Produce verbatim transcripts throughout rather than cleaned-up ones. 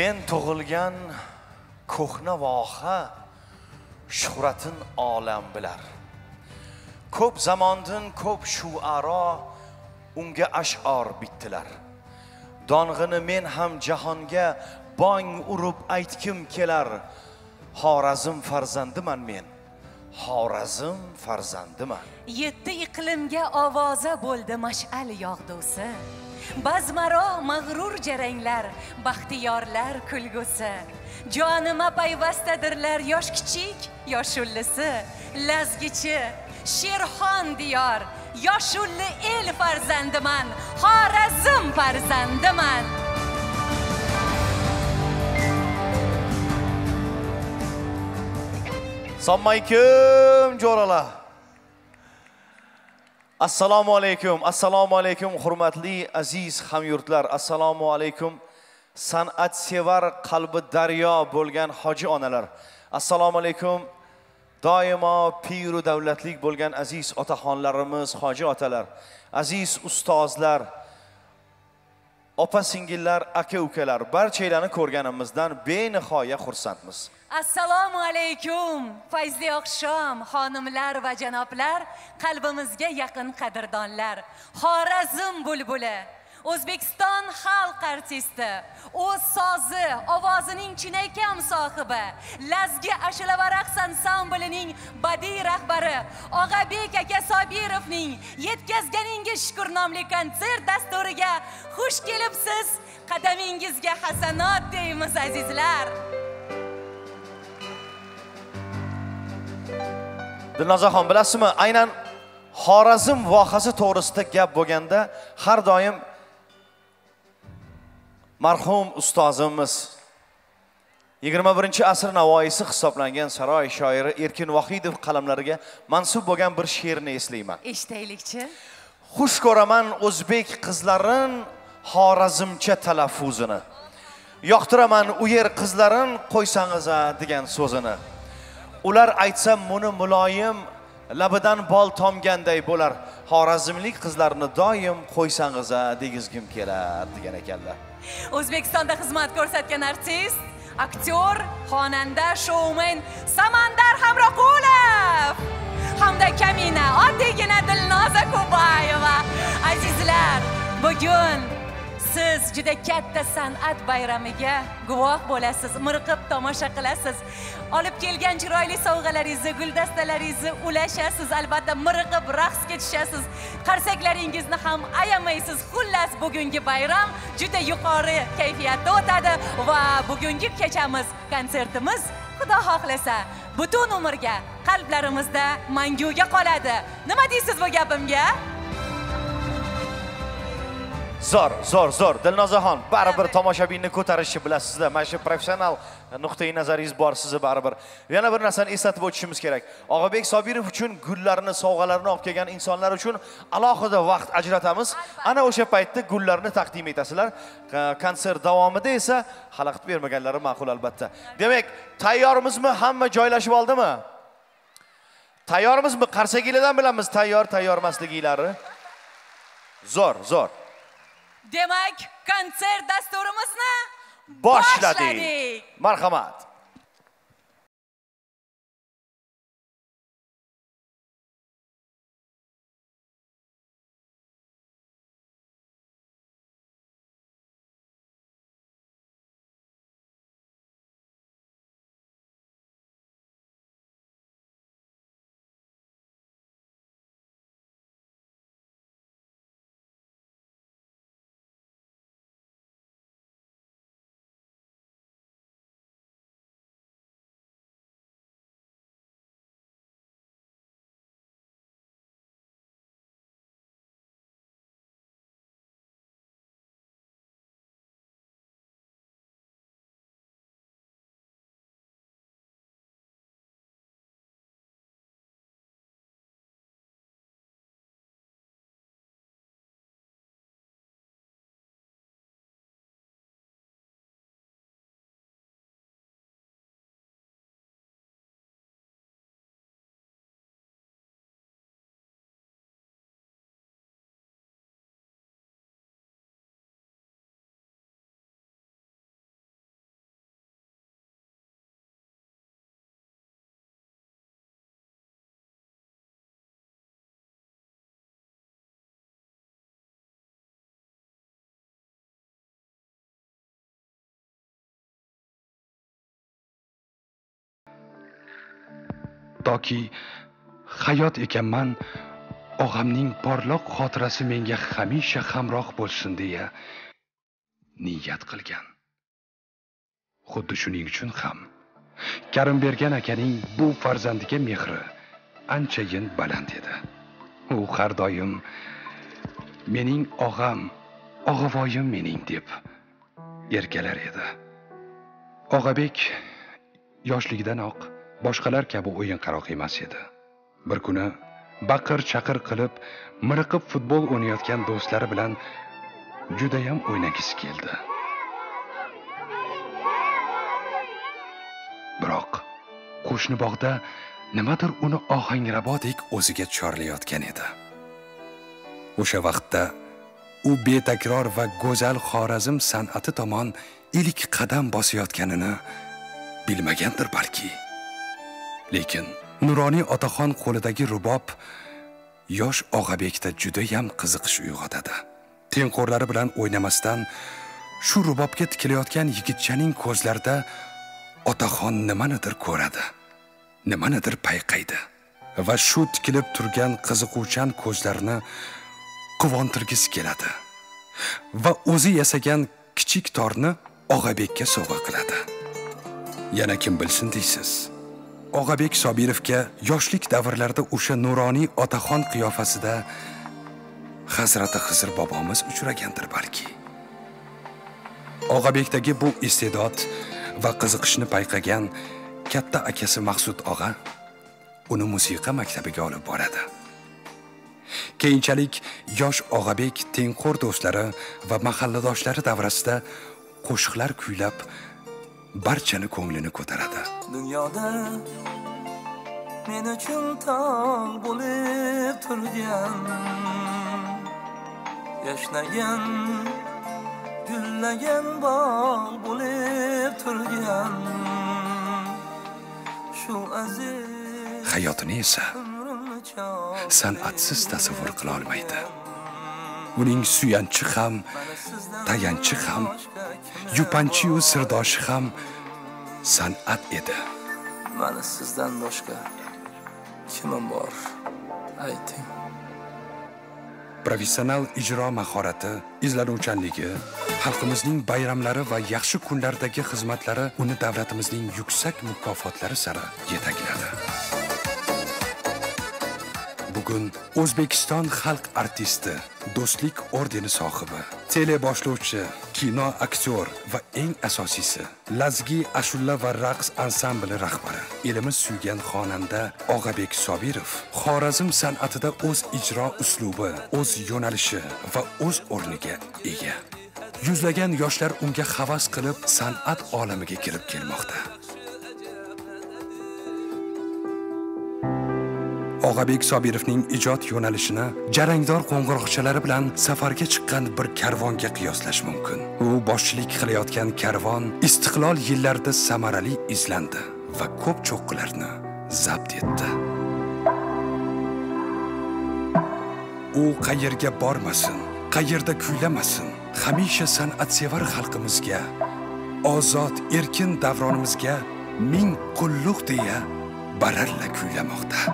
Men tug'ilgan ko'hna voha shuhratin olam bilar. Ko'p zamondan ko'p shu'aro unga ash'or bittilar. Dong'ini men ham jahonga bong urib aytkim kelar. Xorazm farzandiman men. Xorazm farzandiman. Yetti iqlimga ovoza bo'ldi mash'al yog'dusi. Bazmaro mag'rur jaranglar, baxtiyorlar kulgusi. Jonima payvastadirlar yosh kichik, yoshullisi. Lazgichi, Sherxon diyor, yoshulli el farzandiman, Xorazm farzandiman. Assalomu alaykum jo'ralar. Assalomu alaykum, assalomu alaykum hurmatli aziz hamyurtlar. Assalomu alaykum san'at sevar qalbi daryo bo'lgan hoji onalar. Assalomu alaykum doimo piru davlatlik bo'lgan aziz otaxonlarimiz, hoji otalar, aziz ustozlar, opa singillar, aka ukalar, barchalarni ko'rganimizdan benihoya xursandmiz. Assalomu alaykum fayzli oqshom xonimlar va janoblar, qalbimizga yaqin qadrdonlar. Xorazm bulbuli, O'zbekiston xalq artisti, o'z sozi, ovozining chinakam sohibi, Lazgi ashula va raqs ansamblining badiiy rahbari Og'abek aka Sobirovning yetkazganingiz shukur nomli konsert dasturiga xush kelibsiz. Qadamingizga hasanot deymiz azizlar. Dilnozaxon, bilasizmi, aynan Xorazm vohasi to'g'risida gap bo'lganda har doim marhum ustozimiz yigirma birinchi asr navoiysi hisoblangan saroy shoiri Erkin Vohidov qalamlariga mansub bo'lgan bir she'rni eslayman. Eshitaylikchi. Xush ko'raman o'zbek qizlarin xorazmcha talaffuzini. Yoqtiraman u yer qizlarin qo'ysangiz degan so'zini. Ular aytsa buni muloyim labidan bol tomganday bo'lar. Xorazmlik qizlarni doim qo'ysangiz degizgim kelar degan ekanlar. O'zbekistonda xizmat ko'rsatgan artist, aktyor, xonanda, shoumen Samandar Hamroqulov hamda kamina oddiygina Dilnoza Kubayeva. Azizlar, bugun siz juda katta san'at bayramiga guvoh bo'lasiz, miriqib tomosha qilasiz. Olib kelgan chiroyli sovg'alaringizni, guldastalaringizni ulashasiz, albatta miriqib raqsga tushasiz. Qarsaklaringizni ham ayamaysiz. Xullas, bugungi bayram juda yuqori kayfiyatda o'tadi va bugungi kechamiz, konsertimiz Xudo xohlasa butun umrga qalblarimizda manguga qoladi. Nima deysiz bu gapimga? Zo'r, zo'r, zo'r. Dilnozaxon, baribir tomoshabinni ko'tarishni bilasizlar. Mana shu professional nuqtai nazaringiz bor sizni baribir. Yana bir narsani eslatib o'tishimiz kerak. Og'abek Sobirov uchun gullarni, sovg'alarni olib kelgan insonlar uchun alohida vaqt ajratamiz. Ana o'sha paytda gullarni taqdim etasizlar. Konsert davomida esa xalaqit bermaganlari ma'qul albatta. Demak, tayyormizmi? Hamma joylashib oldimi? Tayyormizmi? Qarsagilardan bilamiz tayyor, tayyor emasligingizni. Zo'r, zo'r. Demak, konsert dasturimizni boshladik. Marhamat. Hattoki hayot ekanman, og'amning porloq xotirasi menga hamisha hamroh bo'lsin deya niyat qilgan. Xuddi shuning uchun ham Karimbergan akaning bu farzandiga mehri anchayin baland edi. U har doim mening og'am, og'avoyim mening deb erkalar edi. Og'abek yoshligidanoq boshqalar kabi o'yinqaroq emas edi. Bir kuni baqir-chaqir qilib, miriqib futbol o'ynayotgan do'stlari bilan juda ham o'ynagisi keldi. Biroq qo'shni bog'da nimadir uni ohangrabodek o'ziga chorlayotgan edi. O'sha vaqtda u betakror va go'zal Xorazm san'ati tomon ilk qadam bosayotganini bilmagandir balki. Lekin Nuroniy otaxon qo'lidagi rubob yosh Og'abekda juda ham qiziqish uyg'otadi. Tengqo'rlari bilan o'ynamasdan shu rubobga tikilayotgan yigitchaning ko'zlarida otaxon nimanidir ko'radi, nimanidir payqaydi va shu tikilib turgan qiziquvchan ko'zlarni quvontirgisi keladi va o'zi yasagan kichik torni Og'abekka sovg'a qiladi. Yana kim bilsin deysiz? Og'abek Sobirovga yoshlik davrlarida o'sha nuroniy otaxon qiyofasida Hazrati Xizr bobomiz uchragandir balki. Og'abekdagi bu iste'dod va qiziqishni payqagan katta akasi Maqsud og'a uni musiqa maktabiga olib boradi. Keyinchalik yosh Og'abek tengqo'r do'stlari va mahalladoshlari davrasida qo'shiqlar kuylab barchani ko'nglini ko'taradi. Dunyoda men uchun tog' bo'lib turgan, yashnagan, gullagan bog' bo'lib turgan shu aziz hayotini esa san'atsiz tasavvur qila olmaydi. Uning suyanchi ham, tayanchi ham, yupanchi yu sirdoshi ham san'at edi. Mana sizdan boshqa kimim bor? Ayting. Professional ijro mahorati, izlanuvchanligi, xalqimizning bayramlari va yaxshi kunlardagi xizmatlari uni davlatimizning yuksak mukofotlari sari yetakladi. Bugun O'zbekiston xalq artisti, Do'stlik ordeni sohibi, tele boshlovchi, kino aktyor va eng asosiysi Lazgi ashulla va raqs ansambli rahbari, elimiz suygan xonanda Og'abek Sobirov Xorazm san'atida o'z ijro uslubi, o'z yo'nalishi va o'z o'rniga ega. Yuzlagan yoshlar unga havas qilib san'at olamiga kirib kelmoqda. Og'abek Sobirovning ijod yo'nalishini jarangdor qo'ng'iroqchalari bilan safarga chiqqan bir karvonga qiyoslash mumkin. U boshchilik qilayotgan karvon istiqlol yillarida samarali izlandi va ko'p cho'qqilarni zabt etdi. U qayerga bormasin, qayerda kuylamasin, hamisha san'atsevar xalqimizga, ozod, erkin davronimizga ming qulluq deya baralla kuylamoqda.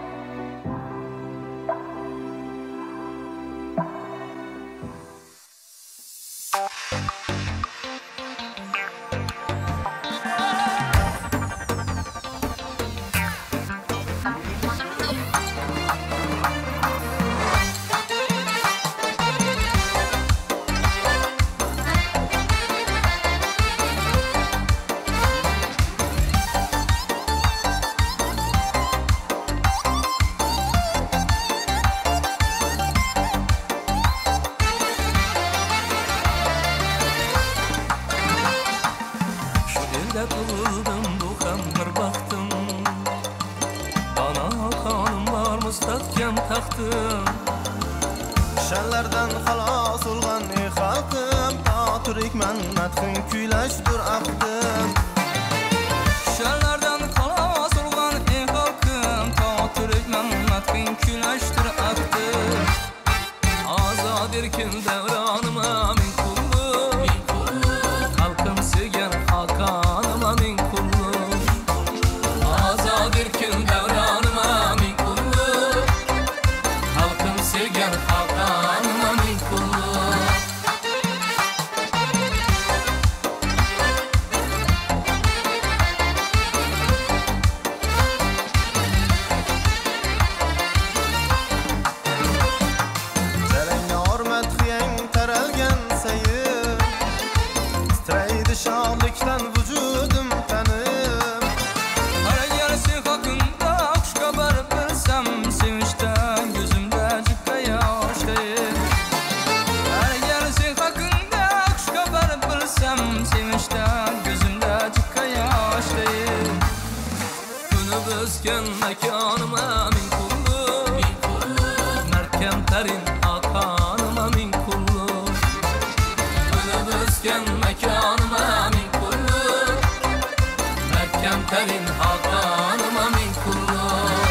Shallardan xalos bo'lgan ey xalqim, to'rikman madhing kuylashdir aqdim. Shallardan xalos bo'lgan ey xalqim, to'rikman madhing kuylashdir aqdim. Ozod erkin davronima men qulluq, xalqim sevgan xalqonima men qulluq. Ozod erkin davron suygan xalqanima ming qulluq. Jarangga hormat xiyang taralgan sayin, titraydi shodlikdan vujudim tanim. Agar sen haqingda xushxabar bilsam, sevinchdan ko'zimda jikka yoshlaydi. Agar sen haqingda xushxabar bilsam, sevinchdan ko'zimda jikka yoshlaydi. Ko'nib o'sgan makonima ming qulluq, narkam tarin xalqanima ming qulluq. Ko'nib o'sgan makonima ming qulluq, narkam tarin xalqanima ming qulluq.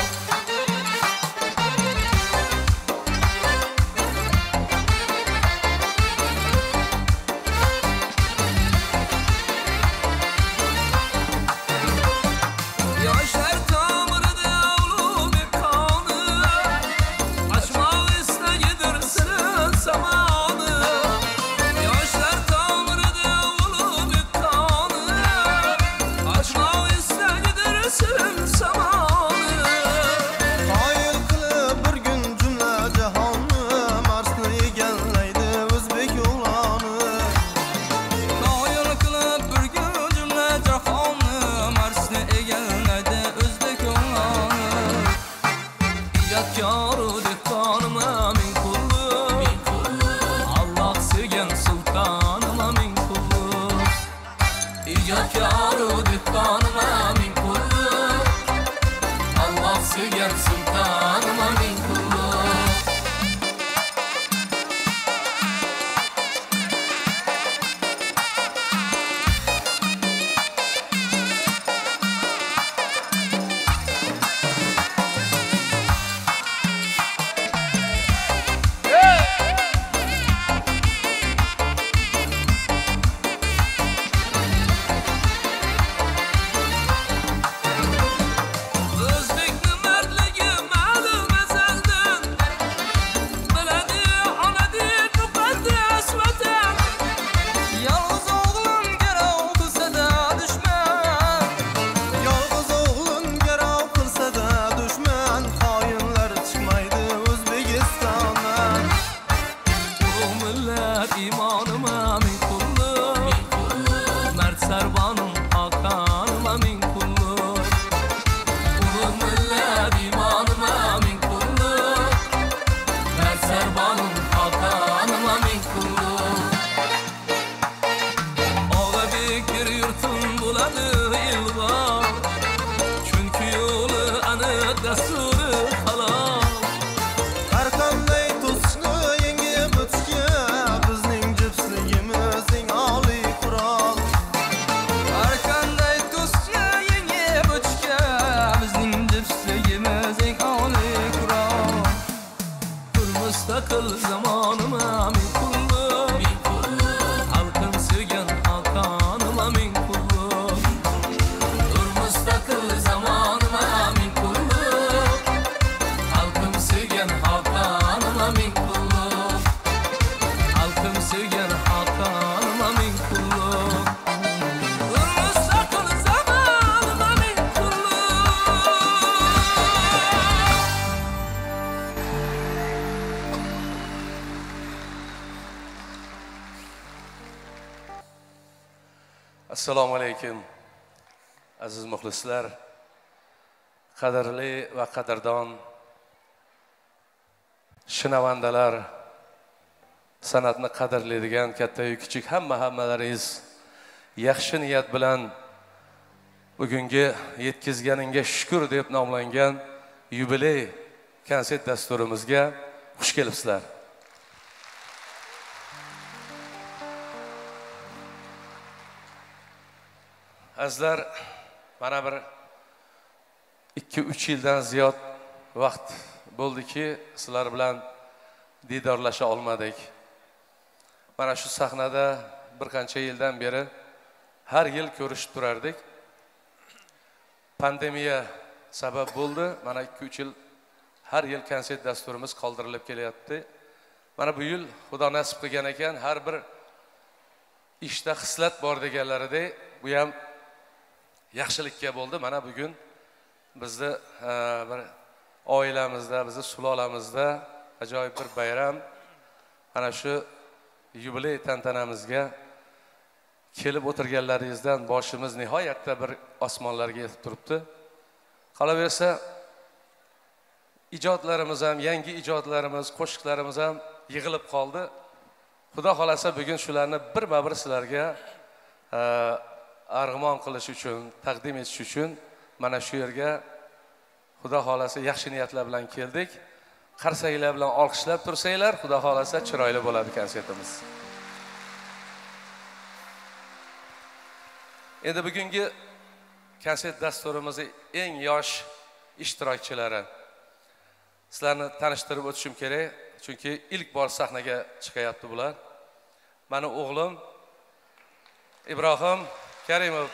Yoshlar tomirida ulug' bir qoni, ochmoq istagidir sirin samoni. Yoshlar tomirida ulug' bir qoni, ochmoq istagidir sirin samoni. Qoyil qilib bir kun jumla jahonni, Marsni egallaydi o'zbek o'g'loni. Qoyil qilib bir kun jumla jahonni, Marsni egallaydi o'zbek o'g'loni. Ijodkoru dehqonima ming qulluq, Alloh sevgan sultonima ming qulluq. Ijodkoru dehqonima ming qulluq, Alloh sevgan sultonima ming qulluq. O'zbekni mardligi ma'lum azaldan, biladi onadi muqaddas vatan. Yolg'iz o'g'lim garov qilsa-da dushman, Yolg'iz o'g'lim garov qilsa-da dushman, qoyinlar chiqmaydi O'zbekistondan. ulug' millat imonima ming qulluq, mard sarbonim xalqanima ming qulluq. Ulug' millat imonima ming qulluq, mard sarbonim xalqanima ming qulluq. Og'a bekir yurtim bo'ladi ilg'or, chunki yo'li aniq dasturi halol. Har qanday to'siqni yengib o'tishga bizning jipsligimizning oliy qurol. Har qanday do'stga yengib o'tishga bizning jipsligimizning oliy qurol. Bir mustaqil zamonima ming qulluq, xalqim sevgan xalqonima ming qulluq. Bir mustaqil zamonima ming qulluq, xalqim sevgan xalqonima ming qulluq. Xalqim sevgan xalqonima ming qulluq. Bir mustaqil zamonima ming qulluq. Assalomu alaykum aziz muxlislar, qadrli va qadrdon shinavandalar, san'atni qadrlaydigan katta-yu kichik hamma hammalaringiz yaxshi niyat bilan bugungi yetkazganingga shukr deb nomlangan yubiley konsert dasturimizga xush kelibsizlar. Azizlar, mana bir ikki uch yildan ziyod vaqt bo'ldiki, sizlar bilan diydorlasha olmadik. Mana shu sahnada bir qancha yildan beri har yil ko'rishib turardik. Pandemiya sabab bo'ldi. Mana ikki uch yil har yil konsert dasturimiz qoldirilib kelyapti. Mana bu yil Xudo nasib qilgan ekan, har bir ishda xislat bor deganlaridek, bu ham yaxshilikka bo'ldi. Mana bugun bizni bir oilamizda, bizni sulolamizda ajoyib bir bayram, ana shu yubiley tantanamizga kelib o'tirganlaringizdan boshimiz nihoyatda bir osmonlarga yetib turibdi. Qolaversa, ijodlarimiz ham, yangi ijodlarimiz, qo'shiqlarimiz ham yig'ilib qoldi. Xudo xolasa bugun shularni birma-bir sizlarga arg'umon qilish uchun, taqdim etish uchun mana shu yerga Xudo xolasa yaxshi niyatlar bilan keldik. Qarsaklar bilan olqishlab tursanglar, Xudo xolasa chiroyli bo'ladi konsertimiz. Endi bugungi konsert dasturimizning eng yosh ishtirokchilari. Sizlarni tanishtirib o'tishim kerak, chunki ilk bor sahnaga chiqayapti bular. Mani o'g'lim Ibrohim Karimov.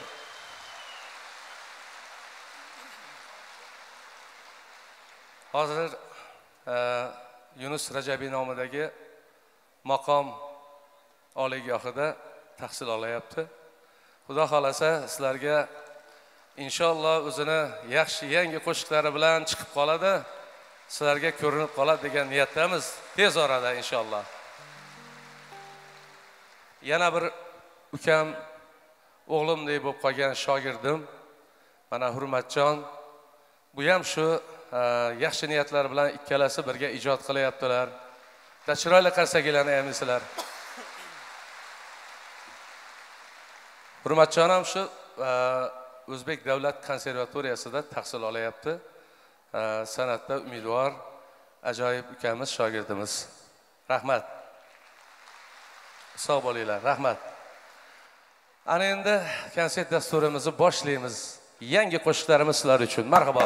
Hozir Yunus Rajabiy nomidagi maqom oliygohida tahsil olayapti. Xudo xolasa sizlarga inshaalloh o'zini yaxshi yangi qo'shiqlari bilan chiqib qoladi. Sizlarga ko'rinib qoladi degan niyatdamiz. Tez orada inshaalloh. Yana bir ukam, o'g'limdek bo'lib qolgan shogirdim, mana Hurmatjon, bu ham shu yaxshi niyatlar bilan ikkalasi birga ijod qilyaptilar. Chiroyli qarsaklarni ayamisizlar. Hurmatjon ham shu O'zbek davlat konservatoriyasida tahsil olayapti. San'atda umidvor, ajoyib ukamiz, shogirdimiz. Rahmat. Sog' bo'linglar, rahmat. Ana endi konsert dasturimizni boshlaymiz. Yangi qo'shiqlarimiz sizlar uchun. Marhaba.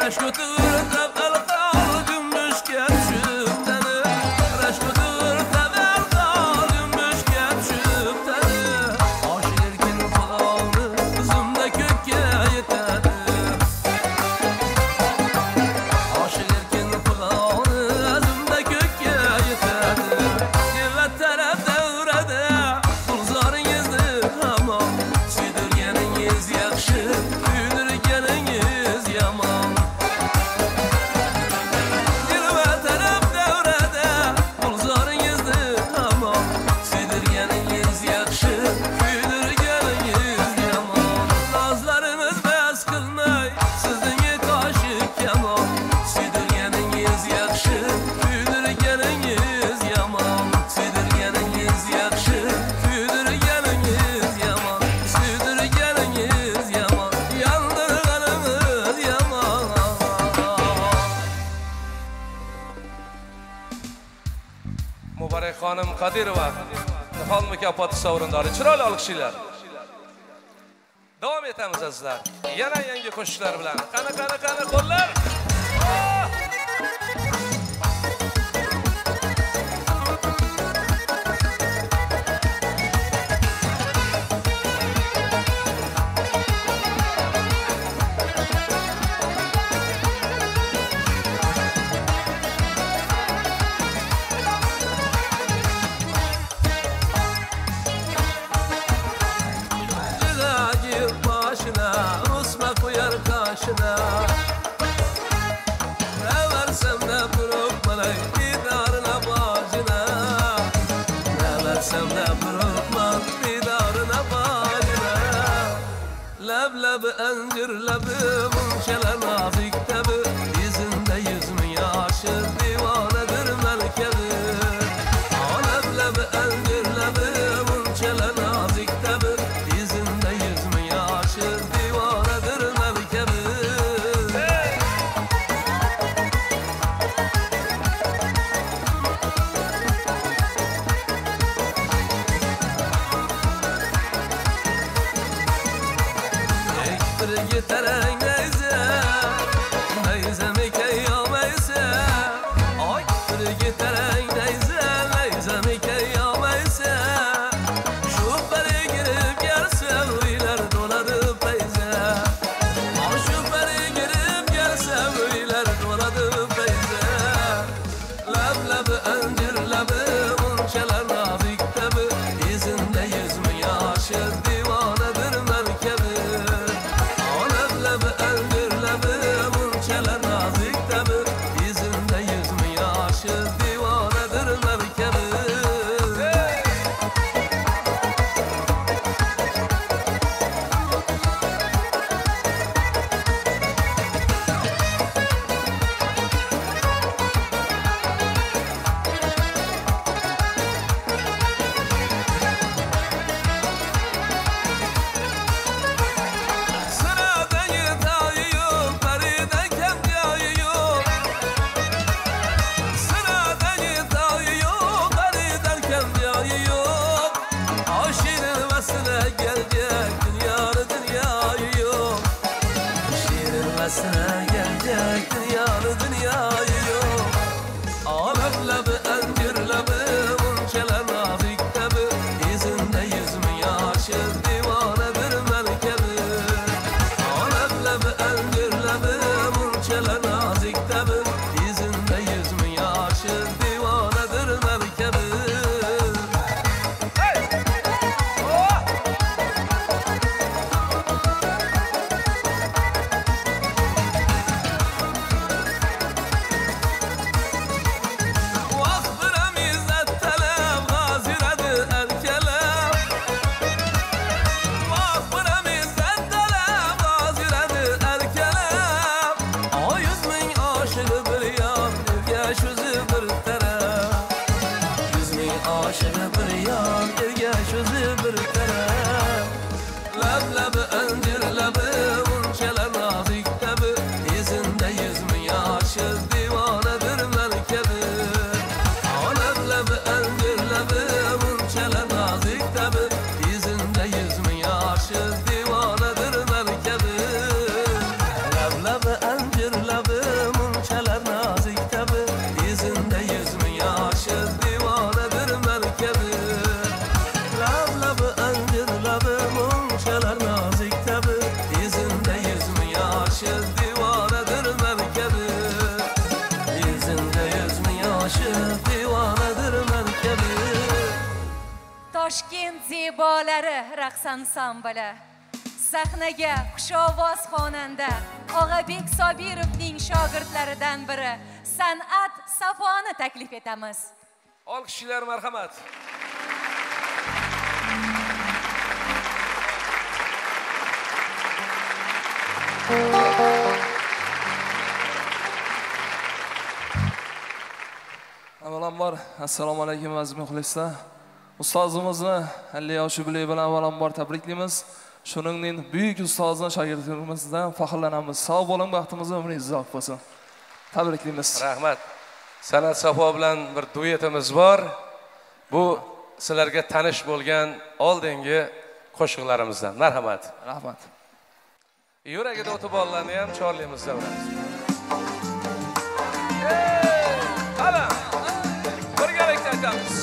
Xonim Qodirova Nihol mukofoti sovrindori. Chiroyli olqishlar. Davom etamiz azizlar. Yana yangi qo'shiqlar bilan. Qani qani qani qo'llar. Öncür labı munçele nazik tabi yüzünde yüz mü yaşır divanedir melkebi Aleb labı öncür labı munçele nazik tabi yüzünde yüz mü yaşır divanedir melkebi Gitarang neyse, neyse mi keyo meyse Ay, bir gitarang neyse, neyse mi keyo meyse Şu peri girip gelse, uylar doladı peyze Ay, şu peri girip gelse, uylar doladı peyze Lab lab öncür labı, munçeler nazik tabi Yüzünde yüz mü yaşır divanedir merkebi Öldür labı munçeler nazik tabi yüzünde yüz mü yaşır divanedir merkebi Sana gelecek dünyanı dünyayı yok Alep labı öncür labı munçeler nazik tabi yüzünde yüz mü yaşır divanedir melkebi Alep labı öncür labı munçeler nazik tabi yüzünde yüz mü yaşır divanedir melkebi Onaları raqs ansambli. Sahnaga xushovoz xonanda Og'abek Sobirovning shogirdlaridan biri San'at Safoni taklif etamiz. Olqishlar, marhamat. Avvalambor assalomu alaykum aziz muxlislar. Ustozimizni ellik yoshi bilan bilan avvalambor tabriklaymiz. Shuningdek buyuk ustozni shogirdlarimizdan faxrlanamiz. Sog' bo'ling, baxtimiz umringiz uzoq bo'lsin. Tabriklaymiz. Rahmat. San'at Safo bilan bir duetimiz bor. Bu sizlarga tanish bo'lgan oldingi qo'shiqlarimizdan. Marhamat. Rahmat. Yuragida o'tib ollarni ham chorlaymiz davramiz. Hala. Birgalikda aytamiz.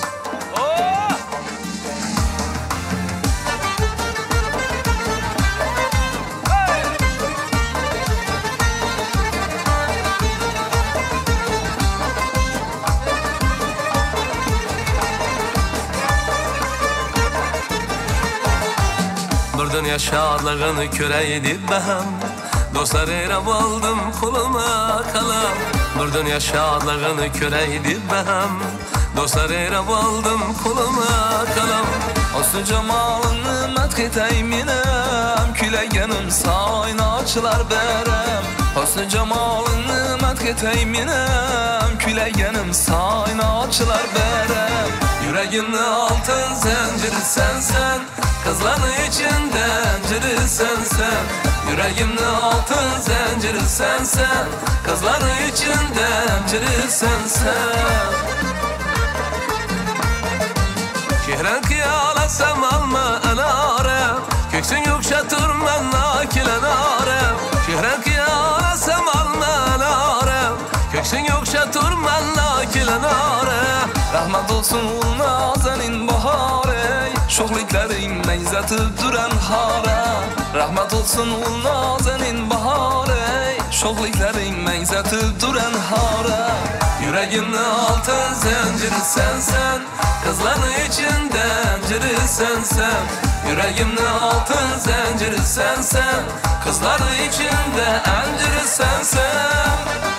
Bir dünya şadlığını köreydi ben, dostlar erab aldım koluma kalam. Bir dünya şadlığını köreydi ben, dostlar erab aldım koluma kalam. Oslu cemalını medketeyiminem, külegenim sayna açılar berem. Oslu cemalını medketeyiminem, külegenim sayna açılar berem. Yüreğimde altın zinciri sensen, kızların içinde zinciri sensen. Yüreğimde altın zinciri sensen, kızların içinde zinciri sensen. Şehren kıyalasam alma enarem, köksün yükseltir men nakilen arem. Şehren kıyalasam alma enarem, köksün yükseltir men nakilen arem. Rahmet olsun ul nazenin bahare, şohliklerin neyzetip duran hara. Rahmet olsun ul nazenin bahare, şohliklerin neyzetip duran hara. Yüreğimde altın zinciri sensen, kızların içinde zinciri sensen. Yüreğimde altın zinciri sensen, kızların içinde zinciri sensen.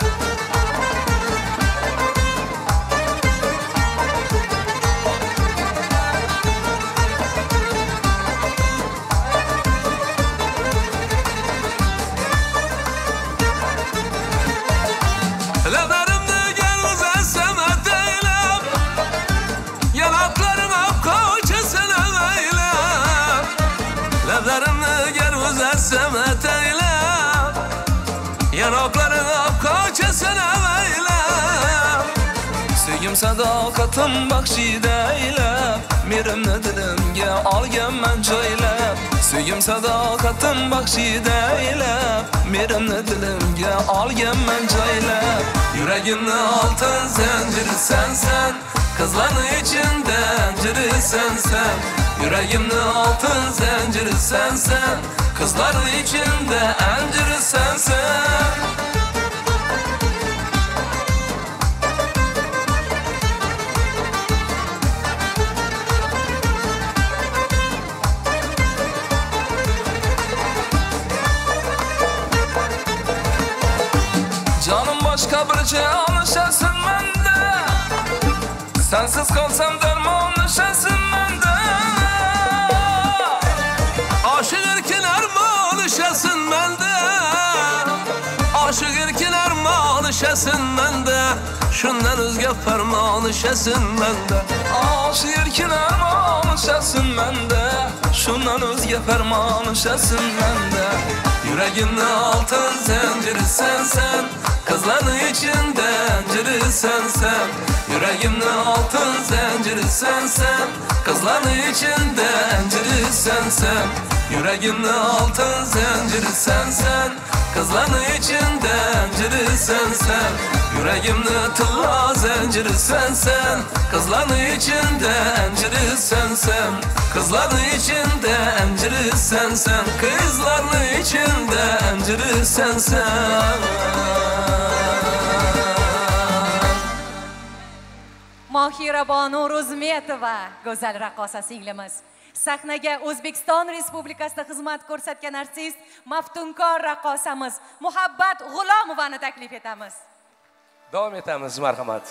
Semet eylem, yanaklarına kaçasın eylem. Sevgim sadakatim bakşide eylem, mirimni dilimge algen men joylab. Sevgim sadakatim bakşide eylem, mirimni dilimge algen men joylab. Yüreğimde altın zinciri sensen, kızların içinde zinciri sensen. Yüreğimde altın zinciri sensen, kızların içinde zinciri sensen. Canım başka bir şey alışasın bende, sensiz kalsam derman düşesin bende. Aşık erken armağan düşesin bende, aşık erken armağan düşesin bende. Şundan özge ferman düşesin bende. Aşık erken armağan düşesin bende, şundan özge ferman düşesin bende. Yüreğimde altın zinciri sensen, kızların içinde zinciri sensen. Yüreğimde altın zinciri sensen, kızların içinde zinciri sensen. Yüreğimde altın zinciri sensen, kızların içinde zinciri sensen. Yüreğimde tılla zinciri sensen, kızların içinde zinciri sensen. Kızların içinde zinciri sensen, kızların içinde zinciri sensen. Mohira Banu Ro'zmetova go'zal raqqosa singlimiz. Sahnaga O'zbekiston Respublikasida xizmat ko'rsatgan artist, maftunkor raqqosamiz Muhabbat G'ulomovani taklif etamiz. Davom etamiz, marhamat.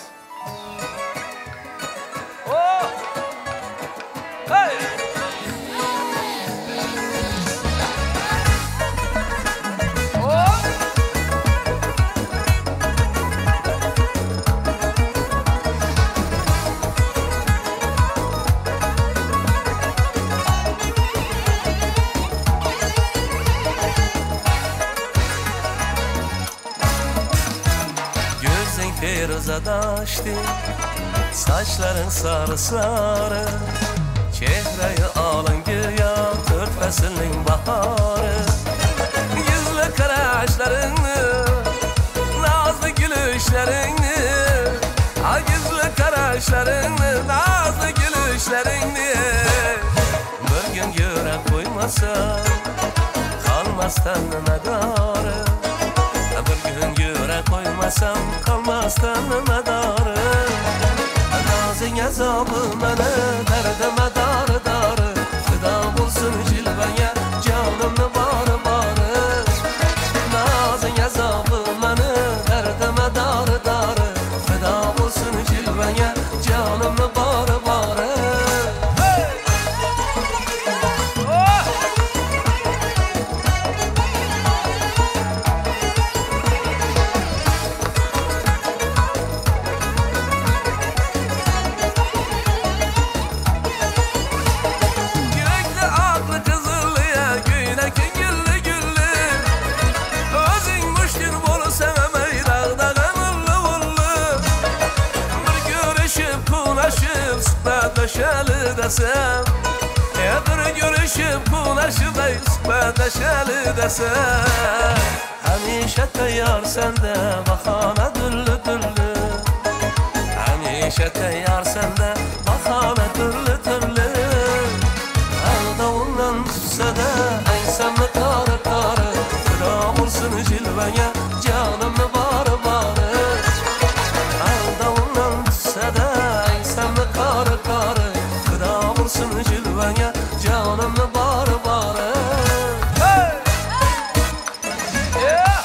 Feruzadaştı, saçların sarı sarı, çehreyi alın güya dört faslın baharı. Yüzlü kaşlarını, nazlı gülüşlerini, ha yüzlü kaşlarını, nazlı gülüşlerini. Bir gün göre koymasa, kalmazdan medarı. Bir gün göre koymasam kalmazdan medarı. Nazın azabı mene derdime darı darı. Fida bulsun cilveye canımı barı barı. Nazın azabı mene derdime darı darı. Fida bulsun cilveye canımı barı barı. Sıkmadeşeli desem, bir görüşüp kulaşıp sıkmadeşeli desem. Hemşe teyyar sende bahane düllü düllü. Hemşe teyyar sende bahane düllü düllü. Aldavundan düşse de ensemle tarı tarı. Feda bulsun cilveye canımı barı barı. Aldavundan düşse de karı karı, feda bulsun cilveye canımı barı barı. Hey! Yeah!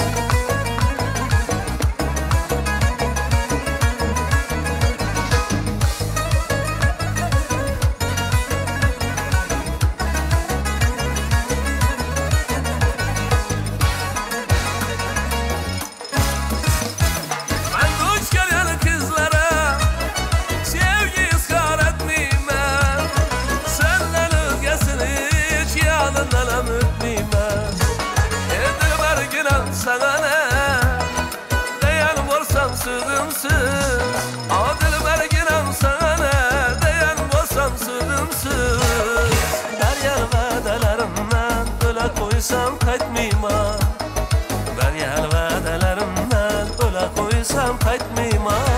Ben duş gelen kızlara sevgi ıskar etmeyeyim ben. Senden özgesini hiç yanından öpmeyeyim ben. Edil verginen sana ne diyen varsam sözümsüz. Adil verginen sana ne diyen varsam sözümsüz. Deryen vedelerimden öyle koysam kaçmayayım ha. Deryen vedelerimden öyle koysam kaçmayayım ha.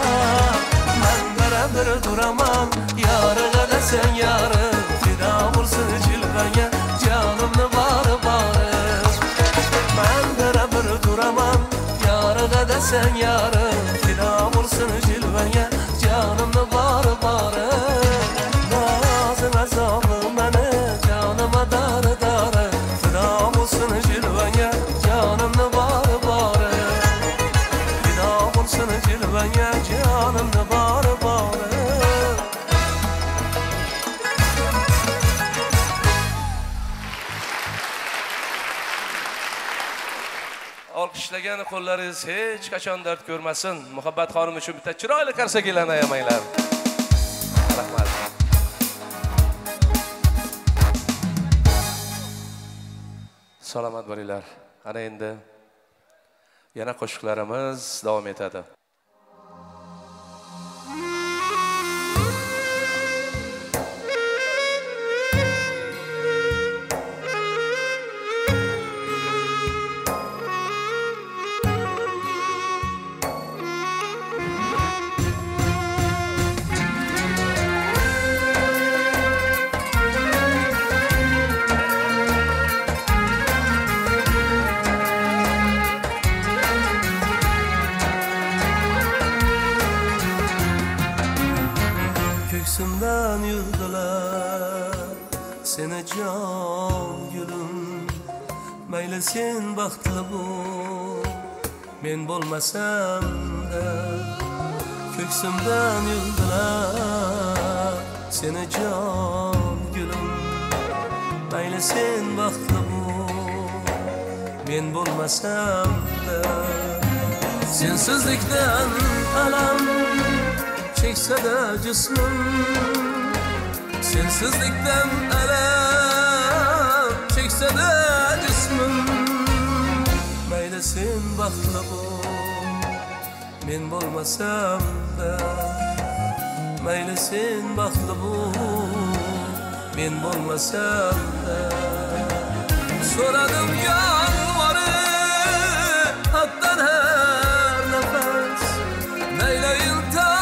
Bir duramam yarına da sen yarı. Fida bulsun cilveye canımı barı barı. Ben bir duramam yarına da sen yarı. Fida bulsun cilveye canımı barı barı. Nazın azabı mene canıma darı darı. Fida bulsun cilveye canımı barı barı. Fida bulsun cilveye canımı barı barı. Olqishlagan qo'llaringiz hech qachon dard ko'rmasin. Muhabbat xonim uchun bitta chiroyli qarsaklarni ayamanglar. Rahmat. Salomat bo'linglar. Ana endi yana qo'shiqlarimiz davom etadi. jon gülüm. Mayli sen baxtli bo'l, men bo'lmasam da ko'ksimdan yuldilar seni jon gülüm. Mayli sen baxtli bo'l, men bo'lmasam da sensizlikdan alam çekse-da jismim, sensizlikdan alam çekse-da jismim. Mayli sen baxtli bo'l, men bo'lmasam da mayli sen baxtli bo'l, men bo'lmasam da so'radim yolvorib hattan har nafas naylayin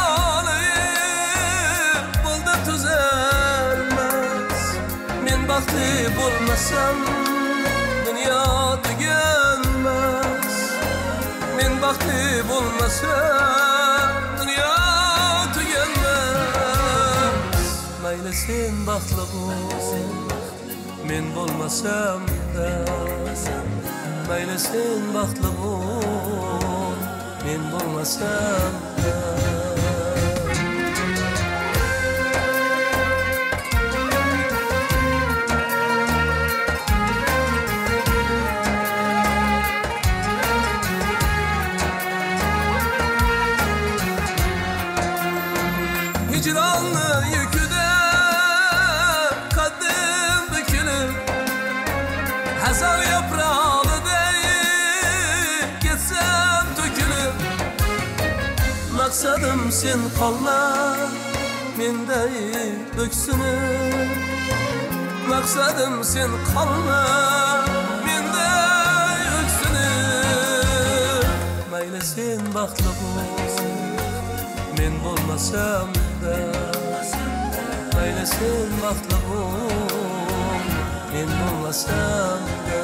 talib bo'ldi tuzalmas. Men baxtli bo'lmasam dunyo tuganmas. Men baxtli bo'lmasam dunyo tuganmas. Mayli sen baxtli bo'l, men bo'lmasam da mayli sen baxtli bo'l, men bo'lmasam da hicranlı yüküde kaddim bükülüp hazar yaprağı deyip gitsem dökülüp. Maksadım sen kalma mendey öksünüp. Maksadım sen kalma mendey öksünüp. Mayli sen baxtli bo'l, men bo'lmasam da mayli sen baxtli bo'l, men bo'lmasam da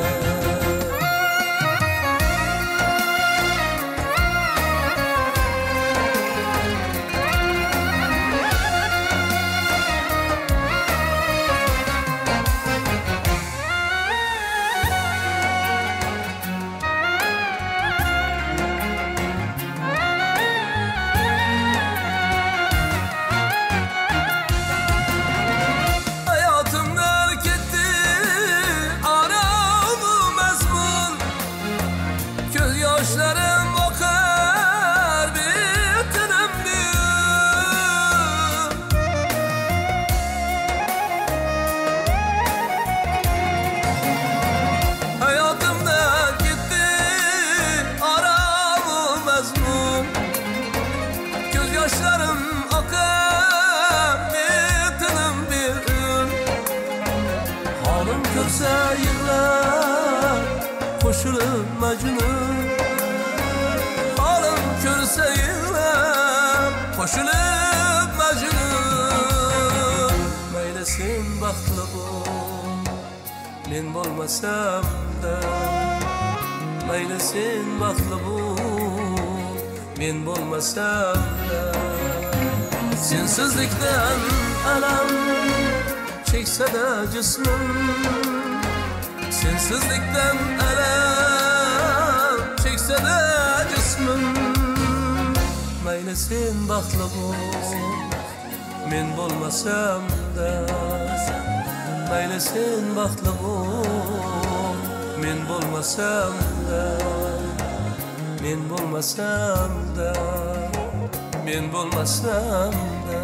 koşulup Mecnun. Halim körse yığlar koşulup Mecnun. Mayli sen baxtli bo'l, men bo'lmasam da mayli sen baxtli bo'l, men bo'lmasam da sensizlikdan alam çekse-da jismim, sensizlikdan alam çekse-da jismim. Mayli sen baxtli bo'l, men bo'lmasam da mayli sen baxtli bo'l, men bo'lmasam da men bo'lmasam da men bo'lmasam da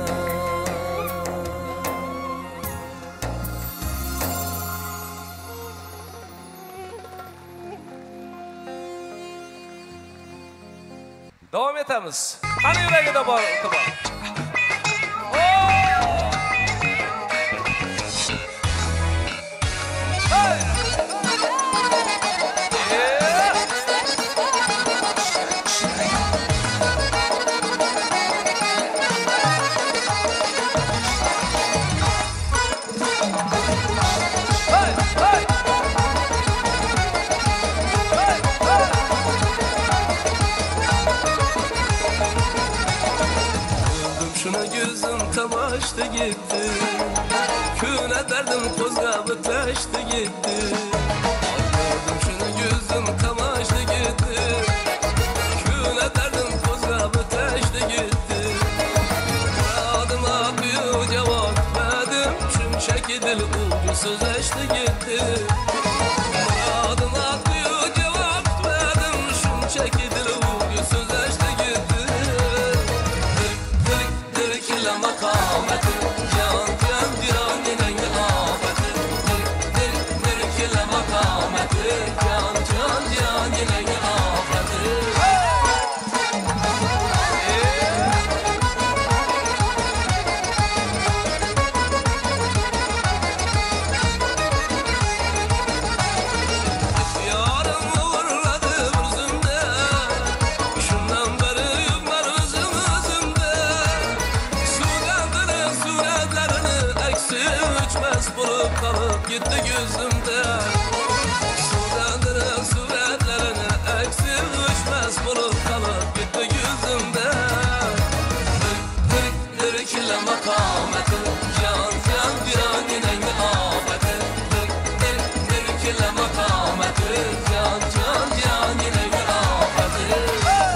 davom etamiz. Qani yuragida bor iltimos. Şuna gözüm kamaştı gitti, küne Şuna derdim kozgabı taştı gitti Gördüm şunu gözüm kamaştı gitti Şuna derdim kozgabı taştı gitti Adıma bir cevap verdim Şümşek dil ucu sözleşti gitti Adıma bir cevap verdim Şümşek dil ucu sözleşti gitti Dırk dırk dırk ile makameti Can can can dinen afeti Dırk dırk dırk ile makameti Can can can dinen afeti Kalıp gitti gözümde Sudanların suretlerini eksik uçmaz bulup kalıp gitti gözümde Dırk dırk dırk ile makameti Can can can dinen afeti Dırk dırk dırk ile makameti Can can can dinen afeti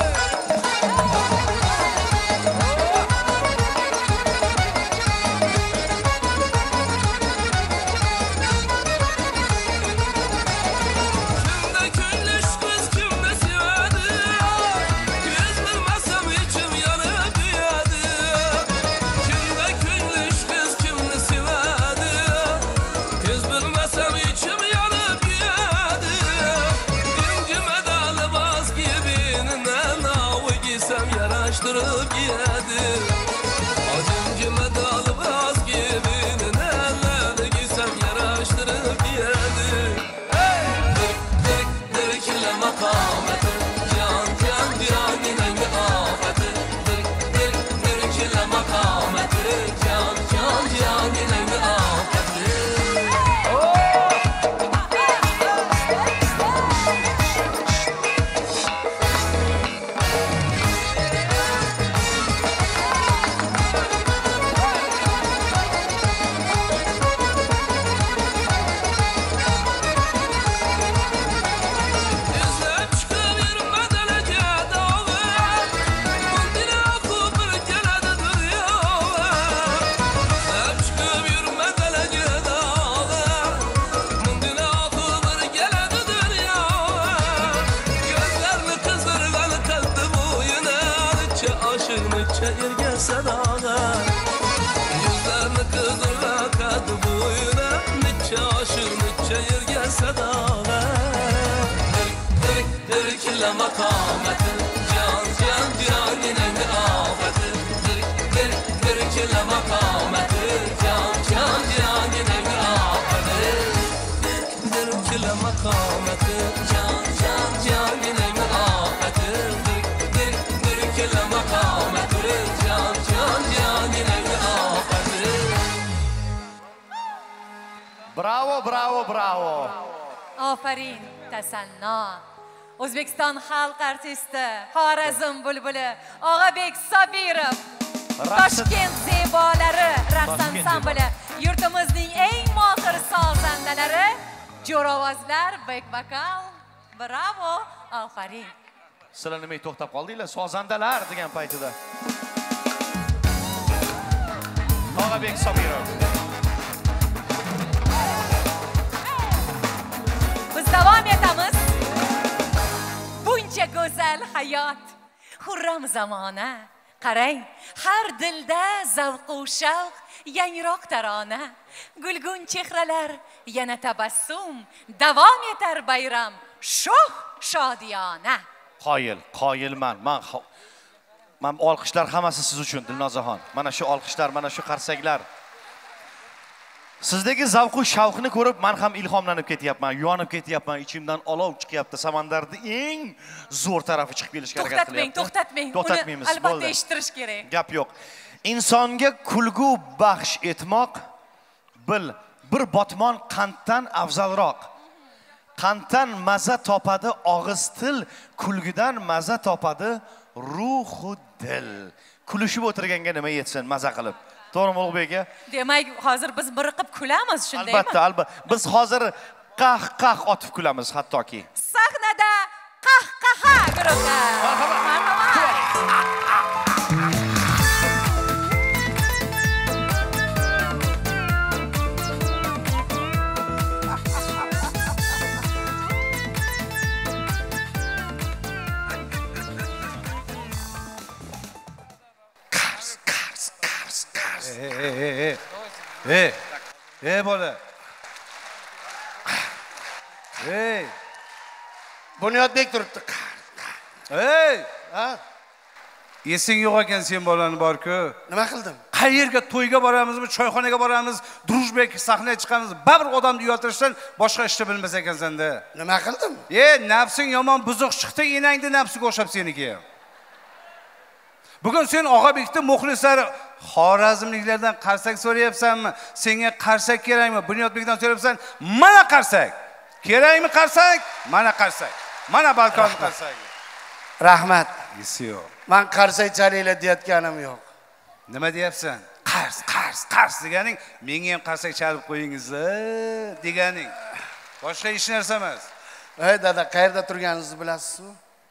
Yaraştırıp giyedi Acımcı medalı baz gibinin ellerine giysem yaraştırıp giyedi Dırk dırk dırk ile makameti Can can can dinen afeti Dırk dırk dırk ile makameti Can can can dinen afeti Çayır sadağa Yüzlerini kızdırla kadı boyuna Niçe aşık niçe yer gelse dağa Dırk dırk dırk ile makameti Can can can dinen afeti Dırk dırk dırk ile makameti Can can can dinen afeti Dırk dırk ile makameti Can can can dinen afeti Dırk dırk dırk ile makameti Can can can dinen afeti Bravo, bravo, bravo. Aferin, tasanno. O'zbekiston xalq artisti, Xorazm bulbuli, Og'abek Sobirov. Toshkent zebolari raqs ansambli, yurtimizning eng mohir sozandalari, jo'rovozlar, bek vokal. Bravo, aferin. Sizlar nima to'xtab qoldinglar? Sozandalar degan paytida. Og'abek Sobirov. Biz davom etamiz. Buncha go'zal hayot, xurram zamona. Qarang, har dilda zavq va shavq, yangroq tarona. Gulgun chehralar, yana tabassum, davom etar bayram, shoh shodiyona. Qoyil, qoyilman. Men men olqishlar hammasi siz uchun, Dilnozaxon. Mana shu olqishlar, mana shu qarsaklar. Sizdagi zavq va shavqni ko'rib men ham ilhomlanib ketyapman, yonib ketyapman, ichimdan olov chiqyapti. Samandarning eng zo'r tarafi chiqib kelishga harakat qilyapti. To'xtatmang, to'xtatmang. To'xtatmaymiz. Albatta eshittirish kerak. Gap yo'q. Insonga kulgu baxsh etmoq bil bir botmon qanddan afzalroq. Qanddan maza topadi og'iz til, kulgidan maza topadi ruhu dil. Kulishib o'tirganga nima yetsin maza qilib. To'g'rimi Ulug'bek aka? Demak, hozir biz biriqib kulamiz, shundaymi? Albatta, albatta. Biz hozir qah-qah otib kulamiz hattoki. Sahnada qahqaha guruhi. Marhamat. Hey, hey, hey, hey. Hey. Hey bola. Hey. Bunyodbek turibdi. Hey. Ha? Esing yo'q ekan sen bolani bor-ku. Nima qildim? Qayerga to'yga boramizmi, choyxonaga boramiz, Drujbek sahnaga chiqamiz, baribir odamni uyaltirishdan boshqa ishni bilmas ekansan-da. Nima qildim? Ey, nafsing yomon buzuq chiqdi, enangni nafsiga o'xshab seniki. Bugun sen Og'abekni muxlislari Xorazmliklardan qarsak so'rayapsanmi? Senga qarsak kerakmi? Bunyodbekdan so'rayapsan, mana qarsak. Kerakmi qarsak? Mana qarsak. Mana balkon qarsak. Rahmat. Esi yo'q. Men qarsak chalinglar deyotganim yo'q. Nima deyapsan? Qars, qars, qars deganing, menga ham qarsak chalib qo'yingiz deganing. Boshqa hech narsa emas. Ey dada, qayerda turganingizni bilasizmi?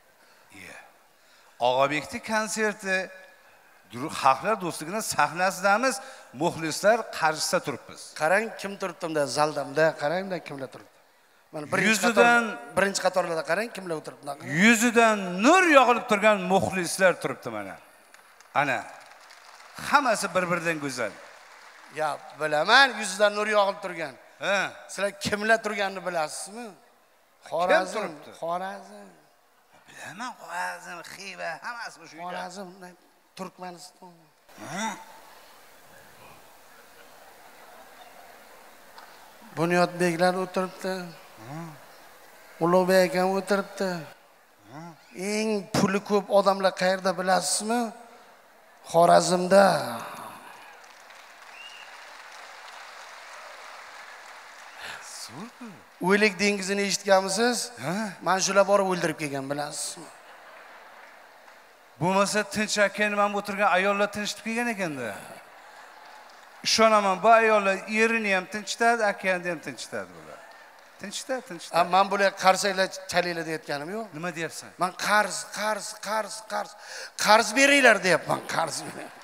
Og'abekni konserti Xalqlar do'stligining sahnasidamiz, muxlislar qarshisida turibmiz. Qarang, kim turibdi-da, zaldamda, qarangda kimlar turibdi. Mana birinchi Yuzidan birinchi qatorlarda qarang, kimlar o'tiribdi. Yuzidan nur yog'ilib turgan muxlislar turibdi mana. Ana. Hammasi bir-biridan go'zal. Ya, bilaman, yuzidan nur yog'ilib turgan. Ha. Sizlar kimlar turganini bilasizmi? Xorazm, Xorazm. Bilaman, Xorazm, Xiva, hammasi o'sha yerda. Xorazm, Turkmaniston. Bunyodbeklar o'tiribdi. Ulug'bek ham o'tiribdi. Eng puli ko'p odamlar qayerda bilasizmi? Xorazmda. O'lik dengizini eshitganmisiz? Men shular borib o'ldirib kelgan, bilasizmi? Bo'lmasa tinch ekan, men o'tirgan ayollar tinchib kelgan ekanda. Ishonaman, bu ayollar erini ham tinchitadi, akani ham tinchitadi bular. Tinchitadi, tinchitadi. Men bular qarsaklar chalinglar deyotganim yo'q. Nima deyapsan? Men qarz, qarz, qarz, qarz. Qarz beringlar deyapman, qarz.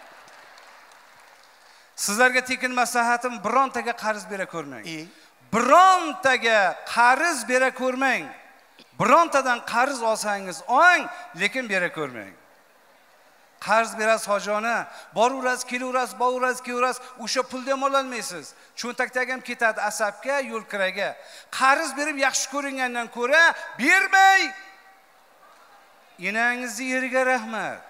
Sizlarga tekin maslahatim, birontaga qarz bera ko'rmang. Birontaga qarz bera ko'rmang. Birontadan qarz olsangiz oling, lekin bera ko'rmang. Qarz berasiz hojona, boraverasiz, kelaverasiz, boraverasiz, kelaverasiz, o'sha pulni ham ololmaysiz. Cho'ntakdagi ham ketadi asabga, yo'lkiraga. Qarz berib yaxshi ko'ringandan ko'ra, bermay. Enangizni yeriga rahmat.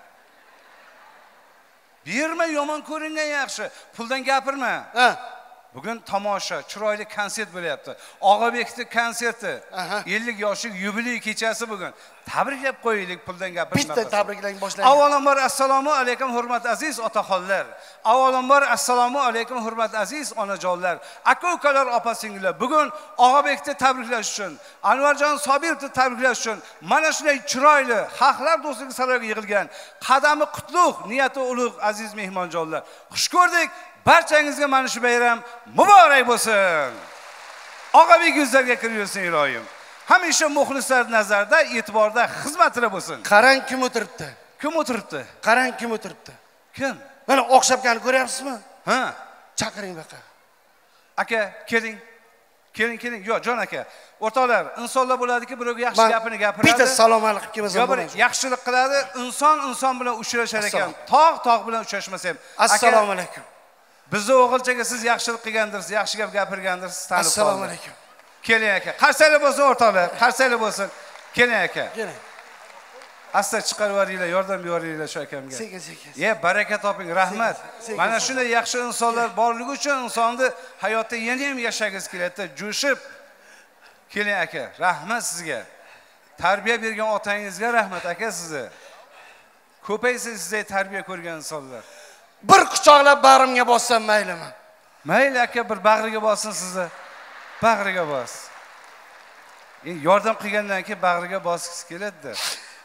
Berma, yomon ko'ringan yaxshi. Puldan gapirma. Ha. Bugun tomosha, chiroyli konsert bo'lyapti. Og'abekni konserti. ellik yoshlik yubiley kechasi bugun. Tabriklab qo'yaylik, puldan gapirmay. Bitta tabriklang boshlaylik. Avvalambor assalomu alaykum hurmatli aziz otaxonlar. Avvalambor assalomu alaykum hurmatli aziz onajonlar. Aka-ukalar, opa-singillar. Bugun Og'abekni tabriklash uchun, Anvarjon Sobirovni tabriklash uchun mana shunday chiroyli Xalqlar do'stligi saroyiga yig'ilgan, qadami qutlug', niyati ulug' aziz mehmonjonlar. Xush ko'rdik. Barchangizga mana shu bayram muborak bo'lsin. Og'abek yuzlarga kirib yursin iloyim. Hamisha muxlislar nazarda, e'tiborda, xizmatida bo'lsin. Qarang kim o'tiribdi? Kim o'tiribdi? Qarang kim o'tiribdi? Kim? Mana o'xshabganini ko'ryapsizmi? Ha. Chaqiring baqa. Aka, keling. Keling, keling. Yo'q, jon aka. O'rtoqlar, insonlar bo'ladiki, birovga yaxshi gapini gapiradi. Bitta salom alaykum kelmasam bo'ladi. Yaxshilik qiladi, inson inson bilan uchrashar ekan. Tog' tog' bilan uchrashmasa ham. Assalomu alaykum. Bizni o'g'ilchaga siz yaxshilik qilgandirsiz, yaxshi gap gapirgandirsiz, tanib qoldim. Assalomu alaykum. Keling aka. Qarsaklar bo'lsin o'rtoqlar, qarsaklar bo'lsin. Keling aka. Keling. Asta chiqarib yuboringlar, yordam beringlar shu akamga. Sekin, sekin. Ye, baraka toping, rahmat. Mana shunday yaxshi insonlar borligi uchun insonni hayotda yana ham yashagingiz keladi, jo'shib. Keling aka, rahmat sizga. Tarbiya bergan otangizga rahmat aka sizga. Ko'paysiz sizday tarbiya ko'rgan insonlar. Bir quchoqlab bag'rimga bossam maylimi? Mayli aka, bir bag'riga bossin sizni. Bag'riga bos. Endi yordam qilgandan keyin bag'riga bosgisi keladi-da.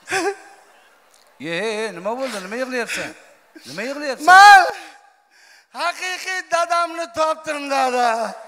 Ye, nima bo'ldi? Nima yig'layapsan? Nima yig'layapsan? Men Haqiqiy dadamni topdim dada.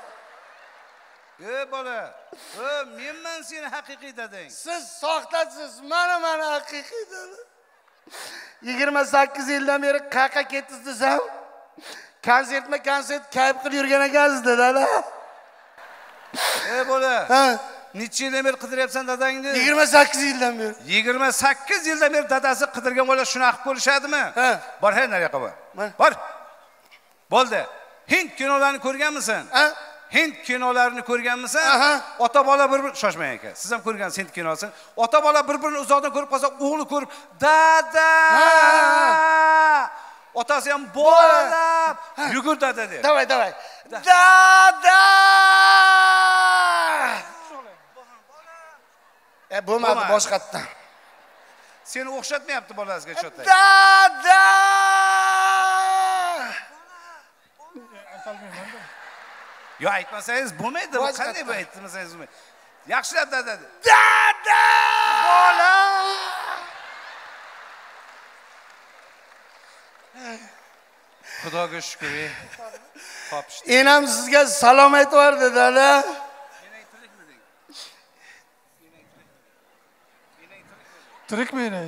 Ey bola, o menman seni haqiqiy dadang. Siz soxtasiz, mana mana haqiqiy dada. yigirma sakkiz yildan beri qaqa ketdingiz desam, konsertma konsert kayf qilib yurgan ekansiz dada. Ey bola, Ha, necha yildan beri qidiryapsan dadangni? yigirma sakkiz yildan beri. yigirma sakkiz yildan beri dadasi qidirgan bola shunaqa qilib ko'rishadimi? Ha. Bor, hay nariyoqqa bor. Bor. Bo'ldi. Hind kinolarini ko'rganmisan? Ha? Hind kinolarini ko'rganmisan? Aha. Ota bola bir-bir shoshmang aka. Siz ham ko'rgansiz Hind kinosini. Ota bola bir-birini uzoqdan ko'rib qolsa, o'g'li ko'rib, "Dada!" Otasi ham "Bolalab, yugur dada" der. Davay, davay. Dada! E, bo'lmadi boshqatdan. Seni o'xshatmayapti bolasiga chotay. Dada! Yo, aytmasangiz bo'lmaydi. Bu qanday bu aytmasangiz bo'lmaydi. Yaxshilab dada. Dada! Bola! Xudoga shukr. Topishdi. Enam sizga salom aytvardi dada. Tirikmi?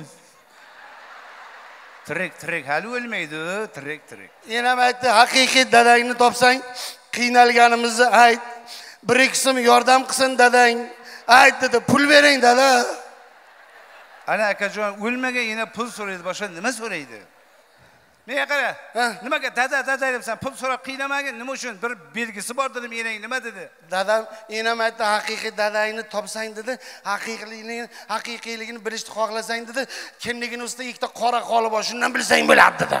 Tirik, tirik, hali o'lmaydi, tirik, tirik. Enam aytdi, haqiqiy dadangni topsang, qiynalganimizni ayt. Bir ikki so'm yordam qilsin dadang. Ayt dedi, pul bering dada. Ana akajon, o'lmagan yana pul so'raydi, boshqa nima so'raydi? Menga qara. Nimaga dada dada debsan, pul so'rab qiynamagin, nima uchun? Bir belgisi bor dedim, enang nima dedi? Dadam enam aytdi, haqiqiy dadangni topsang dedi, haqiqiyligini, haqiqiyligini bilishni xohlasang dedi, kimligini ustida ikkita qora qoli bor, shundan bilsang bo'ladi dedi.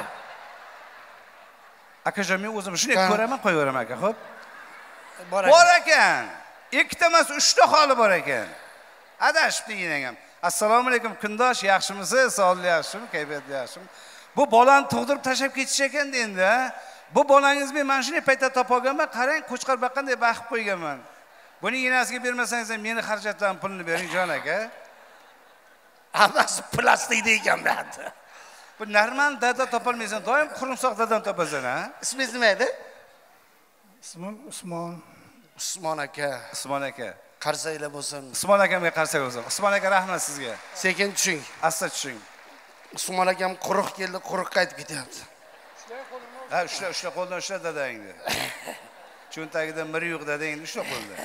Akajon, men o'zim shunday ko'raman, qo'yaveraman aka, xo'p? Bor Bor ekan. Ikkita emas, uchta holi bor ekan. Adashibdi enang ham. Assalomu alaykum kundosh, yaxshimisiz? Sog'lik yaxshimi? Kayfiyat yaxshimi? Bu bolani tug'dirib tashlab ketish ekan endi, ha? Bu bolangiz men mana shunday paytda topolganman, qarang, qo'chqar baqqanday baxib qo'yganman. Buni enasiga bermasangiz ham meni xarajatlarim pulini bering, jon aka. Hammasi plastikda ekan bu. Bu normal dada topolmaysan, doim qurumsoq dadan topasan, ha? Ismingiz nima edi? Ismim Usmon. Usmon aka. Usmon aka. Qarsanglar bo'lsin. Usmon akamga qarsak bo'lsin. Usmon aka, rahmat sizga. Sekin tushing. Asta tushing. Usmon akam quruq keldi, quruq qaytib ketyapti. Ha, ushla, ushla qo'ldan ushla dadangni. Cho'ntagida miri yo'q dadangni ushla qo'ldan.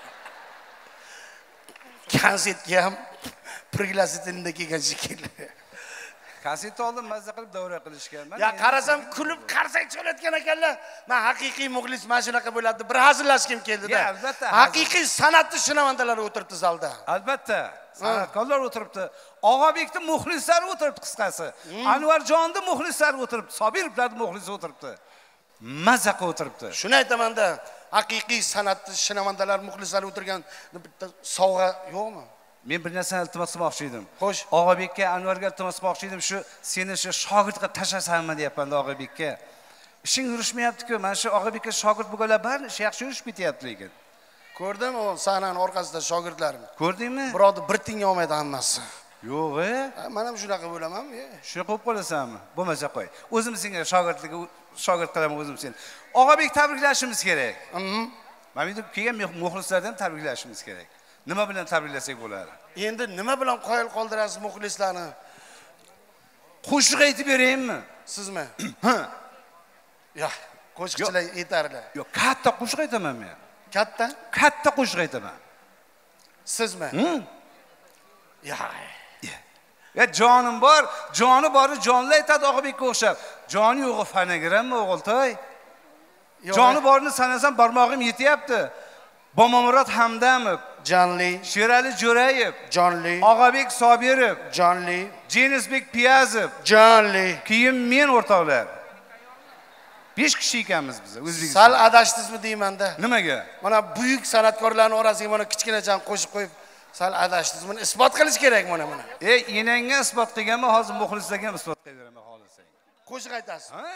Konsertga ham priglasitinda kelgan shekilli. Konset oldim, mazza qilib davra qilishgan. Ya qarasam kulib qarsak cho'layotgan ekanlar. Men haqiqiy muxlis mana shunaqa bo'ladi. Bir hazillashkim keldi-da. Ya, albatta. Haqiqiy san'atni shunamandalar o'tiribdi zalda. Albatta. San'atkorlar o'tiribdi. Og'abekning muxlislari o'tiribdi qisqasi. Anvarjonning muxlislari o'tiribdi. Sobirovlarning muxlisi o'tiribdi. Mazza qilib o'tiribdi. Shuni aytaman-da, haqiqiy san'atni shunamandalar muxlislari o'tirgan bitta sovg'a yo'qmi? Men bir narsani iltimos qilmoqchi edim. Xo'sh. Og'abekka, Anvarga iltimos qilmoqchi edim, shu seni shu shogirdga tashlasanmi deyapman Og'abekka. Ishing yurishmayapti-ku. Mana shu Og'abekka shogird bo'lganlar bari ish yaxshi yurishib ketyapti lekin. Ko'rdim o sahnaning orqasida shogirdlarim. Ko'rdingmi? Birovni bir tinga olmaydi hammasi. Yo'q-e. Men ham shunaqa bo'laman. Shuni qo'yib qolasanmi? Bo'lmasa qo'y. O'zim senga shogirdlik shogird qilaman o'zim seni. Og'abek tabriklashimiz kerak. Mhm. Mana bu kelgan muxlislardan tabriklashimiz kerak. Nima bilan tabriklasak bo'ladi? Endi nima bilan qoyil qoldirasiz muxlislarni? Qo'shiq aytib beraymi? Sizmi? Ha. Yo'q, qo'shiqchilar yetarli. Yo'q, katta qo'shiq aytaman men. Katta? Katta qo'shiq aytaman. Sizmi? Yo'q. Ya jonim bor, joni bori jonli aytadi Og'abekka o'xshab. Joni yo'g'i fonogrammi o'g'iltoy? Joni borini sanasam barmog'im yetyapti. Bomomurod Hamdamov, Jonli, Sherali Jo'rayev, Jonli, Og'abek Sobirov, Jonli, Jenisbek Piyazov, Jonli. keyin men o'rtoqlar. besh kishi ekanmiz biz O'zbekiston. Sal adashdingizmi deyman-da. Nimaga? Mana buyuk san'atkorlarning orasiga mana kichkinacham qo'shib qo'yib, sal adashdingiz. Buni isbot qilish kerak mana mana. Ey, enangga isbot qilganman, hozir muxlislarga ham isbot qilaveraman xohlasang. Qo'shiq aytasiz. Ha?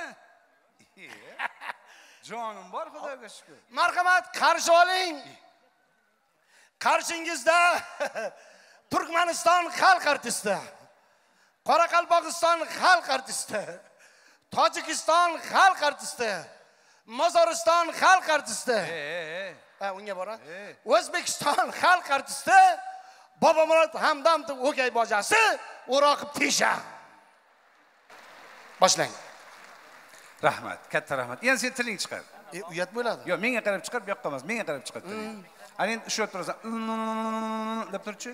Jonim bor, Xudoga shukr. Marhamat, qarshi oling. Qarshingizda Turkmaniston xalq artisti, Qoraqalpog'iston xalq artisti, Tojikiston xalq artisti, Mozoriston xalq artisti. E, Ha, unga bora. O'zbekiston xalq artisti Bobomurod Hamdamovning o'gay bojasi O'roqib Tesha. Boshlang. Rahmat, katta rahmat. Endi sen tiling chiqar. E, uyat bo'ladi. Yo'q, menga qarab chiqar, bu yoqqa emas, menga qarab chiqar tiling. Ana endi ushlab turasan. deb turchi.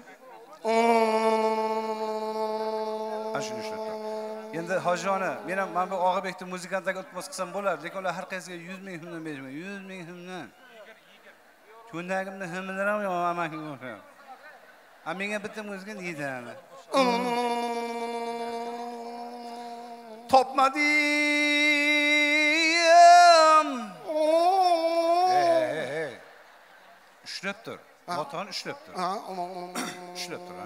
Ana shuni ushlab tur. Endi Hojona, men ham mana bu Og'abekning muzikantiga iltimos qilsam bo'lar, lekin ular har qaysiga yuz ming so'mdan berishmaydi. yuz ming so'mdan. Ko'ndagimni himlaram yo amakim o'sha. A menga bitta muzika yetadi. Topmadim. Ushlab tur. Motoni ushlab tur. Ushlab tur.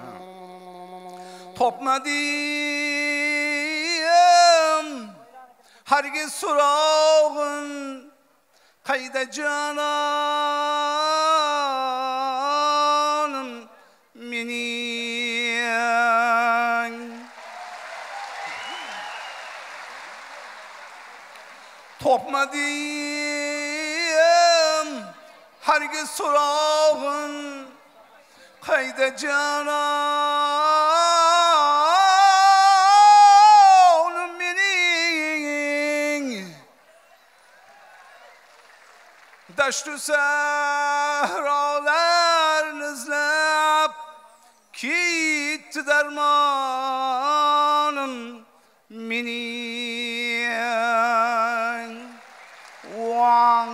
Topmadim. Hargiz so'rog'im qayda jonim mening. Topmadim. Hargiz so'rog'im qayda jonim mening. Dashtu sahrolarni izlab ketdi darmonim mening. Vang.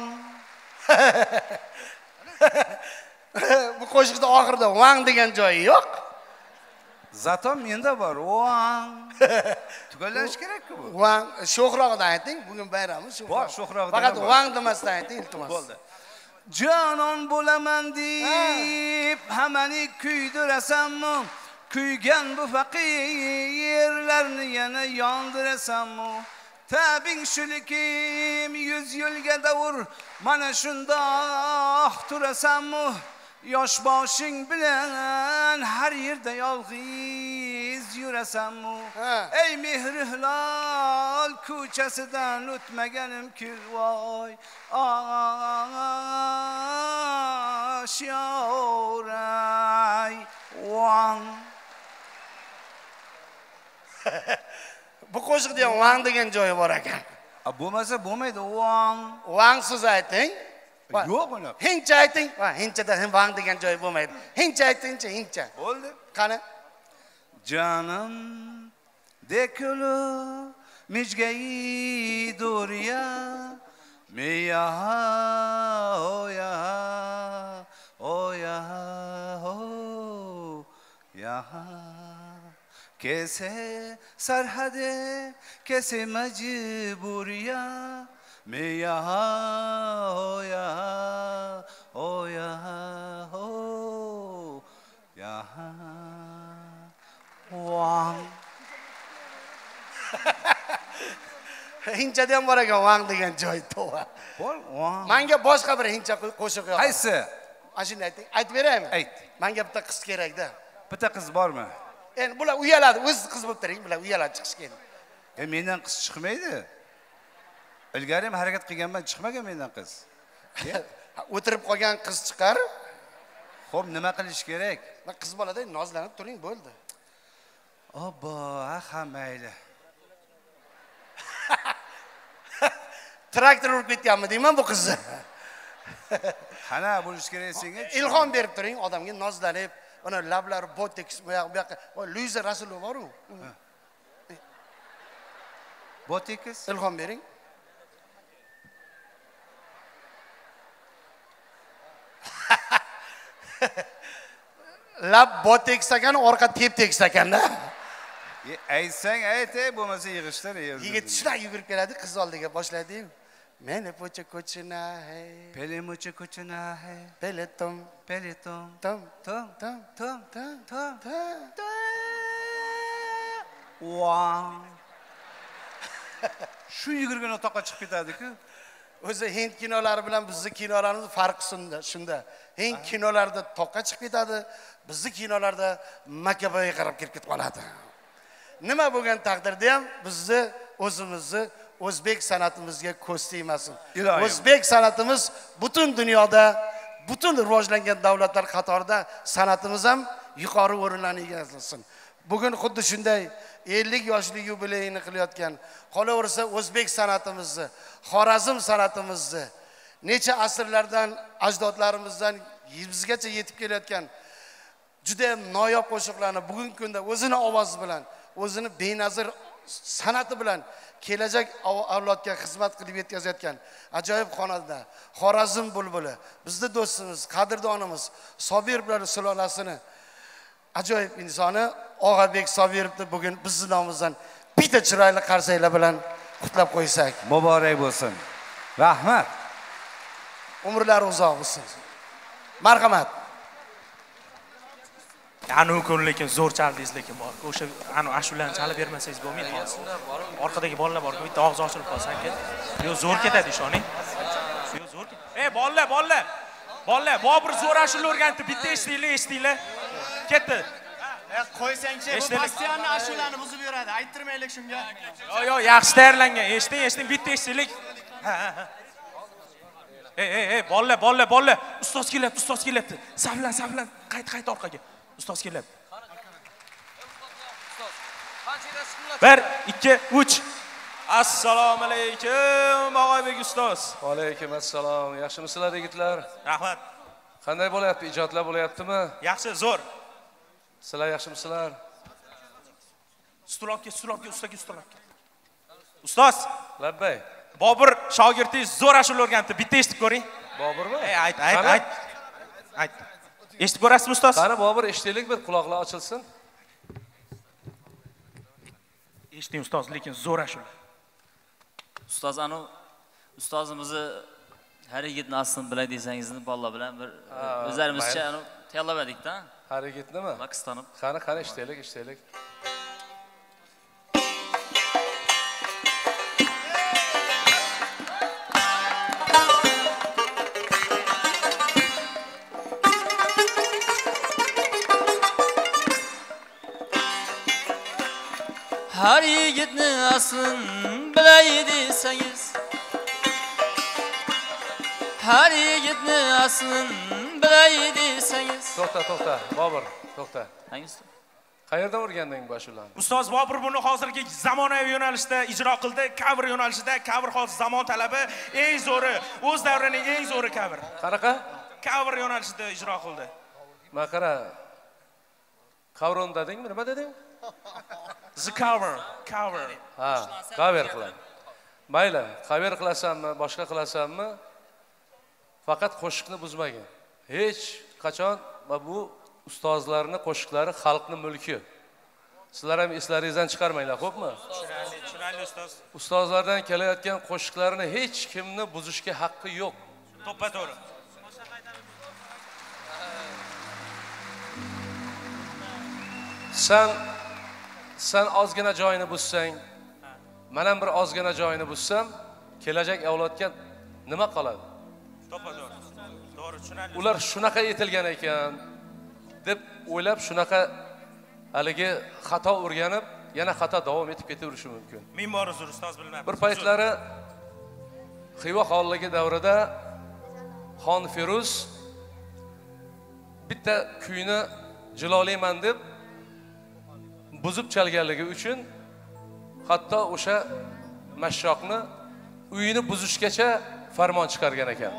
Bu qo'shiqda oxirida vang degan joyi yo'q. Zato menda bor. Vang. Tugallanish kerak-ku bu. Vang sho'xrog'idan ayting, bugun bayrami sho'xrog'. Bor, sho'xrog'idan Faqat bor. vang demasdan ayting, iltimos. Bo'ldi. Jonon bo'laman deb hamani kuydirasanmi? Kuygan bu faqirlarni yana yondirasanmi? Tabing shulikim yuz yilga davr mana shundoq turasanmi? Yosh boshing bilan har yerda yolg'iz yurasanmi? Ey mehri hilol ko'chasidan o'tmaganim kirvoy. Ashyoray vang. Bu qo'shiqda ham vang degan joyi bor ekan. A bo'lmasa bo'lmaydi, vang. Vang so'z ayting. Yo'q uni. Hincha ayting. Va, hinchada ham vang degan joyi bo'lmaydi. Hincha aytingchi, hincha. Bo'ldi. Qani? Canım dekulu mijgai doriya meya oya oya o ya kese sarhade kese majburiya meya oya oya o ya Vang. Hinchada ham bor ekan vang degan joy to'g'ri. Bor, vang. Menga boshqa bir hincha qo'shiq yo'q. Qaysi? Ana shuni ayting. Aytib beraymi? Ayt. Menga bitta qiz kerak-da. Bitta qiz bormi? Endi bular uyaladi, o'z qiz bo'lib turing, bular uyaladi chiqishga endi. E mendan qiz chiqmaydi. Ilgari ham harakat qilganman, chiqmagan mendan qiz. O'tirib qolgan qiz chiqar. Xo'p, nima qilish kerak? Men qiz bolada nozlanib turing, bo'ldi. Obbo, ha mayli. Traktor urib ketganmi deyman bu qizni. Qana bo'lish kerak senga? Ilhom berib turing, odamga nozlanib, mana lablari botoks, bu yoq bu yoqqa, Luiza Rasulova bor-ku. Botoks? Ilhom bering. Lab botoks ekan, orqa tep-teks ekan-da. Aytsang ayt, bo'lmasa yig'ishtir. Yigit shunday yugurib keladi, qiz oldiga boshlaydi. Meni pocha ko'china hey. Pele mucha ko'china hey. Pele tom, pele tom, tom, tom, tom, tom, tom, tom, tom. Wow. Shu yugurgan otoqqa chiqib ketadi-ku. O'zi Hind kinolari bilan bizning kinolarimiz farqi shunda, shunda. Hind kinolarida toqqa chiqib ketadi, bizning kinolarda Makaboyga qarab kirib ketib qoladi. Nima bo'lgan taqdirda ham bizni o'zimizni o'zbek san'atimizga ko'z tegmasin. Iloyim. O'zbek san'atimiz butun dunyoda, butun rivojlangan davlatlar qatorida san'atimiz ham yuqori o'rinlarni egallasin. Bugun xuddi shunday ellik yoshlik yubileyini qilayotgan, qolaversa o'zbek san'atimizni, Xorazm san'atimizni necha asrlardan ajdodlarimizdan bizgacha yetib kelayotgan juda ham noyob qo'shiqlarni bugungi kunda o'zini ovozi bilan, o'zini benazir san'ati bilan kelajak avlodga xizmat qilib yetkazayotgan ajoyib xonanda Xorazm bulbuli, bizning do'stimiz, qadrdonimiz Sobirovlar sulolasini ajoyib insoni Og'abek Sobirovni bugun bizning nomimizdan bitta chiroyli qarsaklar bilan qutlab qo'ysak. Muborak bo'lsin. Rahmat. Umrlari uzoq bo'lsin. Marhamat. Anu kun lekin zo'r chaldingiz lekin bor. O'sha anu ashulani chalib bermasangiz bo'lmaydi. Orqadagi bolalar bor, bitta og'iz ochilib qolsa aka. Yo zo'r ketadi ishoning. Yo zo'r. Ey bolalar, bolalar. Bolalar, Bobur zo'r ashula o'rganibdi. Bitta eshitinglar, eshitinglar. Ketdi. Qo'ysang-chi, bu Bastianni ashulani buzib yuradi. Ayttirmaylik shunga. Yo yo, yaxshi tayyorlangan. Eshiting, eshiting, bitta eshitinglar. Ha ha. Ey ey ey, bolalar, bolalar, bolalar. Ustoz kelyapti, ustoz kelyapti. Saflan, saflan. Qayt, qayt orqaga. Ustoz kelyapti. bir, ikki, uch. Assalomu alaykum, Og'abek ustoz. Va alaykum assalom. Yaxshimisizlar yigitlar? Rahmat. Qanday bo'layapti? Ijodlar bo'layaptimi? Yaxshi, zo'r. Sizlar yaxshimisizlar? Stulobga, stulobga, ustaga stulobga. Ustoz, Labbay. Bobur shogirdingiz zo'r ashula o'rganibdi. Bitta eshitib ko'ring. Boburmi? Ey, ayt, ayt, ayt. Ayt. Eshitib ko'rasizmi ustoz? Qani Bobur eshitaylik, bir quloqlar ochilsin. Eshiting ustoz, lekin zo'r ashula. Ustoz anu ustozimizni har yigitni aslini bilay desangizni bolalar bilan bir o'zlarimizcha anu tayyorladik-da. Har yigitnimi? Pakistanib. Qani, qani eshitaylik, eshitaylik. Har yigitni aslin bilay desangiz, har yigitni aslin bilay desangiz. To'xta, to'xta, Bobur, to'xta. Hangisi? Qayerdan o'rganding bu ashulani? Ustoz Bobur buni hozirgi zamonaviy yo'nalishda ijro qildi. Cover yo'nalishida, cover hozir zamon talabi eng zo'ri, o'z davrining eng zo'ri cover. Qanaqa? Cover yo'nalishida ijro qildi. Ma qara. Kavron dedingmi? Nima deding? The cover, cover. Ha, cover qilaman. Mayli, cover qilasanmi, boshqa qilasanmi? Faqat qo'shiqni buzmagin. Hech qachon bu ustozlarning qo'shiqlari xalqning mulki. Sizlar ham eslaringizdan chiqarmanglar, xo'pmi? Tushunarli, tushunarli ustoz. Ustozlardan kelayotgan qo'shiqlarni hech kimni buzishga haqqi yo'q. To'ppa-to'g'ri. Sen sen ozgina joyini buzsang, men ham bir ozgina joyini buzsam, kelajak avlodga nima qoladi? To'ppa-to'g'ri. To'g'ri, tushunarli. Ular shunaqa yetilgan ekan deb o'ylab shunaqa haligi xato o'rganib, yana xato davom etib ketaverishi mumkin. Men bor uzr ustoz bilmayman. Bir paytlari Xiva xonligi davrida Xon Feruz bitta kuyni jilolayman deb buzib chalganligi uchun hatto o'sha mashshoqni uyini buzishgacha farmon chiqargan ekan.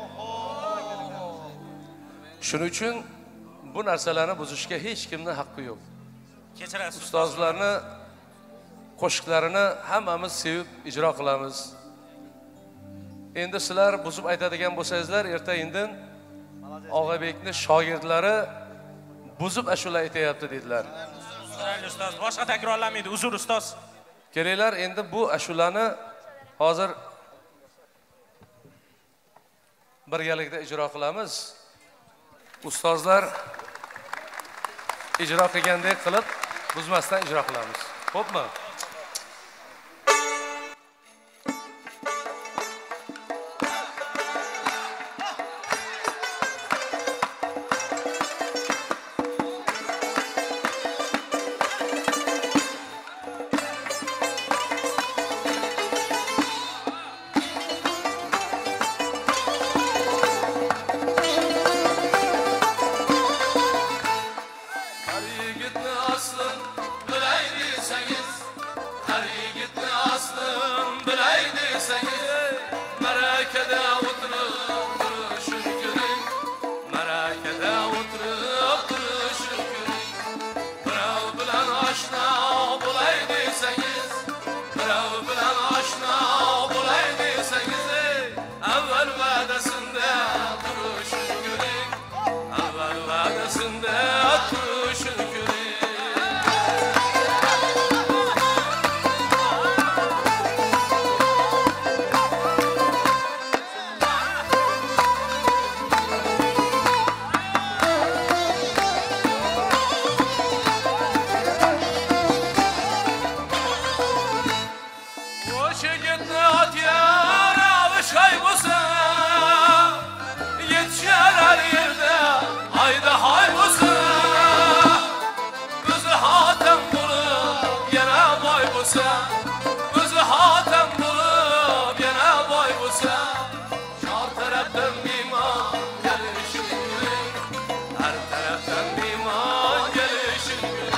Shuning uchun bu narsalarni buzishga hech kimning haqqi yo'q. Kechirasiz ustozlarni qo'shiqlarini hammamiz sevib ijro qilamiz. Endi sizlar buzib aytadigan bo'lsangizlar, erta indin Og'abekni shogirdlari buzib ashula aytayapti dedilar. Tushunarli ustoz, boshqa takrorlanmaydi. Uzr ustoz. Kelinglar, endi bu ashulani hozir birgalikda ijro qilamiz. Ustozlar ijro qilgandek qilib buzmasdan ijro qilamiz. Xo'pmi? aşna bo'lay desangiz, birov bilan oshna bo'lay desangiz, avval va'dasida turishni ko'ring, avval va'dasida turishni ko'ring. Özü hatem bulup yana boy bulsa, şar taraftan iman gelişin gülün, her taraftan iman gelişin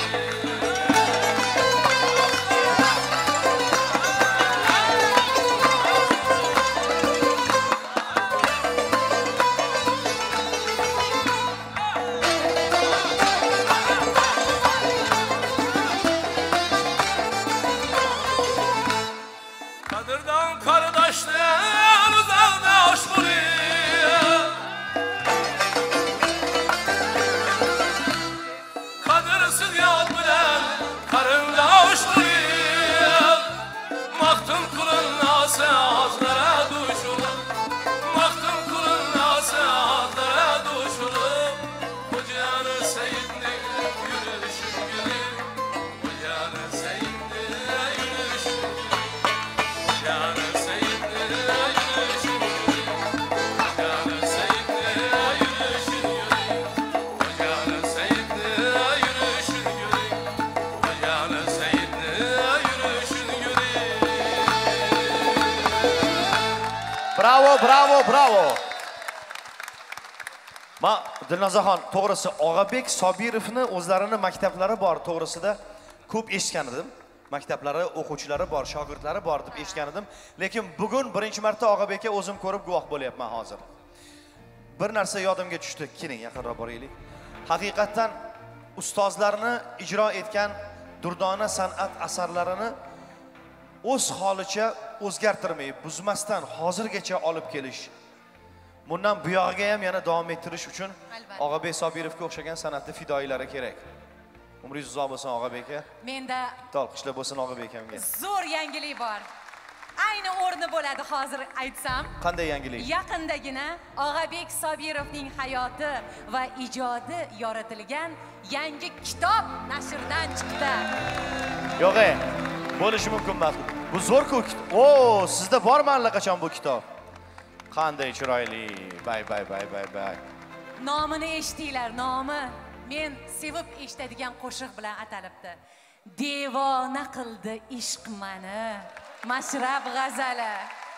Bravo, bravo, bravo. Ma Dilnozaxon, to'g'risi Og'abek Sobirovni o'zlarini maktablari bor to'g'risida ko'p eshitgan edim. Maktablari, o'quvchilari bor, shogirdlari bor deb eshitgan edim. Lekin bugun birinchi marta Og'abekka o'zim ko'rib guvoh bo'lyapman hozir. Bir narsa yodimga tushdi. Keling, yaqinroq boraylik. Haqiqatan ustozlarni ijro etgan durdona san'at asarlarini o'z holicha o'zgartirmay, buzmasdan hozirgacha olib kelish. Bundan bu yog'iga ham yana davom ettirish uchun Og'abek Sobirovga o'xshagan san'atli fidoyilari kerak. Umringiz uzoq bo'lsin Og'abek aka. Menda Talqishlar bo'lsin Og'abek akamga. Zo'r yangilik bor. Ayni o'rni bo'ladi hozir aytsam. Qanday yangilik? Yaqindagina Og'abek Sobirovning hayoti va ijodi yoritilgan yangi kitob nashrdan chiqdi. Yo'q-e, bo'lishi mumkin emas. Bu zo'r-ku. O, sizda bormi allaqachon bu kitob? Qanday chiroyli. Bay bay bay bay bay. Nomini eshitdinglar, nomi. Men sevib eshitadigan qo'shiq bilan atalibdi. Devona qildi ishq mani. Mashrab g'azali.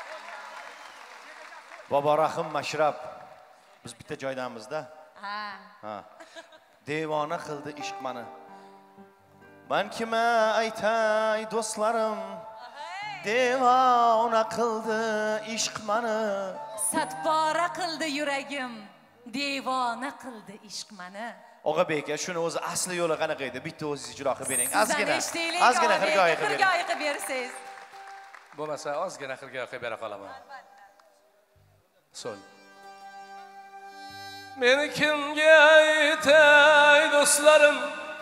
Bobo Rahim Mashrab. Biz bitta joydamizda. Ha. Ha. Devona qildi ishq mani. Men kima aytay do'stlarim? Devona qildi ishq mani. Satpora qildi yuragim. Devona qildi ishq mani. Og'abek aka, shuni o'zi asli yo'li qanaqa edi? Bitta o'zingiz ijro qilib bering. Ozgina. Ozgina xirgoyi qilib bering. Xirgoyi qilib bersiz. Bo'lmasa ozgina xirgoyi qilib bera qolaman. So'ng. Meni kimga aytay do'stlarim?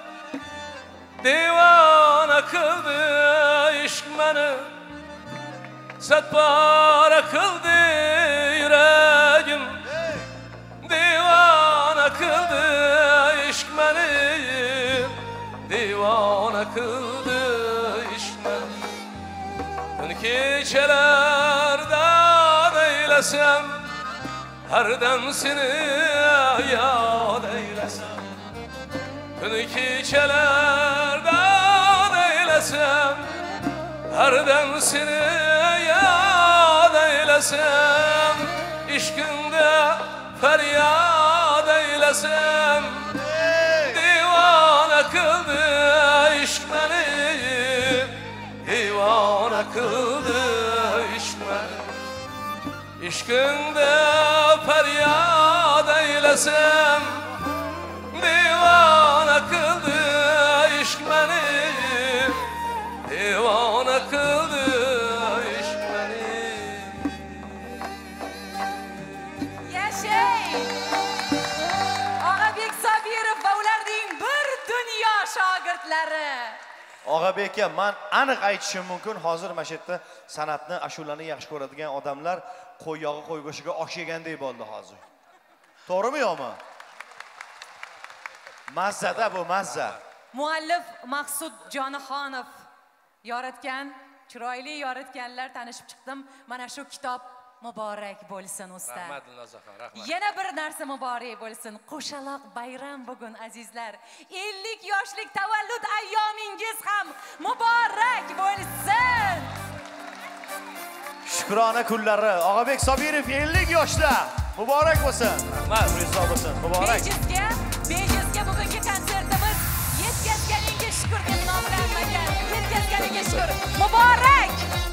Devona qildi ishq mani. Satpora qildi yuragim. Devona qildi ishq mani. Devona qildi ishq mani. Kun kechalarda eylasam, har dam seni yod eylasam. Kun kechalarda eylasam, har dam seni yod eylasam. İşkinde feryat eylasam. Divana kıldı işk beni. Divana kıldı işk beni. İşkinde feryat eylesem. Divana kıldı işk beni. Og'abeka, men aniq aytishim mumkin, hozir mana shu yerda san'atni, ashulani yaxshi ko'radigan odamlar qo'y yog'i, qo'y go'shtiga osh yegandek bo'ldi hozir. To'g'rimi yo'qmi? Mazzada bu, mazza. Muallif Maqsud Jonixonov yoritgan, chiroyli yoritganlar tanishib chiqdim. Mana shu kitob muborak bo'lsin usta. Rahmat Dilnozaxon, rahmat. Yana bir narsa muborak bo'lsin. Qo'shaloq bayram bugun azizlar. ellik yoshlik tavallud ayyomingiz ham muborak bo'lsin. Shukrona kunlari. Og'abek Sobirov ellik yoshda. Muborak bo'lsin. Rahmat, rizo bo'lsin. Muborak. Bejizga, bejizga bugungi konsertimiz yetkazganinga shukr deb nomlanmagan. Yetkazganinga shukr. Muborak!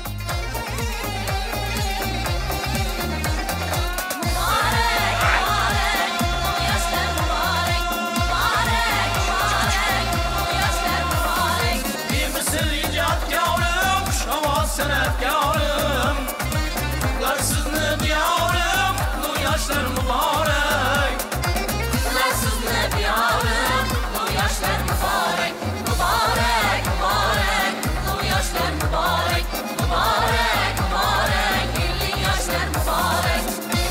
Sanatkorim, ular sizni diyorim, bu yoshlar muborak. Ular sizni diyorim, bu yoshlar muborak. Muborak, muborak, bu yoshlar muborak. Muborak, muborak, ellik yoshlar muborak.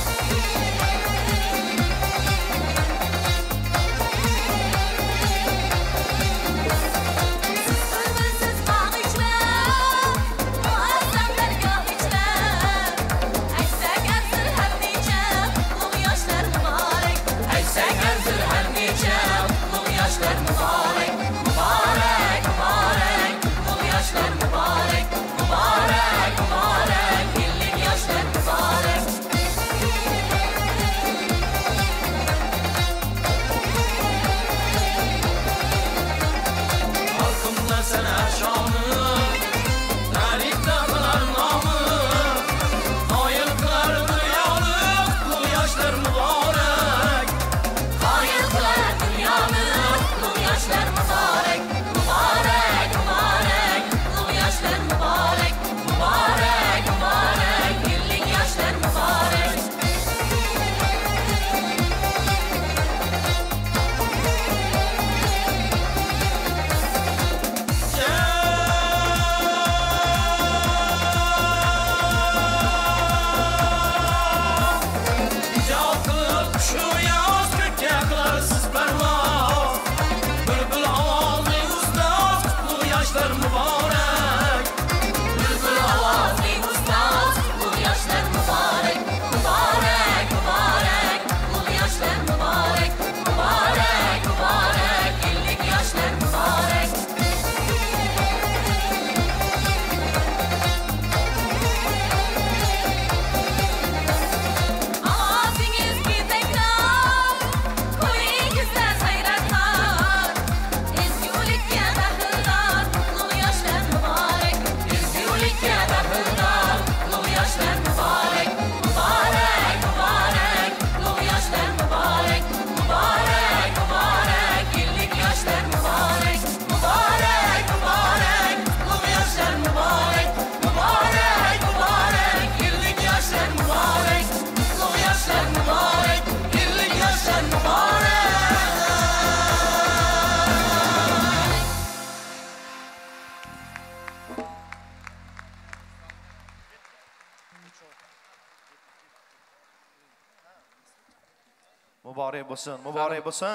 Muborak bo'lsin, muborak bo'lsin.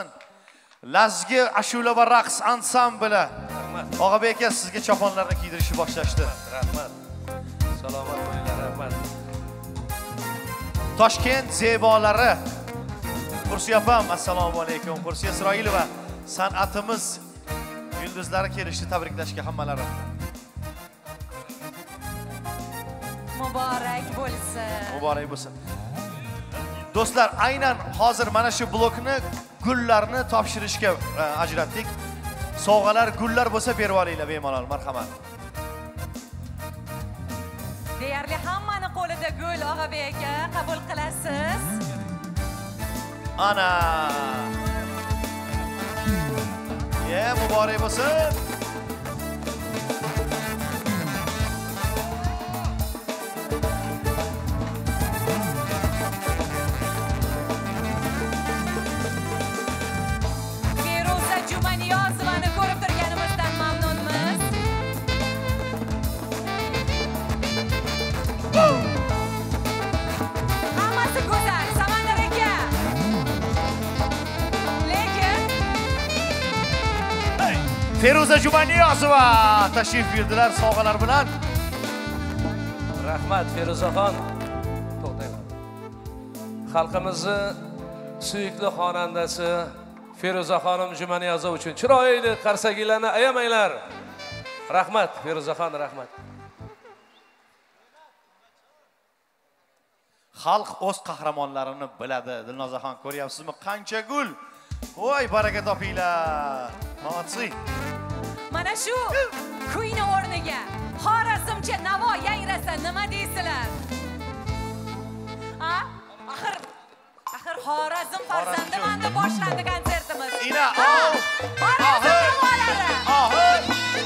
Lazgi ashula va raqs ansambli. Og'abek aka sizga choponlarni kiydirishni boshlashdi. Rahmat. Salomat bo'linglar, rahmat. Toshkent zebolari. Qursiya opam, assalomu alaykum. Qursiya Isroilova, san'atimiz yulduzlari kelishdi tabriklashga hammalari. Muborak bo'lsin. Muborak bo'lsin. Do'stlar, aynan hozir mana shu blokni gullarni topshirishga ajratdik. Sovg'alar gullar bo'lsa berib olinglar bemalol, marhamat. Deyarli hammani qo'lida gul, Og'abek aka, qabul qilasiz. Ana. Ye, muborak bo'lsin. Feruza Jumaniyozovani ko'rib turganimizdan mamnunmiz. Feruza Jumaniyozova tashrif buyurdilar sovg'alar bilan. Rahmat Feruzaxon. To'xtanglar. Xalqimizni suyukli xonandasi Feruzaxonim Jumaniyozova uchun chiroyli qarsaklarni ayamanglar. Rahmat Feruzaxon, rahmat. Xalq o'z qahramonlarini biladi. Dilnozaxon, ko'ryapsizmi? Qancha gul. Voy, baraka topinglar. Молодцы. Mana shu kuyni o'rniga Xorazmcha navo yangrasa nima deysizlar? Ha? Axir axir Xorazm farzandi manda boshlandi konsertimiz. Ina, oh. Xorazm navolari. Ahoy.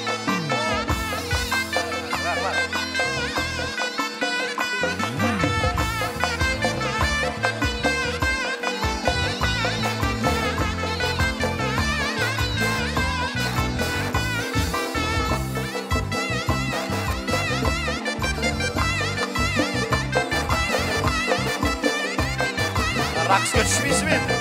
Raqsga tushmaysizmi endi?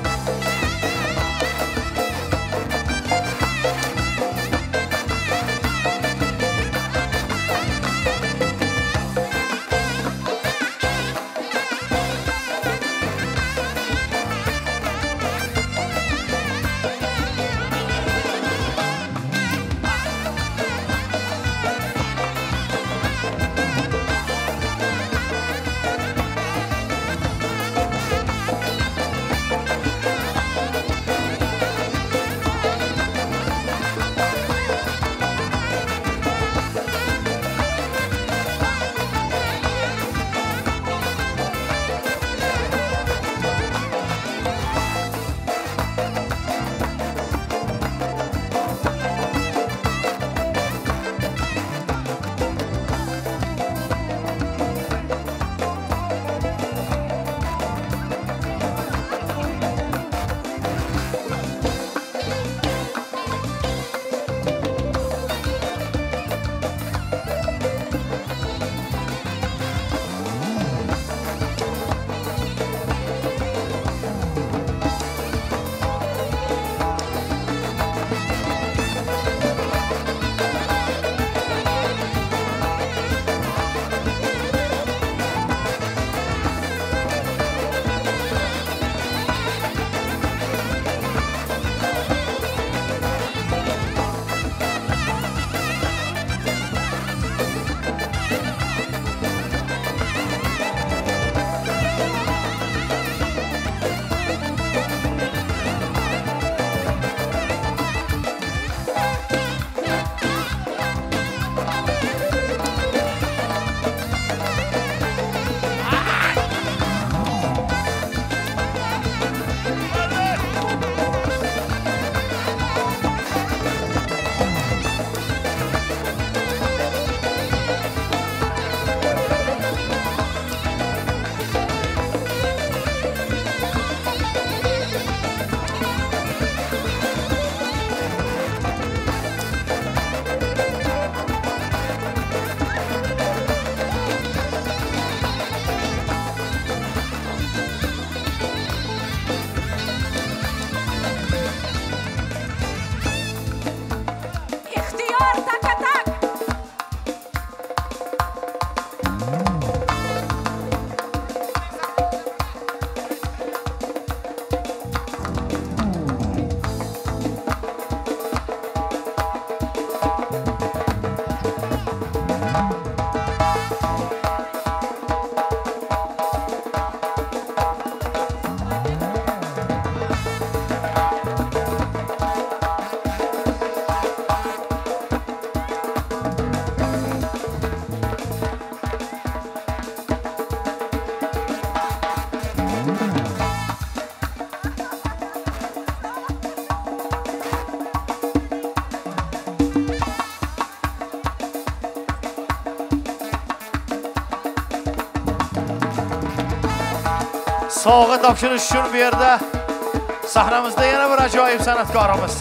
Sovg'a topshirish uchun bu yerda sahnamizda yana bir ajoyib san'atkorimiz.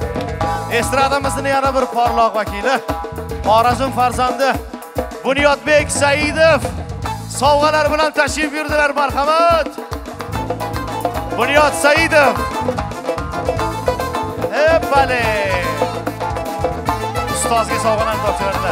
Estradamizning yana bir porloq vakili, Xorazm farzandi Bunyodbek Saidov sovg'alar bilan tashrif buyurdilar. Marhamat. Bunyod Saidov. Hepale. ustozga sovg'alarni topshiradilar.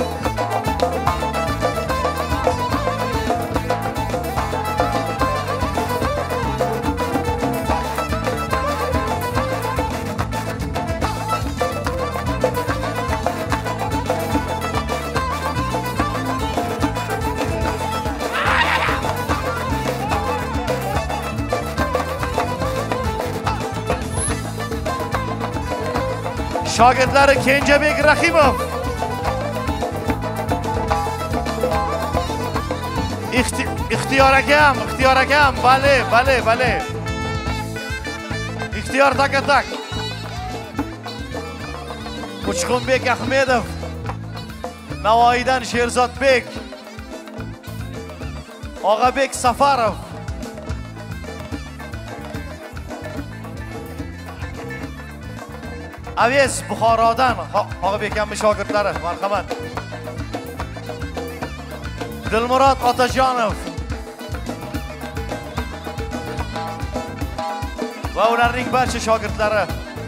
Shogirdlari Kenjabek Rahimov. Ixtiyor akam, ixtiyor akam, bale, bale, bale. Ixtiyor tak-tak. Uchqunbek Ahmedov. Navoiydan Sherzodbek. Og'abek Safarov. Aves Buxorodan Og'abek akamning shogirdlari, marhamat. Dilmurod Otajonov va ularning barcha shogirdlari.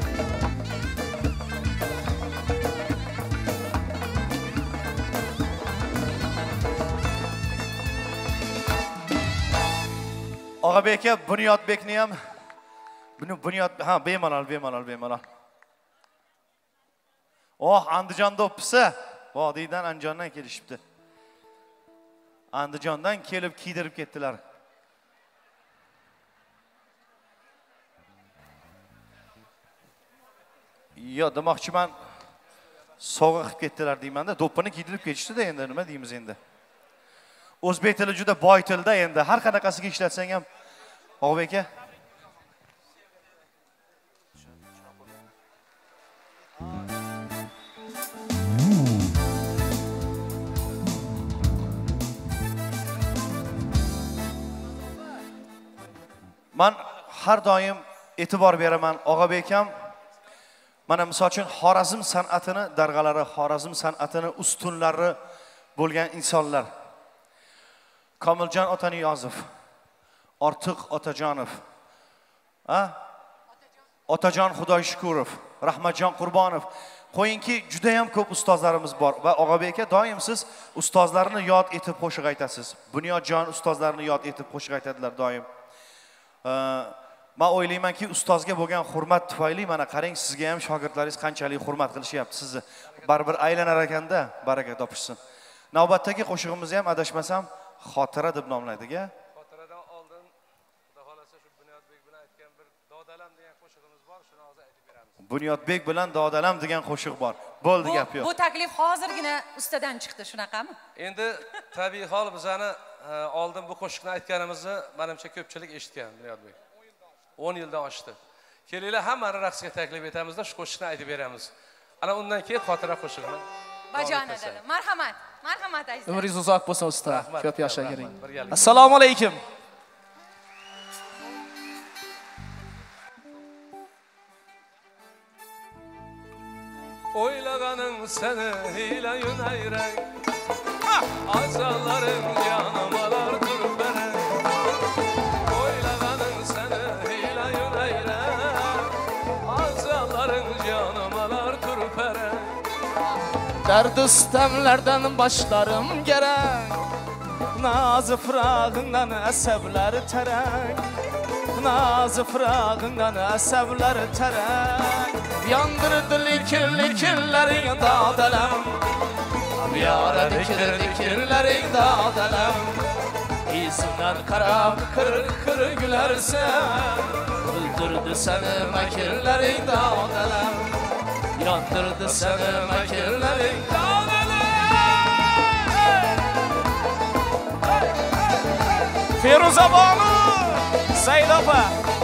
Og'abek aka Bunyodbekni ham buni Bunyod ha bemalol, bemalol, bemalol. Oh, Andijon do'ppisi. Vodiydan Andijondan kelishibdi. Andijondan kelib kiydirib ketdilar. Yo, demoqchiman, sovg'a qilib ketdilar deyman-da, do'ppini kiydirib ketishdi-da, endi nima deymiz endi. O'zbek tili juda boy tilda endi, har qanaqasiga ishlatsang ham Og'abek aka. Man har doim e'tibor beraman, Og'abek akam mana misol uchun Xorazm san'atini darg'alari, Xorazm san'atini ustunlari bo'lgan insonlar. Komiljon Otaniyozov, Ortiq Otajonov, ha? Otajon Xudoyshukurov, Rahmatjon Qurbonov. Qo'yingki, juda ham ko'p ustozlarimiz bor va Og'abek aka doim siz ustozlarni yod etib qo'shiq aytasiz. Bunyodjon ustozlarini yod etib qo'shiq aytadilar doim. Men o'ylaymanki, ustozga bo'lgan hurmat tufayli mana qarang, sizga ham shogirdlaringiz qanchalik hurmat qilishyapti sizni. Baribir aylanar ekanda, baraka topishsin. Navbatdagi qo'shig'imizni ham adashmasam xotira deb nomlaydi-ga. Xotiradan oldin Xudo xolasa shu Bunyodbek bilan aytgan bir Dodalam degan qo'shig'imiz bor, shuni hozir aytib beramiz. Bunyodbek bilan Dodalam degan qo'shiq bor. Bo'ldi, gap yo'q. Bu taklif hozirgina ustadan chiqdi, shunaqami? Endi tabiiy hol bizani oldin bu qo'shiqni aytganimizni menimcha ko'pchilik eshitgan Bunyodbek. o'n yildan oshdi. Kelinglar, hammani raqsga taklif etamizda shu qo'shiqni aytib beramiz. Ana undan keyin xotira qo'shig'ini bajon edadi. Marhamat, marhamat azizlar. Umringiz uzoq bo'lsin usta. Ko'p yashaygiring. Assalomu alaykum. Oylaganing seni hile yüneyrek, azalarım canımalar kurbenek. Oylaganing seni hile yüneyrek, azalarım canımalar kurberek. Derd istemlerden başlarım gerek, nazı fırağından esevler terek. Nazı fırağından esevler terek. Yandırdı likir likirlerin dağdelem, yara dikir dikirlerin dağdelem. İyisinden karab kır kır gülersen, öldürdü seni mekirlerin dağdelem. Yandırdı seni mekirlerin dağdelem. Firuze Banu, Said Apa.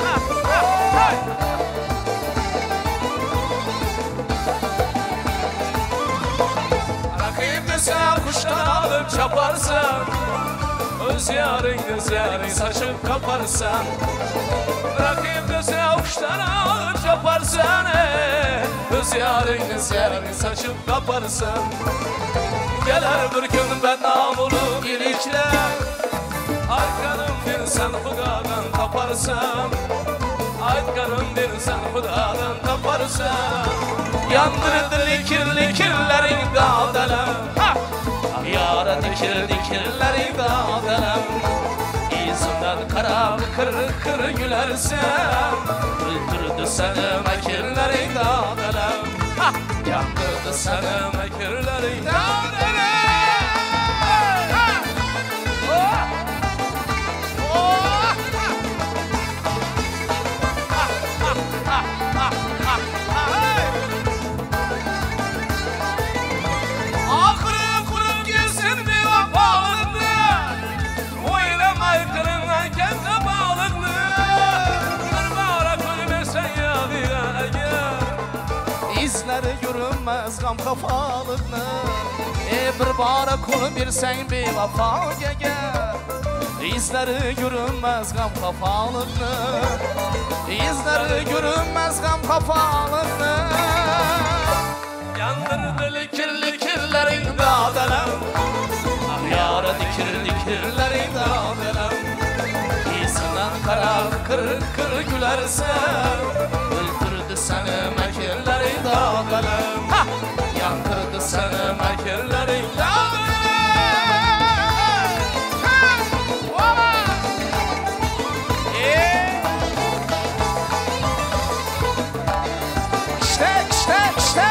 Sen kuştan alıp çaparsan, öz yarın göz yarın saçıp kaparsan. Rakip sen kuştan alıp çaparsan, öz yarın göz yarın saçıp kaparsan. Gelir bir gün ben namulu bir içler, arkanım bir sen hudadan taparsan. aytganim dersen Xudodan toparsan yondirdi likirli kirlaringda odalam yora dikirdi kirlaringda odalam izimdan qarab kir kir gülersen öldürdü seni makirlaringda odalam yondirdi seni makirlaringda odalam Yürünmez gam kafalıklı E bir bara kulu bir sen bir vafa geger İzleri yürünmez gam kafalıklı İzleri yürünmez gam kafalıklı Yandırdı likirli kirlerinde adelem Yara dikir dikirlerinde adelem İzinden kara kır kır gülersen Öldürdü seni mekirlerinde adelem Yandırdı seni mekirlerinde adelem İşte işte işte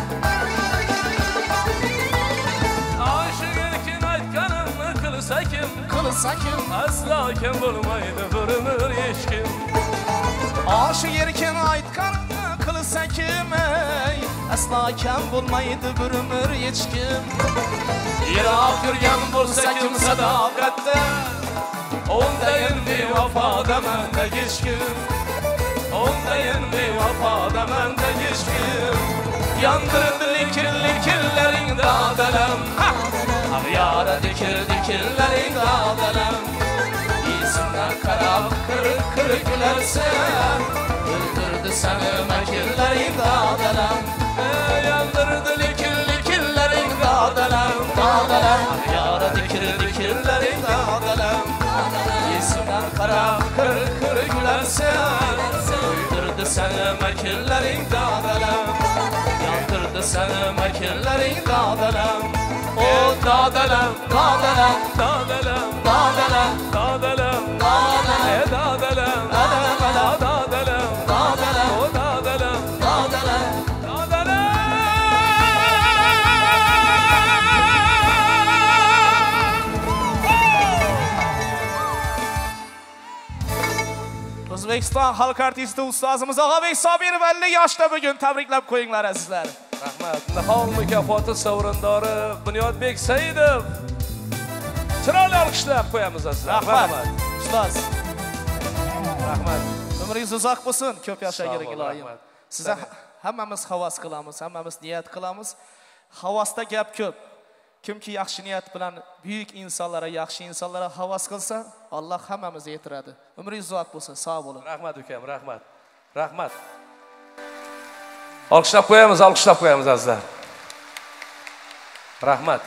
Aşık erken aytkanımı kılsa kim Kılsa kim Asla kim bulmaydı vurulur hiç kim Aşık erken aytkanımı kılsa kim ey Asla kim bulmaydı vurulur hiç kim Yirak yürgen bulsa kim sadakatte Ondayın bir vafada mende hiç kim Ondayın bir vafada mende hiç kim Yandırdı likirli kirlerinde adelem Yara dikir dikirlerinde adelem İzinden kara kır kır gülersen Öldürdü seni mekirlerinde adelem Yandırdı likirli kirlerinde adelem Yara dikir dikirlerinde adelem İzinden kara kır kır gülersen Öldürdü seni mekirlerinde adelem Yandırdı seni mekirlerinde adelem O dadelem, dadelem, dadelem, dadelem, dadelem, dadelem, dadelem, dadelem, dadelem, dadelem, o dadelem, dadelem, dadelem. O'zbekiston xalq artisti ustozimiz Og'abek Sobirov ellik yoshda bugun tabriklab qo'yinglar azizlar. Rahmat. Nihol mukofoti sovrindori Bunyodbek Saidov. Chiroyli olqishlab qo'yamiz azizlar. Rahmat. Ustoz. Rahmat. Umringiz uzoq bo'lsin, ko'p yashaylik iloyim. Sizga hammamiz havas qilamiz, hammamiz niyat qilamiz. Havasda gap ko'p. Kimki yaxshi niyat bilan buyuk insonlarga, yaxshi insonlarga havas qilsa, Alloh hammamizga yetiradi. Umringiz uzoq bo'lsin, sog' bo'ling. Rahmat ukam, rahmat. Rahmat. Olqishlab qo'yamiz, olqishlab qo'yamiz azizlar. Rahmat.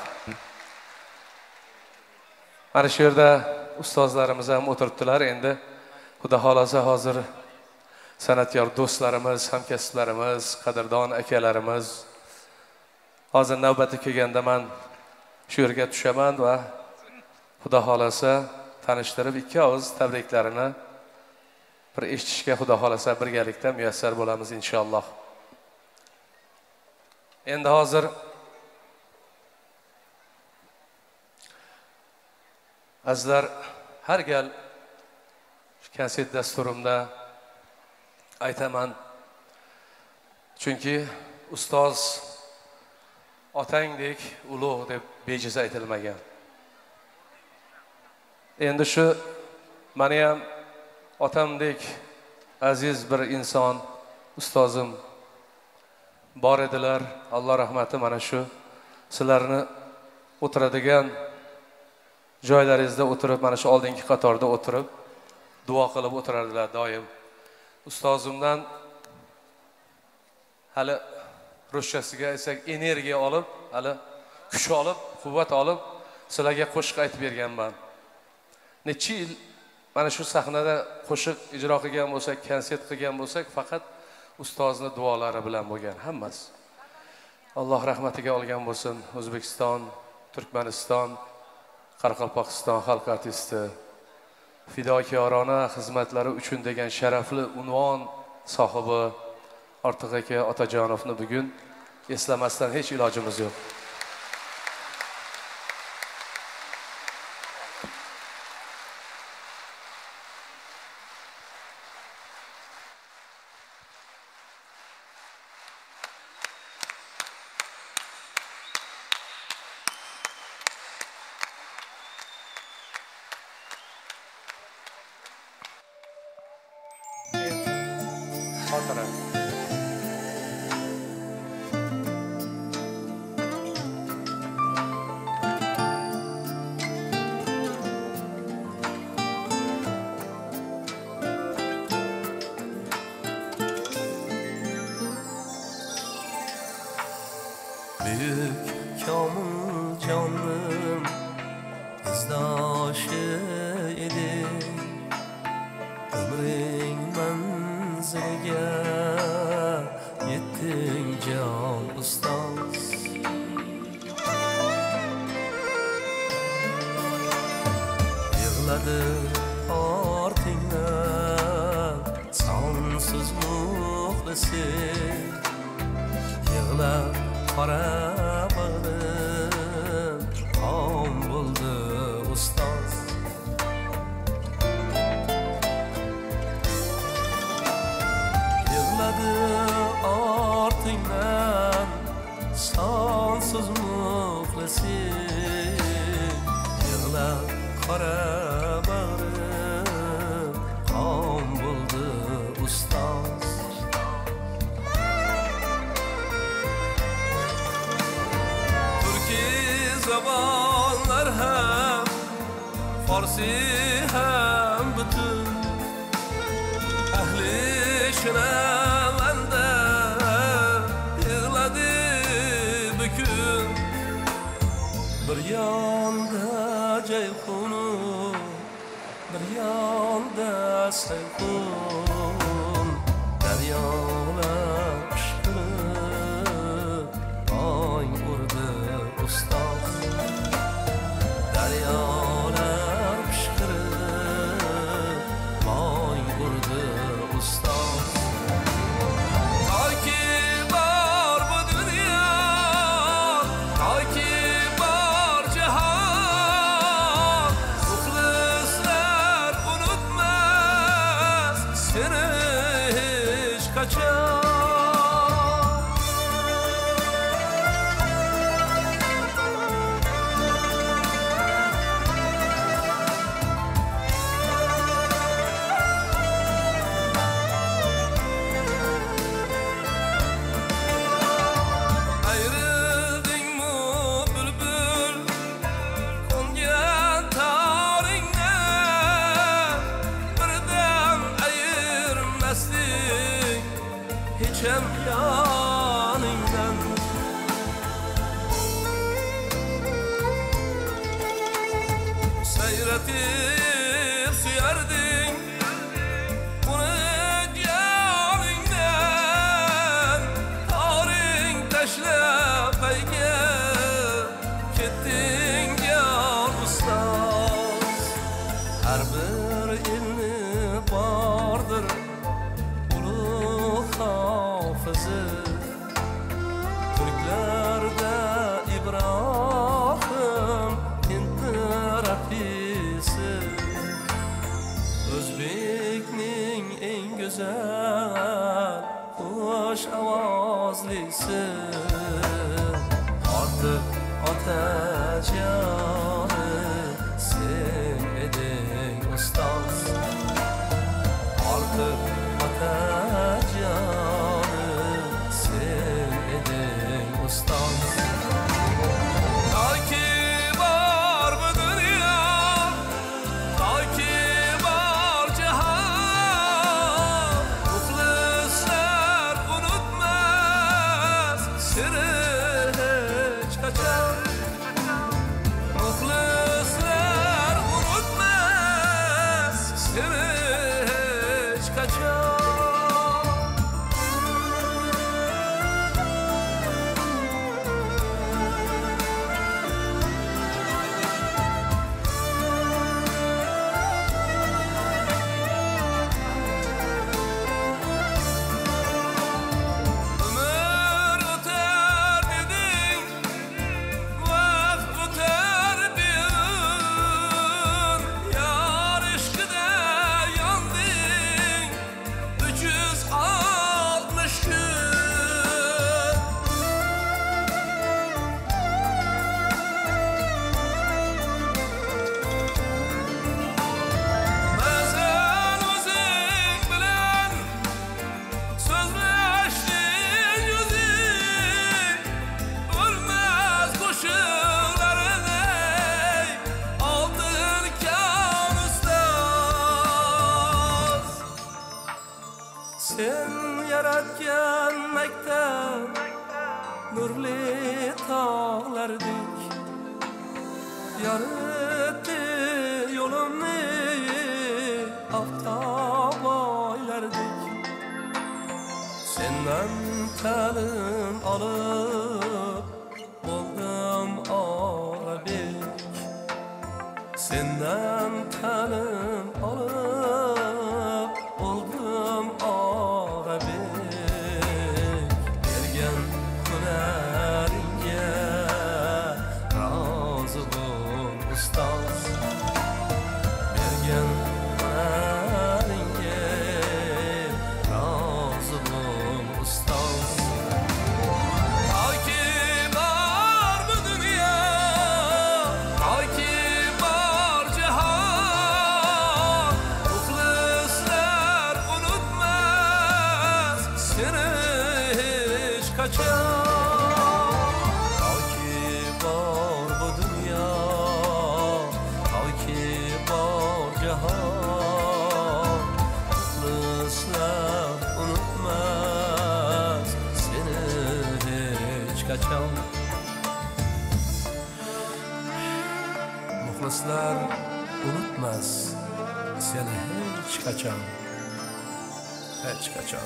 Mana shu yerda ustozlarimiz ham o'tiribdilar. Endi Xudo xolasa hozir san'atkor do'stlarimiz, hamkasblarimiz, qadrdon akalarimiz hozir navbati kelganda men shu yerga tushaman va Xudo xolasa tanishtirib ikki og'iz tabriklarini bir eshitishga Xudo xolasa birgalikda muyassar bo'lamiz inshaalloh. Endi hozir azizlar har gal kaset dasturimda aytaman. Chunki ustoz otangdek ulug' deb bejiz aytilmagan. Endi shu meni ham otamdek aziz bir inson ustozim bor edilar. Alloh rahmati, mana shu sizlarni o'tiradigan joylaringizda o'tirib, mana shu oldingi qatorda o'tirib duo qilib o'tirardilar doim. Ustozimdan hali ruschasiga aytsak energiya olib, hali kuch olib, quvvat olib sizlarga qo'shiq aytib berganman. Necha yil mana shu sahnada qo'shiq ijro qilgan bo'lsak, konsert qilgan bo'lsak, faqat ustozni duolari bilan bo'lgan hammasi. Alloh rahmatiga olgan bo'lsin. O'zbekiston, Turkmaniston, Qoraqalpog'iston xalq artisti, fidokorona xizmatlari uchun degan sharafli unvon sohibi Ortiq aka Otajonovni bugun eslamasdan hech ilojimiz yo'q. Xotira. Büyük kamil canım izdaşı idi. Ömrün manziliga yetding can ustoz. Yig'ladi ortingdan sonsiz muxlisim. Yig'lab qora bag'rim qon bo'ldi ustoz. Yig'ladi ortingdan sonsiz muxlisim. Yig'lab qora bag'rim qon bo'ldi ustoz. Zamanlar hem Farsi hem bütün Ehli şinevende yığladı bükün. Bir yanda Ceyhun'u, bir yanda Seyhun, deryalar pışkırıp ay vurdu ustoz. Deryalar pışkırıp ay vurdu ustoz. Ta ki var bu dünya, ta ki var cihan, muhlisler unutmaz seni hiç kaçan. Hiçem yanından seyretip suyardın bunu canından. Tarih taşla payga kettin can ustoz. Her bir ilni vardır hafızı. Türklerde İbrahim intirafisi. Özbekning en güzel hoş avazlisi. Artık Otacanı sen edin ustoz. Artık Otacanı sen edin ustoz. Ta ki var bu dünya, ta ki var cihan, muhlisler unutmaz seni hiç kaçan. Muhlisler yarattı yolumu aftab aylardik. Senden talim alıp oldum ağabek. Senden talim alıp oldum ağabek. Bergen hunaringe razı bol ustaz. Bergen hunaringe razı bol ustaz. Taki var bu dünya, taki var cihan. Muhlisler unutmaz seni hiç kaçan. Taki var bu dünya, taki var cihan. Muhlisler unutmaz seni hiç kaçan. Muhlislar unutmaz seni hiç kaçan. Hiç kaçan.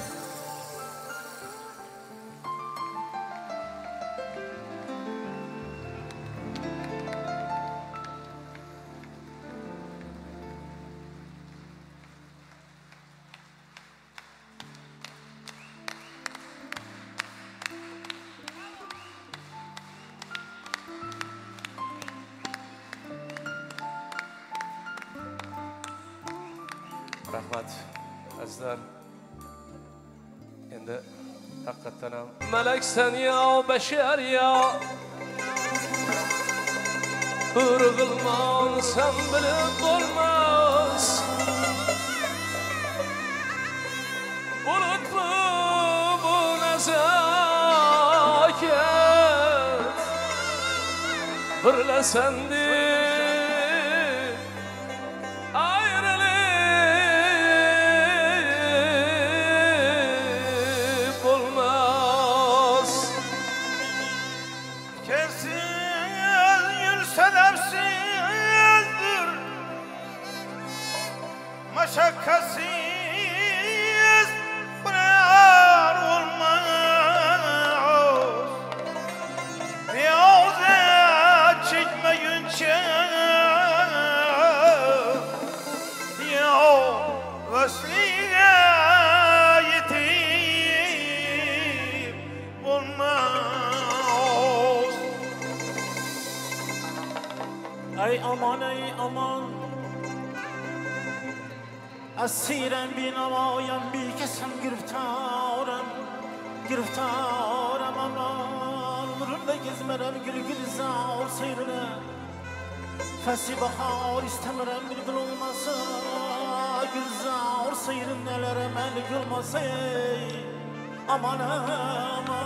Rahmat azizlar. Endi haqiqatan ham malaksan ya bashar ya. Urg'ilmon sen bilib bo'lmas. Bulutlu bu nezaket birlasendi ayrılıp olmaz. Kersiz yürse nefsizdir, meşakkatsiz birer olmaz. Riyazet çekmeyince ya vesliye yetip olmaz. Ey aman ey aman, اسیرم بی نمایم بی کسم گرفتارم گرفتارم aman nurunda gezmerem gül gül zar seyrine Fesi bahar istemirem bir gül olmasa gül zar seyrin nelere men gülmasa aman aman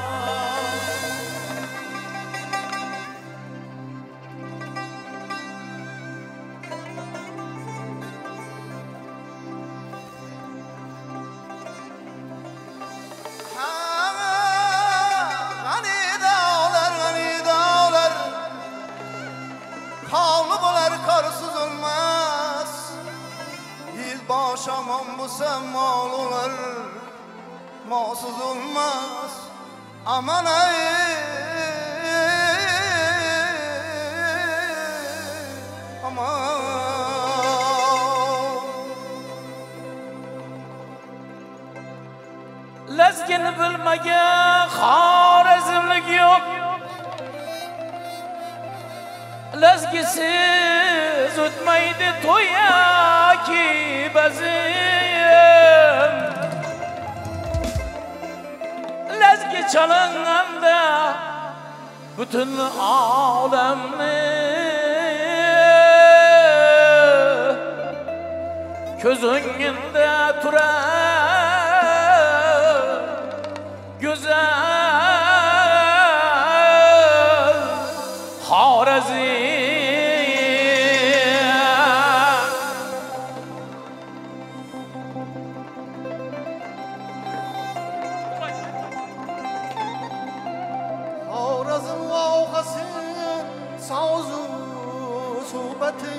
Aman bu semmal olur, mahsuz olmaz. Aman ey, aman. Lezgin bilmegen Xorazmlik yok. Lezgisiz o'tmaydi to'yaki bazim. Lezgi çalinganda bütün alemni ko'z o'ngimda turar go'zal Xorazm. Xorazm vohasin sozu suhbati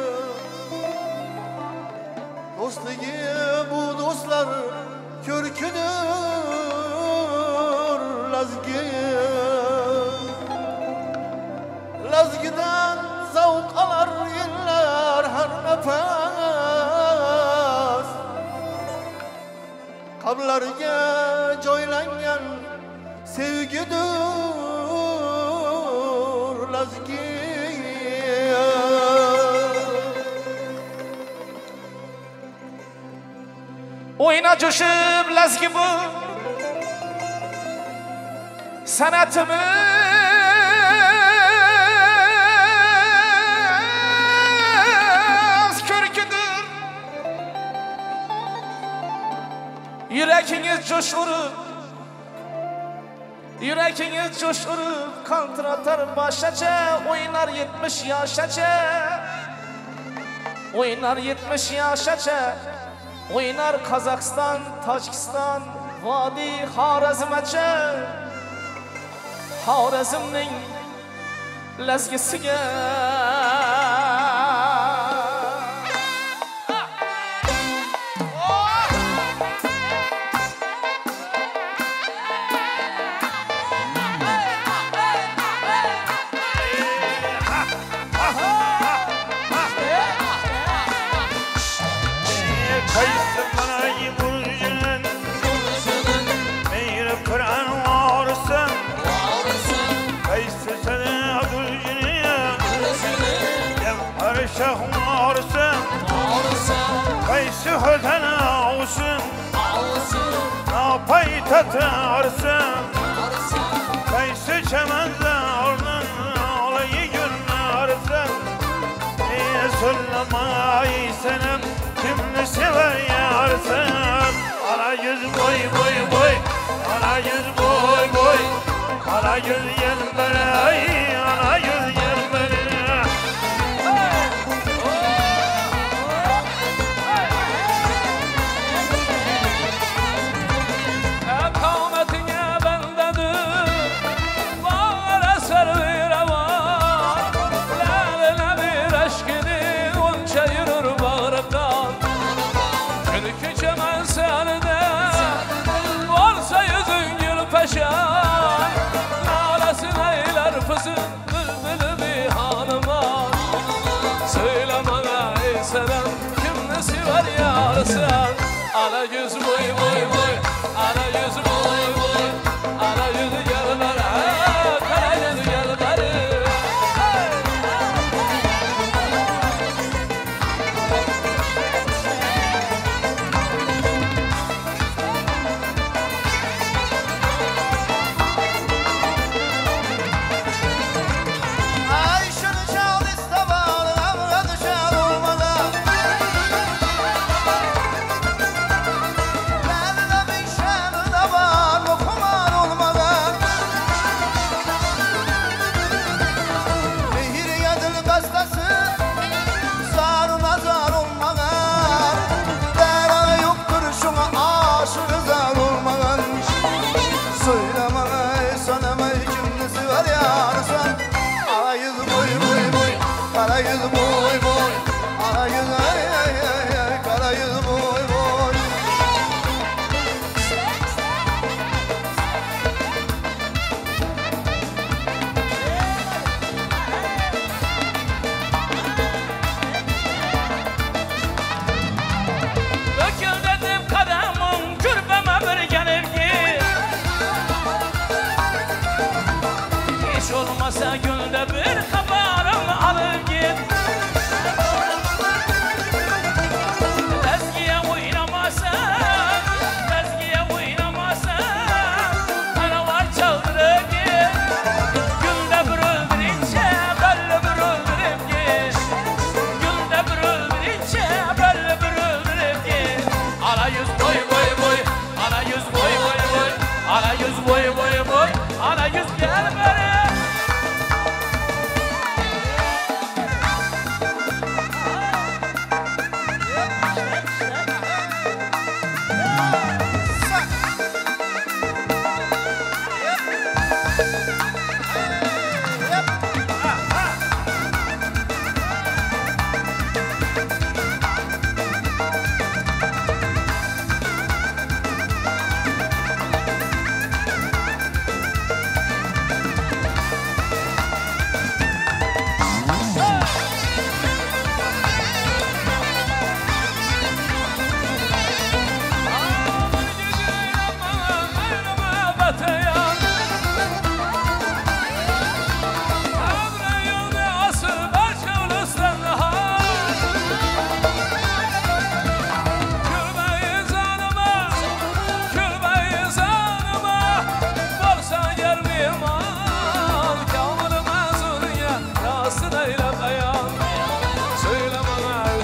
Dostligi bu dostlar körküdür lazgi Lazgidan zavq alar yıllar har nefes Kabrlarga joylangan sevgidir lazgi Oyna coşup lazgi bu sanatımız körküdür Yüreğiniz coşurup Yüreğiniz coşurup kaltıratar başaca Oynar yetmiş yaşaca Oynar yetmiş yaşaca Oynar Kazakistan, Tojikiston, Vadi Xorazmacha Xorazmning lazgisiga Kaysı hölten ağusın Napay tatarsın Kaysı çemenle ornun Olayı günlersin Niye söylemeyi senem Kimni sever yarsın Ala yüz boy boy boy Ala yüz boy boy Ala yüz yen bere Ala yüz yen bere Ala yüz boy boy boy Ala yüz boy boy Ala yüz yerler Kara yüz yerler Şanı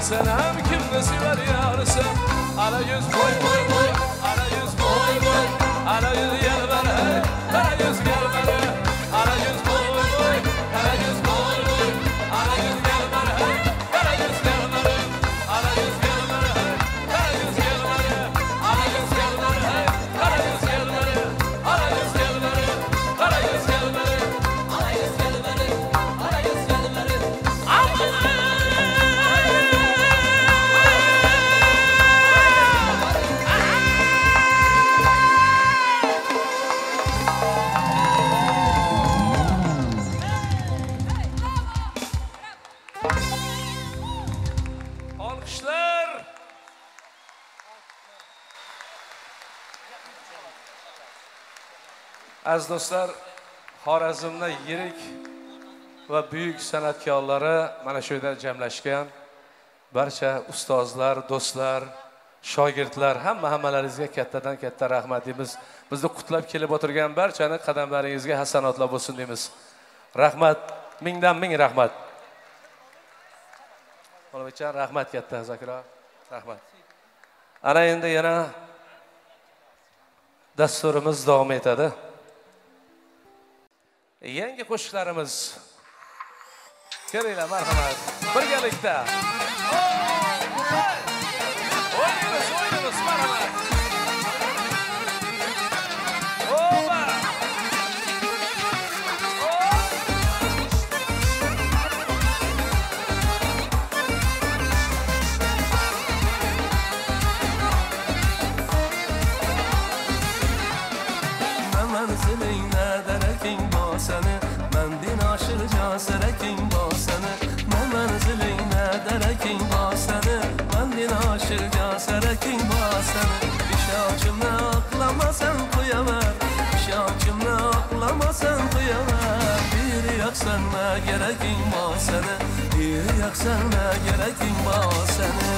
sen hem kimni sever yarısı. Ala yüz boy boy boy, ala yüz boy boy, ala yüz gel bana, ala yüz gel bana, ala yüz boy boy, ala yüz boy boy, ala yüz gel bana, ala yüz gel bana, ala yüz gel bana, ala yüz gel bana, ala yüz gel bana, ala yüz gel bana, ala yüz gel bana, ala yüz gel bana, ala yüz gel bana, ala yüz gel bana, aman. Aziz do'stlar, Xorazmda yirik va buyuk san'atkorlari mana shu yerda jamlashgan. Barcha ustozlar, do'stlar, shogirdlar, hamma hammalaringizga kattadan katta rahmat deymiz. Bizni qutlab kelib o'tirgan barchani qadamlaringizga hasanotlar bo'lsin deymiz. Rahmat, mingdan ming rahmat. Olimjon, rahmat katta Zakira. Rahmat. Ana endi yana dasturimiz davom etadi. Yangi qo'shiqlarimiz. Kelinglar, marhamat. Birgalikda. O'ynaymiz, o'ynaymiz, marhamat. Oba! Manzilingda daraking bosani, mandin oshirja saraking bosani. Manzilingda daraking bosani, mandin oshirja saraking bosani. Ishonchimni oqlamasan qo'yaman, ishonchimni oqlamasan qo'yaman. Bir yoqsan ma keraking bosani, bir yoqsan ma keraking bosani.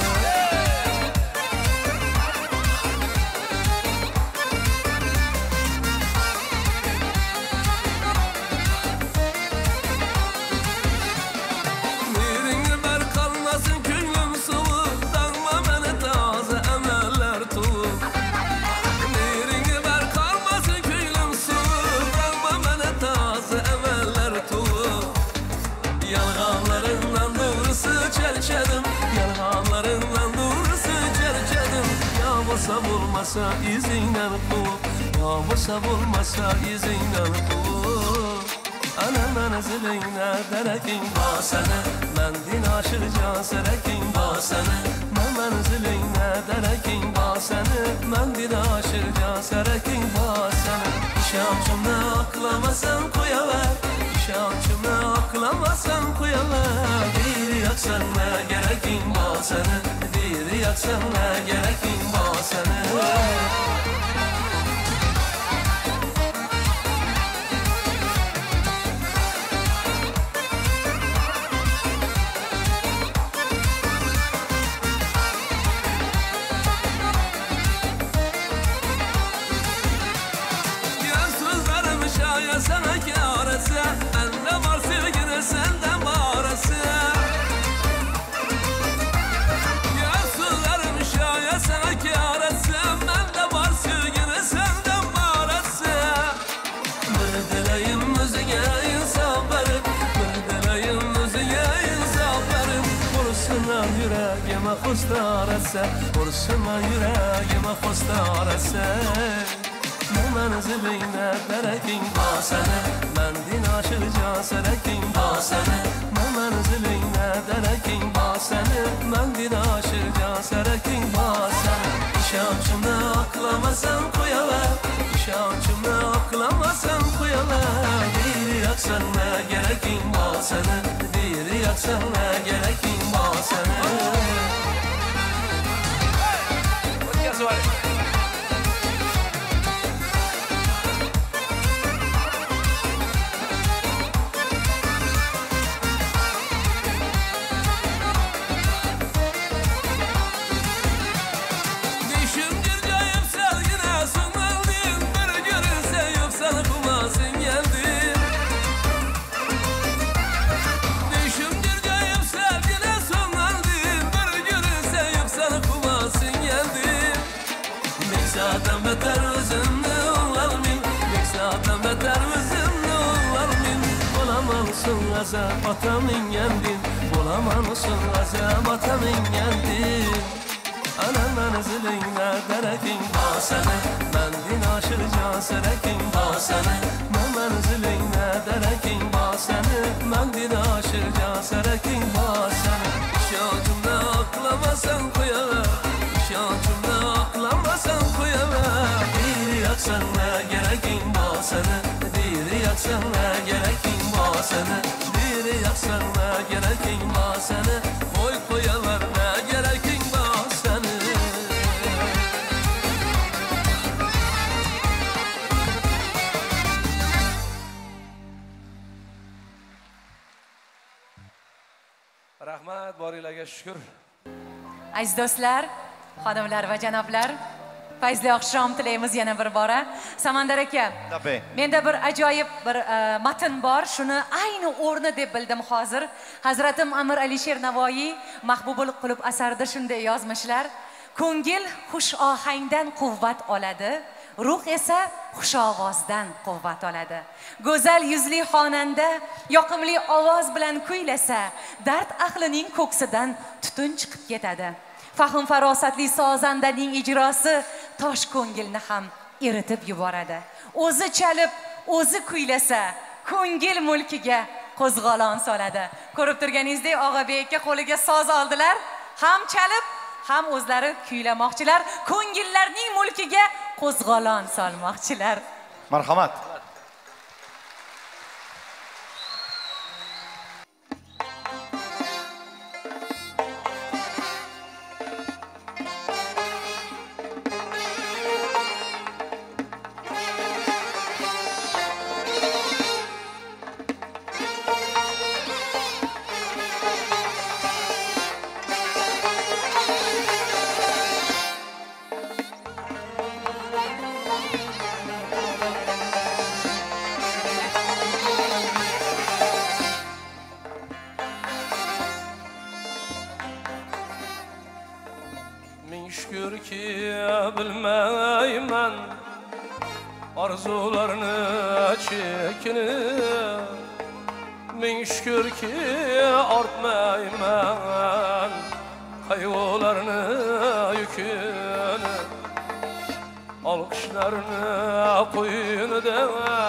Bulmasa izinden quvub, yağmursa bulmasa izinden quvub. Ana manzilingda daraking bosani, mandin oshirja saraking bosani. Manzilingda daraking bosani, mandin oshirja saraking bosani. Ishonchimni oqlamasan qo'yaver, ishonchimni oqlamasan qo'yaver. Bir yoqsan ma keraking bosani, bir yoqsan ma keraking bosani. Xustarasa, ursuma yüreğime xustarasa. Manzilingda daraking bosani, mandin oshirja saraking bosani. Manzilingda daraking bosani, mandin oshirja saraking bosani. Ishonchimni oqlamasan qo'yaver, ishonchimni oqlamasan qo'yaver. Bir yoqsan ma keraking bosani, bir yoqsan ma keraking bosani. Düşümdür cayıp sevgine sonlandın, bir olsun azamata mingendim Bulaman olsun azamata mingendim Anam manzilingda daraking bosani Mandin oshirja saraking bosani Manzilingda daraking bosani Mandin oshirja saraking bosani Sho'jumda oqlamasan qo'yaver Sho'jumda oqlamasan qo'yaver Diri yoqsanga keraking bosani Diri yoqsanga keraking bosani Diri yoqsanga keraking bosani Qo'y qo'yaver keraking bosani Rahmat, boringlarga shukr. Aziz do'stlar, xonimlar va janoblar, fayzli oqshom tilaymiz yana bir bora. Samandar aka, menda bir ajoyib bir uh, matn bor, shuni ayni o'rni deb bildim hozir. Hazratim Amir Alisher Navoiy Mahbubul Qulub asarida shunday yozmishlar. Ko'ngil xush ohangdan quvvat oladi, ruh esa xush ovozdan quvvat oladi. Go'zal yuzli xonanda yoqimli ovoz bilan kuylasa, dard ahlining ko'ksidan tutun chiqib ketadi. Fahm farosatli sozandaning ijrosi tosh ko'ngilni ham eritib yuboradi. O'zi chalib, o'zi kuylasa, ko'ngil mulkiga qo'zg'olon soladi. Ko'rib turganingizdek, Og'abek aka qo'liga soz oldilar, ham chalib, ham o'zlari kuylamoqchilar, ko'ngillarning mulkiga qo'zg'olon solmoqchilar. Marhamat. Bilmeymen arzularını çekinip Min şükür ki artmayman kaygılarını yükünü Alkışlarını koyunda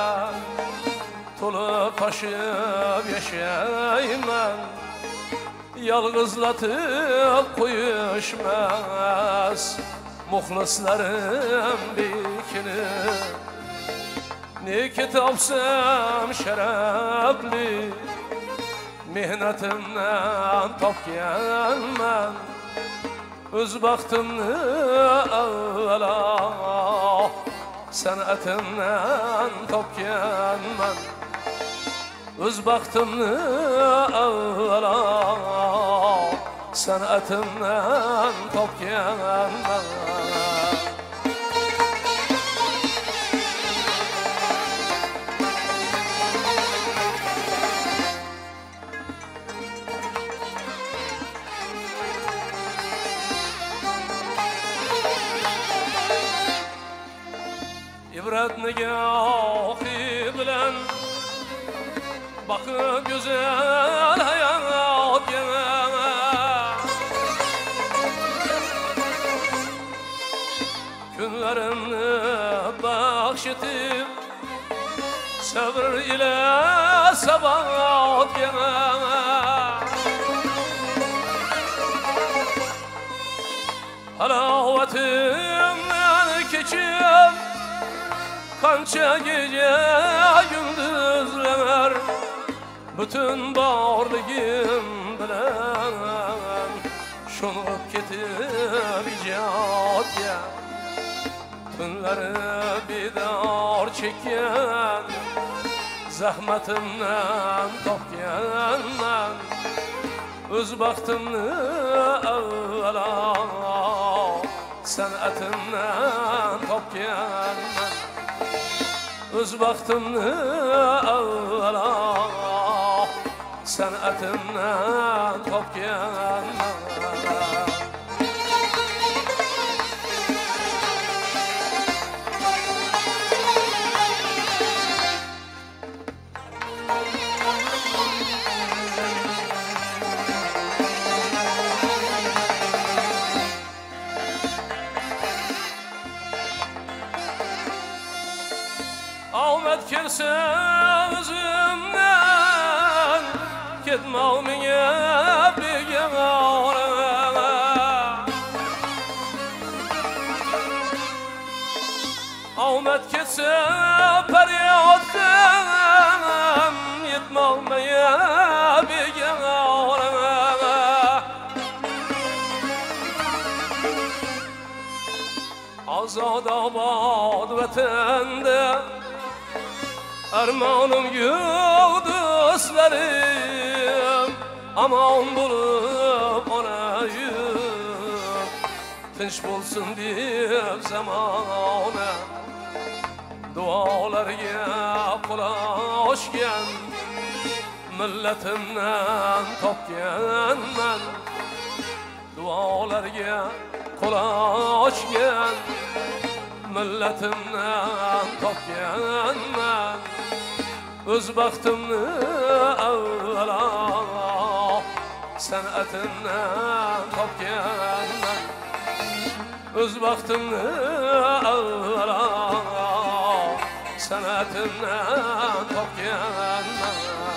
tolu taşıp yaşayman Yalgızlatıp koyuşmaz Muhlislarım bekini Ne kitapsam şerefli Mihnetimden topken ben Öz baktımını evvela Senetimden topken ben Öz baktımını evvela Senetimden topken ben İbret nigahı bilen Bakıp güzel hayat yeme Günlerimni bahşetip Sabır ile sabat yeme Halavetimden keçip Kança gece gündüzler Bütün bağırlığım bilen Şunup ketip icadya Tünleri bidar çeken Zahmetimden topken ben Öz baktımını evvela Senetimden topken ben Öz baktımını evvela Senetimden topken ketsa o'zimdan ketmoq menga begona omad ketsa faryoddan yetmoq menga begona Azad obod vatanda armonim yo'q do'stlarim amon bo'lib onayim tinch bo'lsin deb zamona duolarga quloshgan millatimdan topganman duolarga quloshgan millatimdan topganman o'z baxtimni avvalo san'atimdan topganman o'z baxtimni avvalo san'atimdan topganman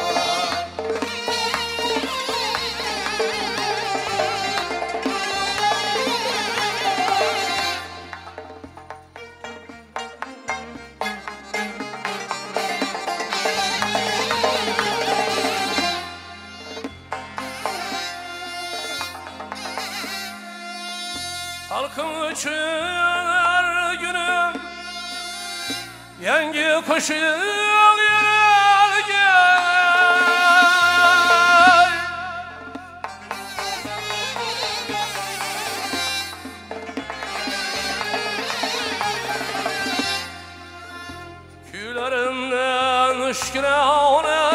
Halkım üçün her günüm yangi koşuyor yerelgen Külerimden ışkırağına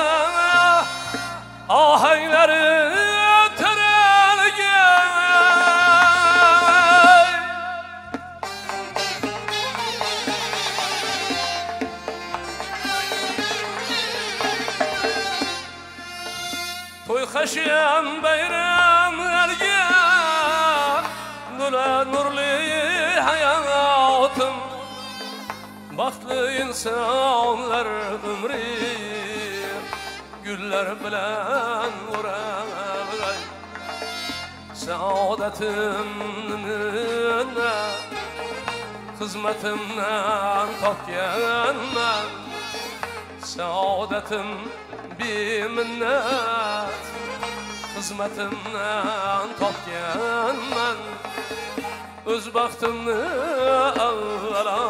ahengleri Xaşiyam bayramlarga nura nurli hayatım baxtli insonlar umri gullar bilan o'ralay saodatimni xizmatimdan topganman saodatim beminnat xizmatimdan topganman o'z baxtimni avvalo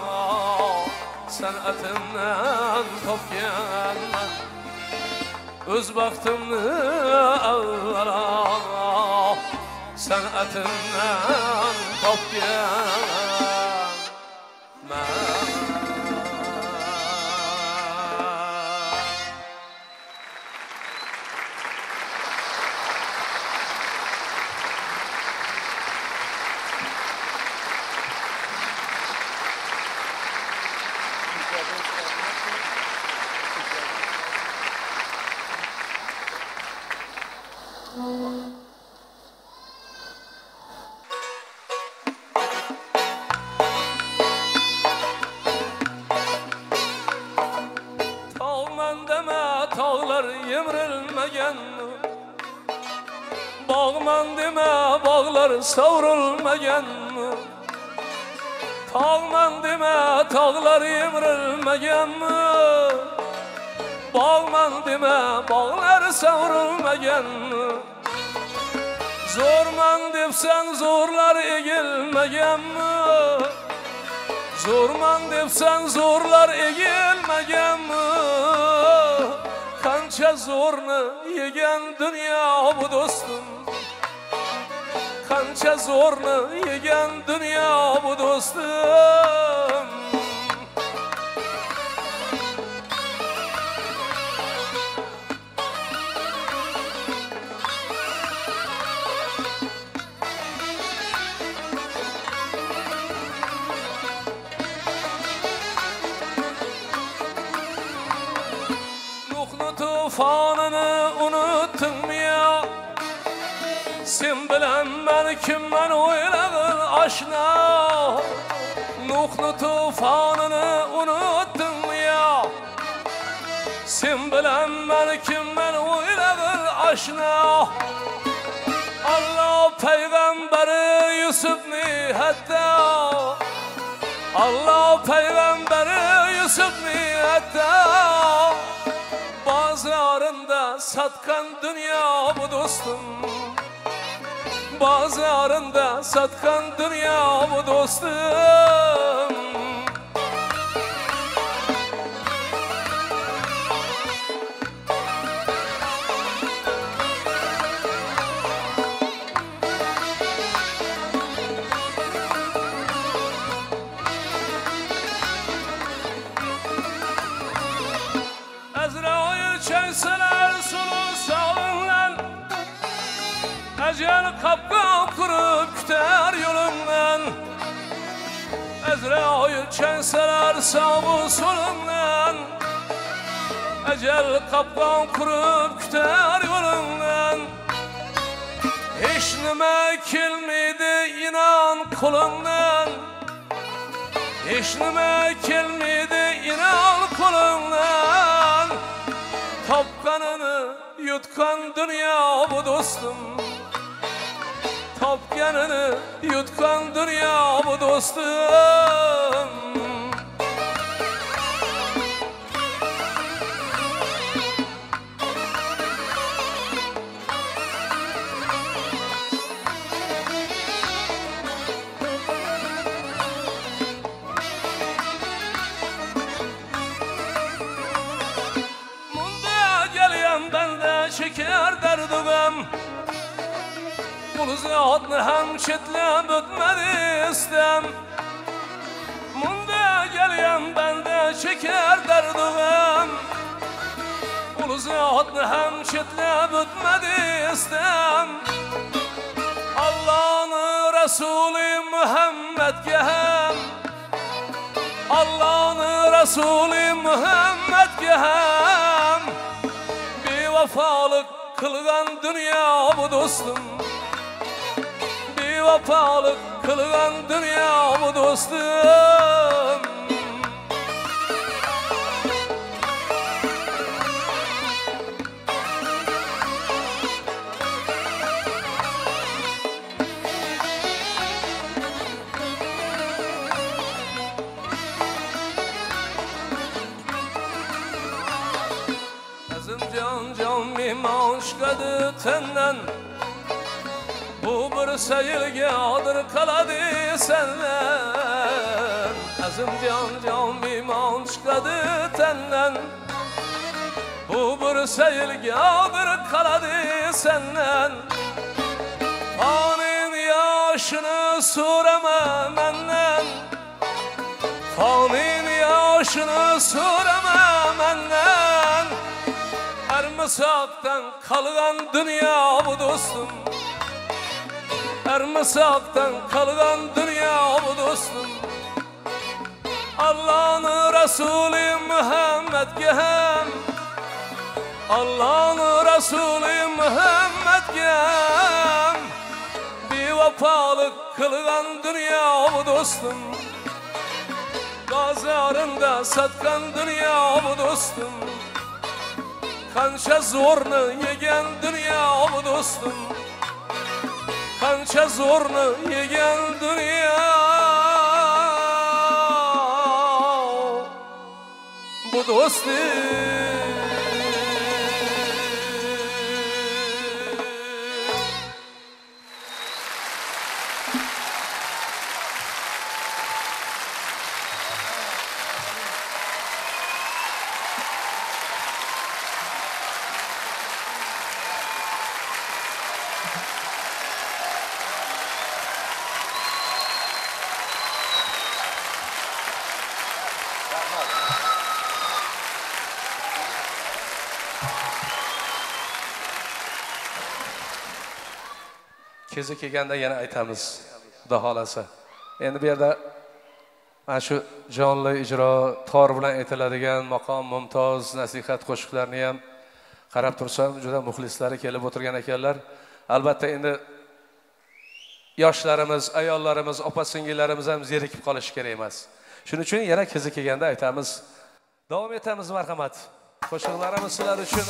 san'atimdan topganman o'z baxtimni avvalo san'atimdan topganman Bağman deme bağlar savrulmagan mı? Tağman deme tağlar yemirilmagan mı? Bağman deme bağlar savrulmagan mı? Zorman depsen zorlar egilmagan mı? Zorman depsen zorlar egilmagan mı? Qancha zo'rni yegan dunyo bu do'stim Qancha zo'rni yegan dunyo bu do'stim Tufanını unuttum ya Sen bilen ben kimden oynadın aşna Nuh'lu tufanını unuttum ya Sen bilen beni kimden oyladın aşna Allah peygamberi Yusuf'ni hatta Allah peygamberi Yusuf'ni hatta Bazarında satkan dünya bu dostum Bazarında satkan dünya bu dostum Çeyseler sulu sağından Ecel kapkan kurup küter yolundan Ezrail çeyseler sağı solundan Ecel kapkan kurup küter yolundan Hiç nime kelmedi inan kolundan Hiç nime kelmedi inan kolundan Topkanını yutkan dünya bu dostum Topkanını yutkan dünya bu dostum Çeker derdim Bunu zatını hem çetlem ötmedi istem Munda gelyen bende çeker derdim Bunu zatını hem çetlem ötmedi istem Allah'ın Resulü Muhammed'e hem Allah'ın Resulü Muhammed'e hem Vefalık kılgan dünya bu dostum Bir vefalık kılgan dünya bu dostum Mimon çıkadı tenden Bu bir sayılge adır kaladı senden Azim can can mimon çıkadı tenden Bu bir sayılge adır kaladı senden Fanin yaşını sorama menden Fanin yaşını sorama menden Ermisaktan kalgan dünya bu dostum Ermisaktan kalgan dünya bu dostum Allah'ın Resulü Muhammed'e hem Allah'ın Resulü Muhammed'e hem Bir vefalık kılgan dünya bu dostum Bazarında satkan dünya bu dostum Kança zorunu yegen dünya bu dostum Kança zorunu yegen dünya bu dostum kezi kelganda yana aytamiz xudo xolasa. Endi bu yerda mana shu jonli ijro tor bilan aytiladigan maqom mumtoz nasihat qo'shiqlarni ham qarab tursam juda muxlislari kelib o'tirgan ekanlar. Albatta endi yoshlarimiz, ayollarimiz, opa singillarimiz ham zerikib qolish kerak emas. Shuning uchun yana kezi kelganda aytamiz. Davom etamiz marhamat. Qo'shiqlarimiz sizlar uchun.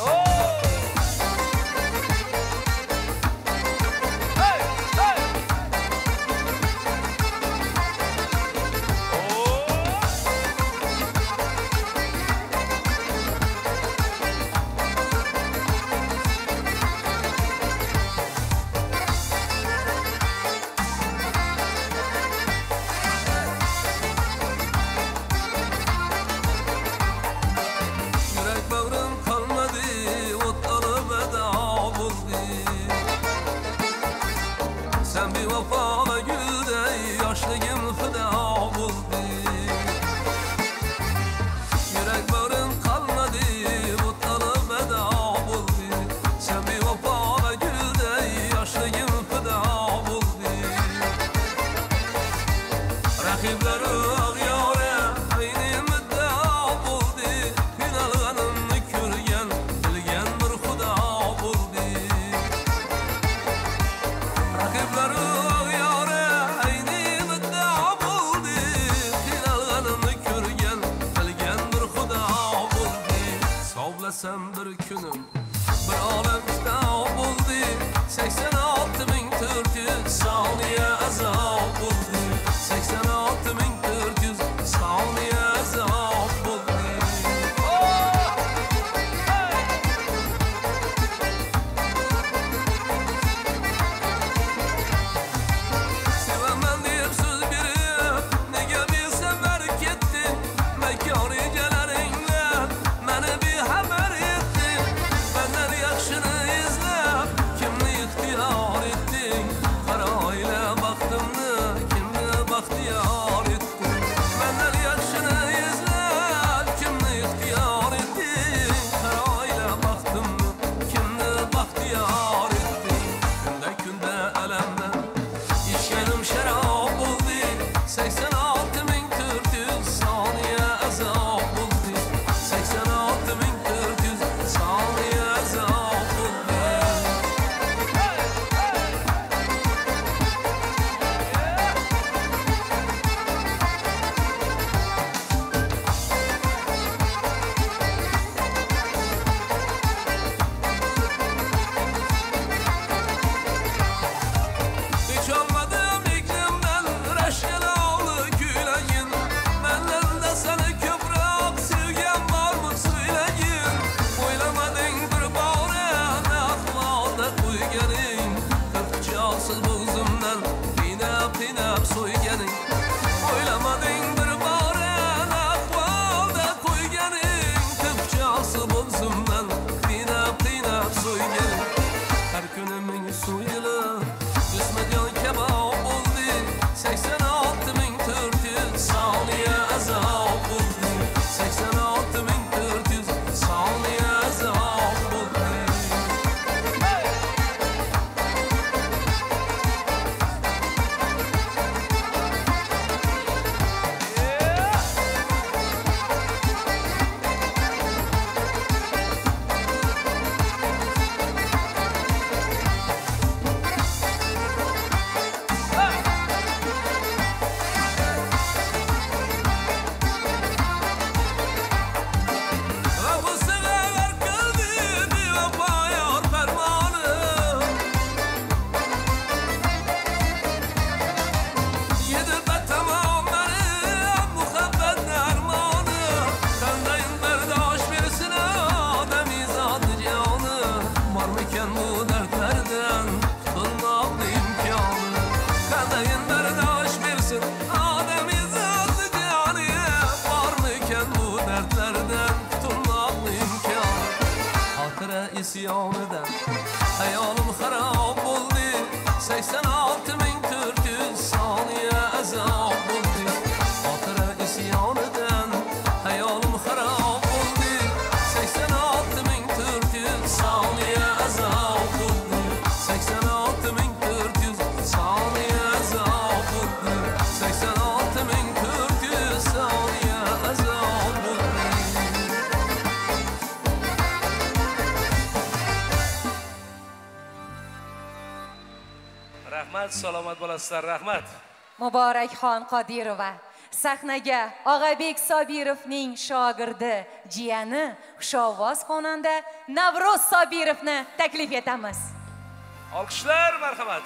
Salomat bo'lasizlar, rahmat. Muborakxon Qodirova. Sahnaga Og'abek Sobirovning shogirdi, jiyani, xushovoz xonanda Navro'z Sobirovni taklif etamiz. Olqishlar, marhamat.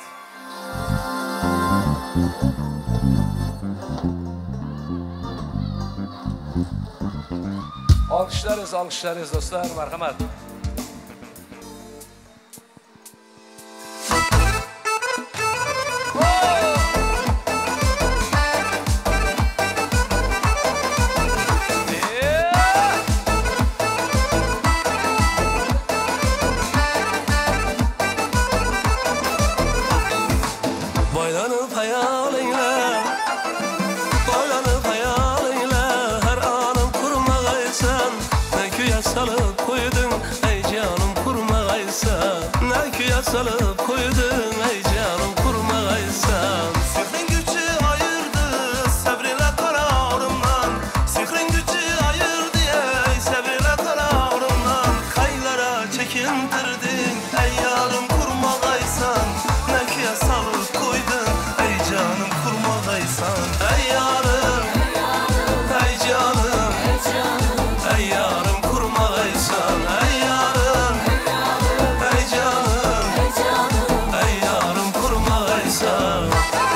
Olqishlaringiz, olqishlaringiz do'stlar, marhamat. Salıp koydun ey canım kurmaysan. Sihrin gücü ayırdı sabrıyla kararımdan. Sihrin gücü ayırdı ey sabrıyla kararımdan. Kaylara çekindirdin ey yarım kurmaysan. Nekiye salıp koydun ey canım kurmaysan. Ey yarım, ey canım, ey yarım kurmaysan. Ey yarım, ey canım. Ey yarım kurmaysan.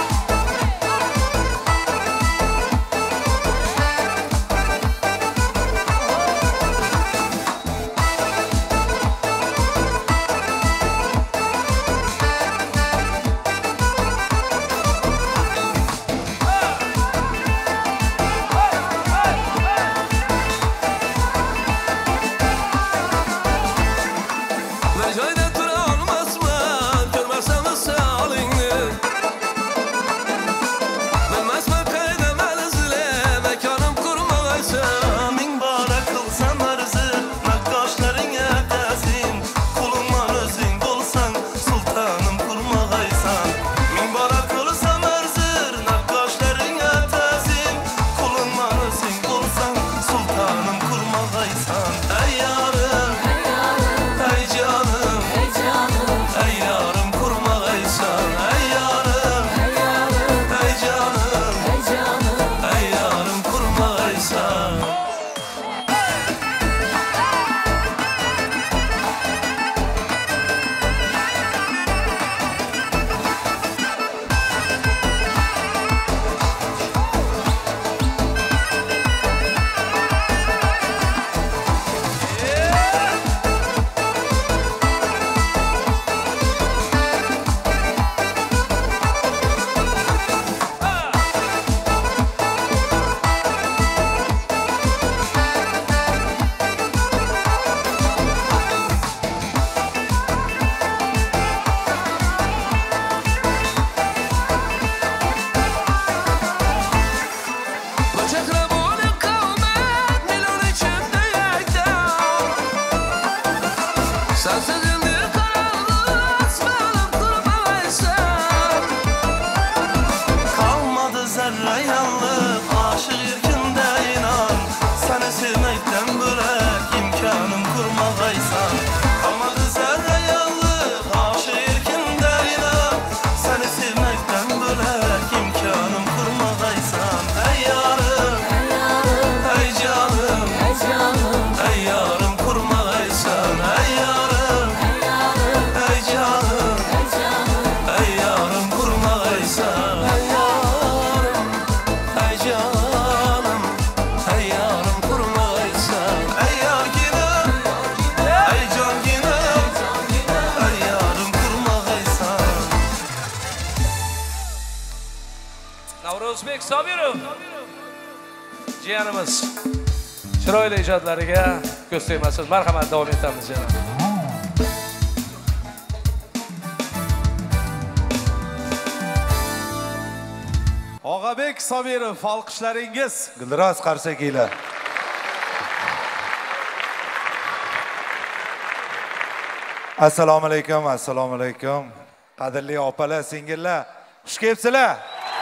Navro'zbek Sobirov jiyanimiz chiroyli ijodlariga ko'z tegmasin. Marhamat, davom etamiz yana. Og'abek Sobirov, olqishlaringiz. Gulroz Qarsakiylar. Assalomu alaykum, assalomu alaykum. Qadrli opalar, singillar, xush kelibsizlar.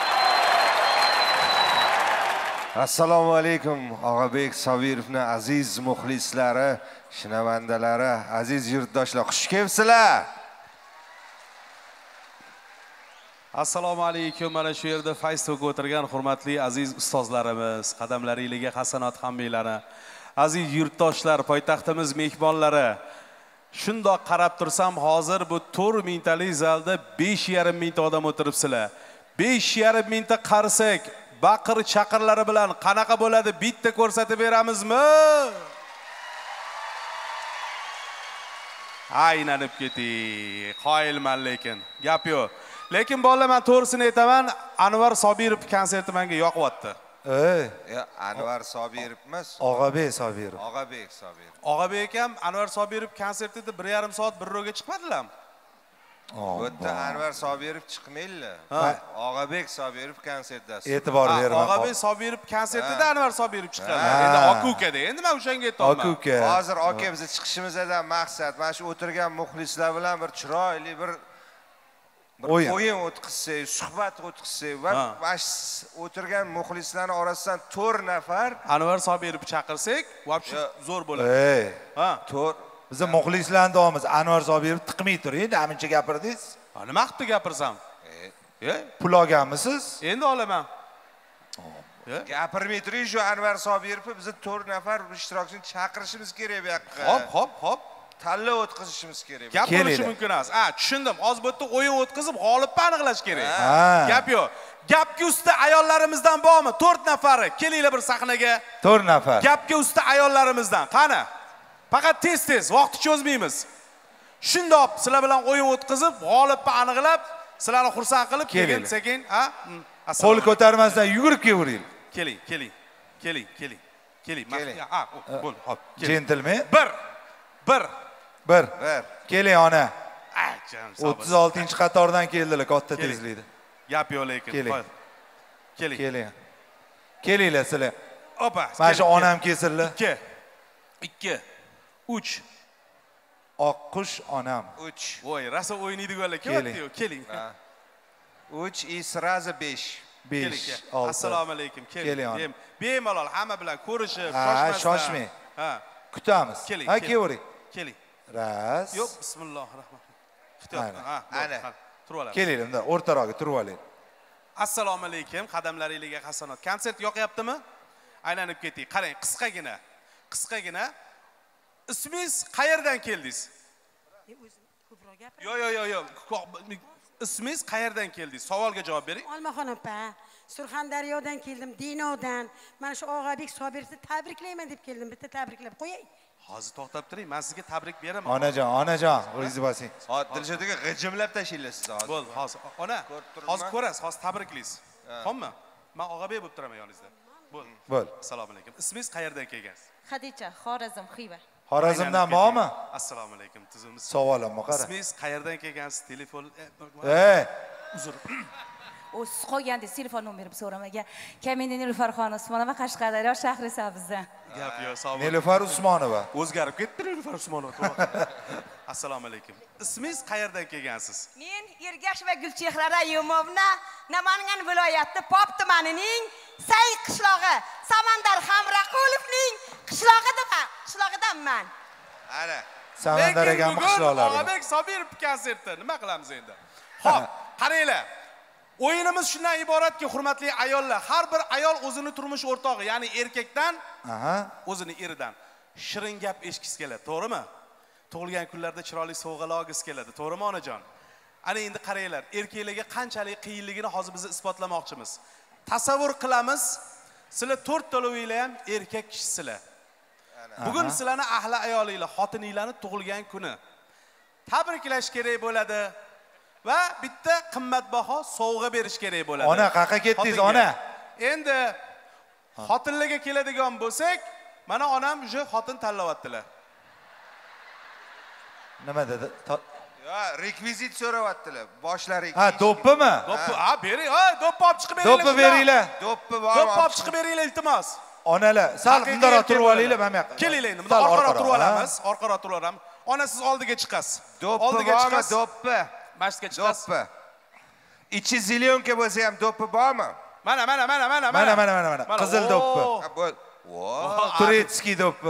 Assalomu alaykum, Og'abek Sobirovning aziz muxlislari, shinavandalari, aziz yurtdoshlar, xush kelibsizlar. Assalomu alaykum. Mana shu yerda fayz to'kib o'tirgan hurmatli aziz ustozlarimiz, qadamlaringizga hasanat hammaylari, aziz yurtdoshlar, poytaxtimiz mehmonlari. Shundoq qarab tursam, hozir bu to'rt mingtalik zalda besh yarim mingta odam o'tiribsizlar. besh yarim mingta qarisak, baqir chaqirlari bilan qanaqa bo'ladi? Bitta ko'rsatib beramizmi? Aylanib keting. Qoyilman lekin. Gap yo'q. Lekin bolalar, men to'g'risini aytaman, Anvar Sobirov konserti menga yoqyapti. Ey, Anvar Sobirov emas. Og'abek Sobirov. Og'abek Sobirov. Og'abek ham Anvar Sobirov konsertida bir yarim soat bir ro'ga chiqmadilarmi? Bu yerda Anvar Sobirov chiqmaydilar. Og'abek Sobirov konsertdasi. E'tibor berma. Og'abek Sobirov konsertida Anvar Sobirov chiqadi. Endi aka-ukada. Endi men o'shanga aytolman. Aka-uka. Hozir aka biz chiqishimizdan maqsad mana shu o'tirgan muxlislar bilan bir chiroyli bir bir o'yin o'tkazsak, suhbat o'tkazsak va mana shu o'tirgan muxlislarning orasidan to'rt nafar Anvar Sobirov chaqirsak, вообще zo'r bo'ladi. Ey, ha, to'rt. Biz muxlislarni davomimiz Anvar Sobirov tiqmay turing, endi amincha gapirdingiz. Ha, nima qilib gapirsam? E, pul olganmisiz? Endi olaman. Gapirmay turing, shu Anvar Sobirovni biz to'rt nafar ishtirokchini chaqirishimiz kerak bu yoqqa. Hop, hop, hop. Tanlov o'tkazishimiz kerak. Gap bo'lishi mumkin emas. Ha, tushundim. Hozir bu yerda o'yin o'tkazib, g'olibni aniqlash kerak. Gap yo'q. Gapga usta ayollarimizdan bormi? to'rt nafari. Kelinglar bir sahnaga. to'rt nafar. Gapga usta ayollarimizdan. Qani? Faqat tez-tez, vaqtni cho'zmaymiz. Shundoq sizlar bilan o'yin o'tkazib, g'olibni aniqlab, sizlarni xursand qilib, keyin sekin, ha? Qo'l ko'tarmasdan yugurib kelaveringlar. Keling, keling. Keling, keling. Keling. Ha, bo'l, hop. Gentlemen. bir bir bir bir keling ona. Ah, o'ttiz oltinchi qatordan keldilar katta tezlikda. Gap yo'q lekin. Keling. Keling. Keling. Kelinglar sizlar. Opa. Mana shu onam kesildi. ikki ikki uch Oqqush onam. uch Voy, rosa o'ynaydiganlar kelyapti-yu. Keling. uch и сразу besh besh olti Assalomu alaykum. Keling. Bemalol hamma bilan ko'rishib, shoshmasdan. Ha, shoshmang. Ha. Kutamiz. Keling. Ha, kelavering. Keling. Ras. Yo'q, bismillahirrohmanirrohim. Ha, ana. Turib olamiz. Kelinglar, o'rtaroqqa turib oling. Assalomu alaykum, qadamlaringizga hasanat. Konsert yoqyaptimi? Aylanib keting. Qarang, qisqagina. Qisqagina. Ismingiz qayerdan keldingiz? Yo'q, yo'q, yo'q, yo'q. Ismingiz qayerdan keldingiz? Savolga javob bering. Olmaxon opa, Surxondaryodan keldim, Dinodan. Mana shu Og'abek Sobirovni tabriklayman deb keldim. Bitta tabriklab qo'yay. Hozir to'xtab turing, men sizga tabrik beraman. Onajon, onajon, o'zingiz bosing. Hozir Dilshodaga g'ijimlab tashlaysiz siz hozir. Bo'l, hozir. Ona, hozir ko'rasiz, hozir tabriklaysiz. Xo'pmi? Men Og'abek bo'lib turaman yoningizda. Bo'l. Bo'l. Assalomu alaykum. Ismingiz qayerdan kelgansiz? Xadicha, Xorazm, Xiva. Xorazmdan bormi? Assalomu alaykum, tuzimiz. Savolimga qara. Ismingiz qayerdan kelgansiz? Telefon. Ey. Uzr. O siz qolganda telefon nomerimni so'ramaga. Kamina Nilufar Usmonova Qashqadaryo shahri sabizdan. Gap yo'q, sog' Nilufar Usmonova. O'zgarib ketdi Nilufar Usmonova. Assalomu alaykum. Ismingiz qayerdan kelgansiz? Men Ergash va Gulchehra Rayimovna Namangan viloyati Pop tumanining Say qishlog'i Samandar Hamraqulovning qishlog'idaman. Qishlog'idanman. Ana. Samandar akam qishloqlari. Og'abek Sobirov konserti. Nima qilamiz endi? Xo'p, qaranglar. O'yinimiz shundan iboratki, hurmatli ayollar, har bir ayol o'zini turmush o'rtog'i, ya'ni erkakdan, o'zini eridan shirin gap eshitgisi keladi, to'g'rimi? Tug'ilgan kunlarda chiroyli sovg'alar olgisi keladi, to'g'rimi onajon? Ana endi qaranglar, erkaklarga qanchalik qiyinligini hozir biz isbotlamoqchimiz. Tasavvur qilamiz, sizlar to'rt talovinglar ham erkak kishisizlar. Bugun sizlarni ahli ayolinglar, xotininglarni tug'ilgan kuni tabriklash kerak bo'ladi. Va bitta qimmatbaho sovg'a berish kerak bo'ladi. Ona, qaqa ketdingiz, ona? Endi xotinlarga keladigan bo'lsak, mana onam o'sha xotin tanlayaptilar. Nima dedi? Yo, rekvizit so'rayaptilar. Boshlari. Ha, do'ppimi? Do'ppi, ha, bering. Ha, do'ppi olib chiqib beringlar. Do'ppi beringlar. Do'ppi bor. Do'ppi olib chiqib beringlar, iltimos. Onalar, sal bundaroq turib olinglar, mana bu yoqqa. Kelinglar endi, bunda orqaroq turib olamiz, orqaroq turib olamiz. Ona siz oldiga chiqasiz. Oldiga chiqasiz. Do'ppi. Mashqqa chiqasiz. Do'ppi. Ichi zilyonka bo'lsa ham do'ppi bormi? Mana, mana, mana, mana, mana. Mana, mana, mana. Qizil do'ppi. Voy. Turetskiy do'ppi.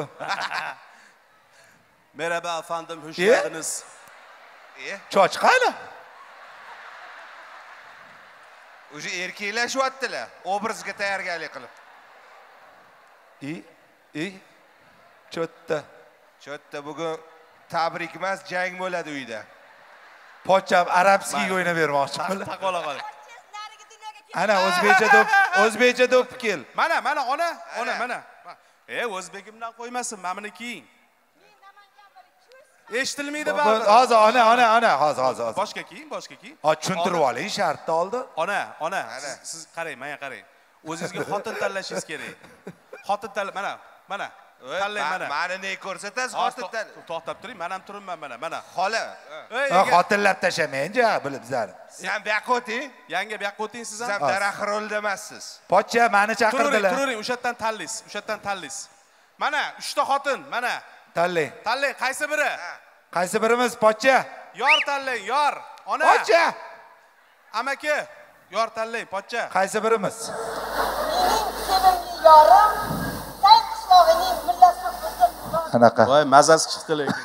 Merhaba efendim, hoş geldiniz. Choch qani? O'sha erkaklashyaptilar, obrazga tayyorgarlik qilib. I, i, cho'tta. Cho'tta bugun tabrik emas, jang bo'ladi uyda. Pochcham arabskiy o'ynab bermoqchiman. Taqola qol. Ana o'zbekcha do'p, o'zbekcha do'p kel. Mana, mana ona, ona, mana. E, o'zbekimdan qo'ymasin, mana buni kiying. Eshitilmaydi baribir. Hozir ona, ona, ona, hozir, hozir, hozir. Boshqa kiying, boshqa kiying. Ha, tushuntirib oling, shartni oldi. Ona, ona, siz qarang, menga qarang. O'zingizga xotin tanlashingiz kerak. Xotin tanla, mana, mana. Tanlang mana. Mani ne ko'rsatasiz xotin tanla. To'xtab turing, men ham turibman mana, mana. Xola. Ha, xotinlar tashamang-ja, bilib bizlar. Sen bu yoqqa o'ting. Yanga bu yoqqa o'ting siz ham. Siz ham daraxt rolda emassiz. Pochcha meni chaqirdilar. Turing, turing, o'sha yerdan tanlaysiz, o'sha yerdan tanlaysiz. Mana, uchta xotin, mana. Tanlang. Tanlang, qaysi biri? Qaysi birimiz, pochcha? Yor tanlang, yor. Ona. Pochcha. Amaki, yor tanlang, pochcha. Qaysi birimiz? Mening sevimli yorim, Say qishlog'ining millasi buzib. Qanaqa? Voy, mazasi chiqdi lekin.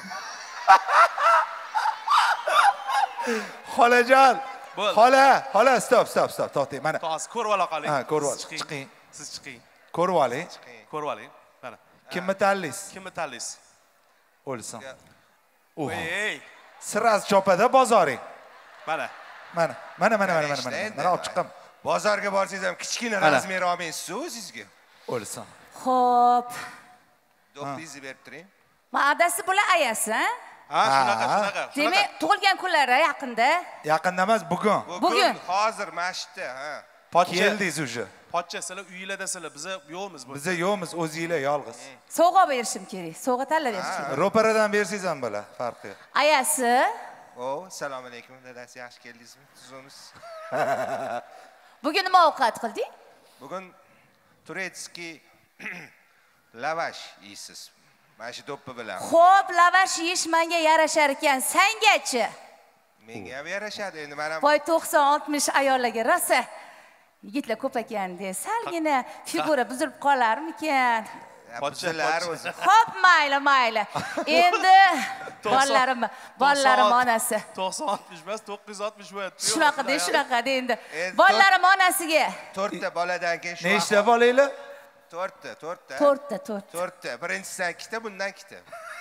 Xolajon. Xola, xola, stop, stop, stop, to'xtang. Mana. To'g'ri, ko'rib ola qoling. Ha, ko'rib ol. Chiqing. Siz chiqing. Ko'rib oling. Ko'rib oling. Mana. Kimni tanlaysiz? Kimni tanlaysiz? O'lsin. Ey, Siraz chopada bozoring. Mana. Mana, mana, mana, mana, mana, mana. Mana olib chiqam. Bozorga borsangiz ham kichkina razmer olmaysiz o'zingizga. O'lsin. Xo'p. Do'pingizni berib turing. Ma adasi bular ayasi, ha? Ha, shunaqa, shunaqa. Demak, tug'ilgan kunlari yaqinda. Yaqinda emas, bugun. Bugun. Hozir masjidda, ha. Keldingiz уже. Pochcha sizlar uylardasizlar, biz yo'qmiz bu. Biz yo'qmiz, o'zingizlar yolg'iz. Sovg'a berishim kerak. Sovg'a tanlab berishim kerak. Ro'paradan bersangiz ham bo'la, farqi yo'q. Ayasi. O, assalomu alaykum, dadasi, yaxshi keldingizmi? Tuzimiz. Bugun nima ovqat qilding? Bugun turetskiy lavash yeysiz. Mana shu do'ppi bilan. Xo'p, lavash yeyish menga yarashar ekan. Sengachi? Menga ham yarashadi. Endi men ham Voy to'qson oltmish ayollarga rosa yigitlar ko'p ekan de, salgina figura buzilib qolarmikan? Pochchalar o'zi. Xo'p, mayli, mayli. Endi bolalarim, bolalarim onasi. to'qson oltmish emas, to'qqiz yuz oltmish bo'lyapti. Shunaqa de, shunaqa de endi. Bolalarim onasiga. to'rtta boladan keyin shu. Nechta bolanglar? to'rtta, to'rtta. to'rtta, to'rtta. to'rtta. Birinchisidan ikkita, bundan ikkita.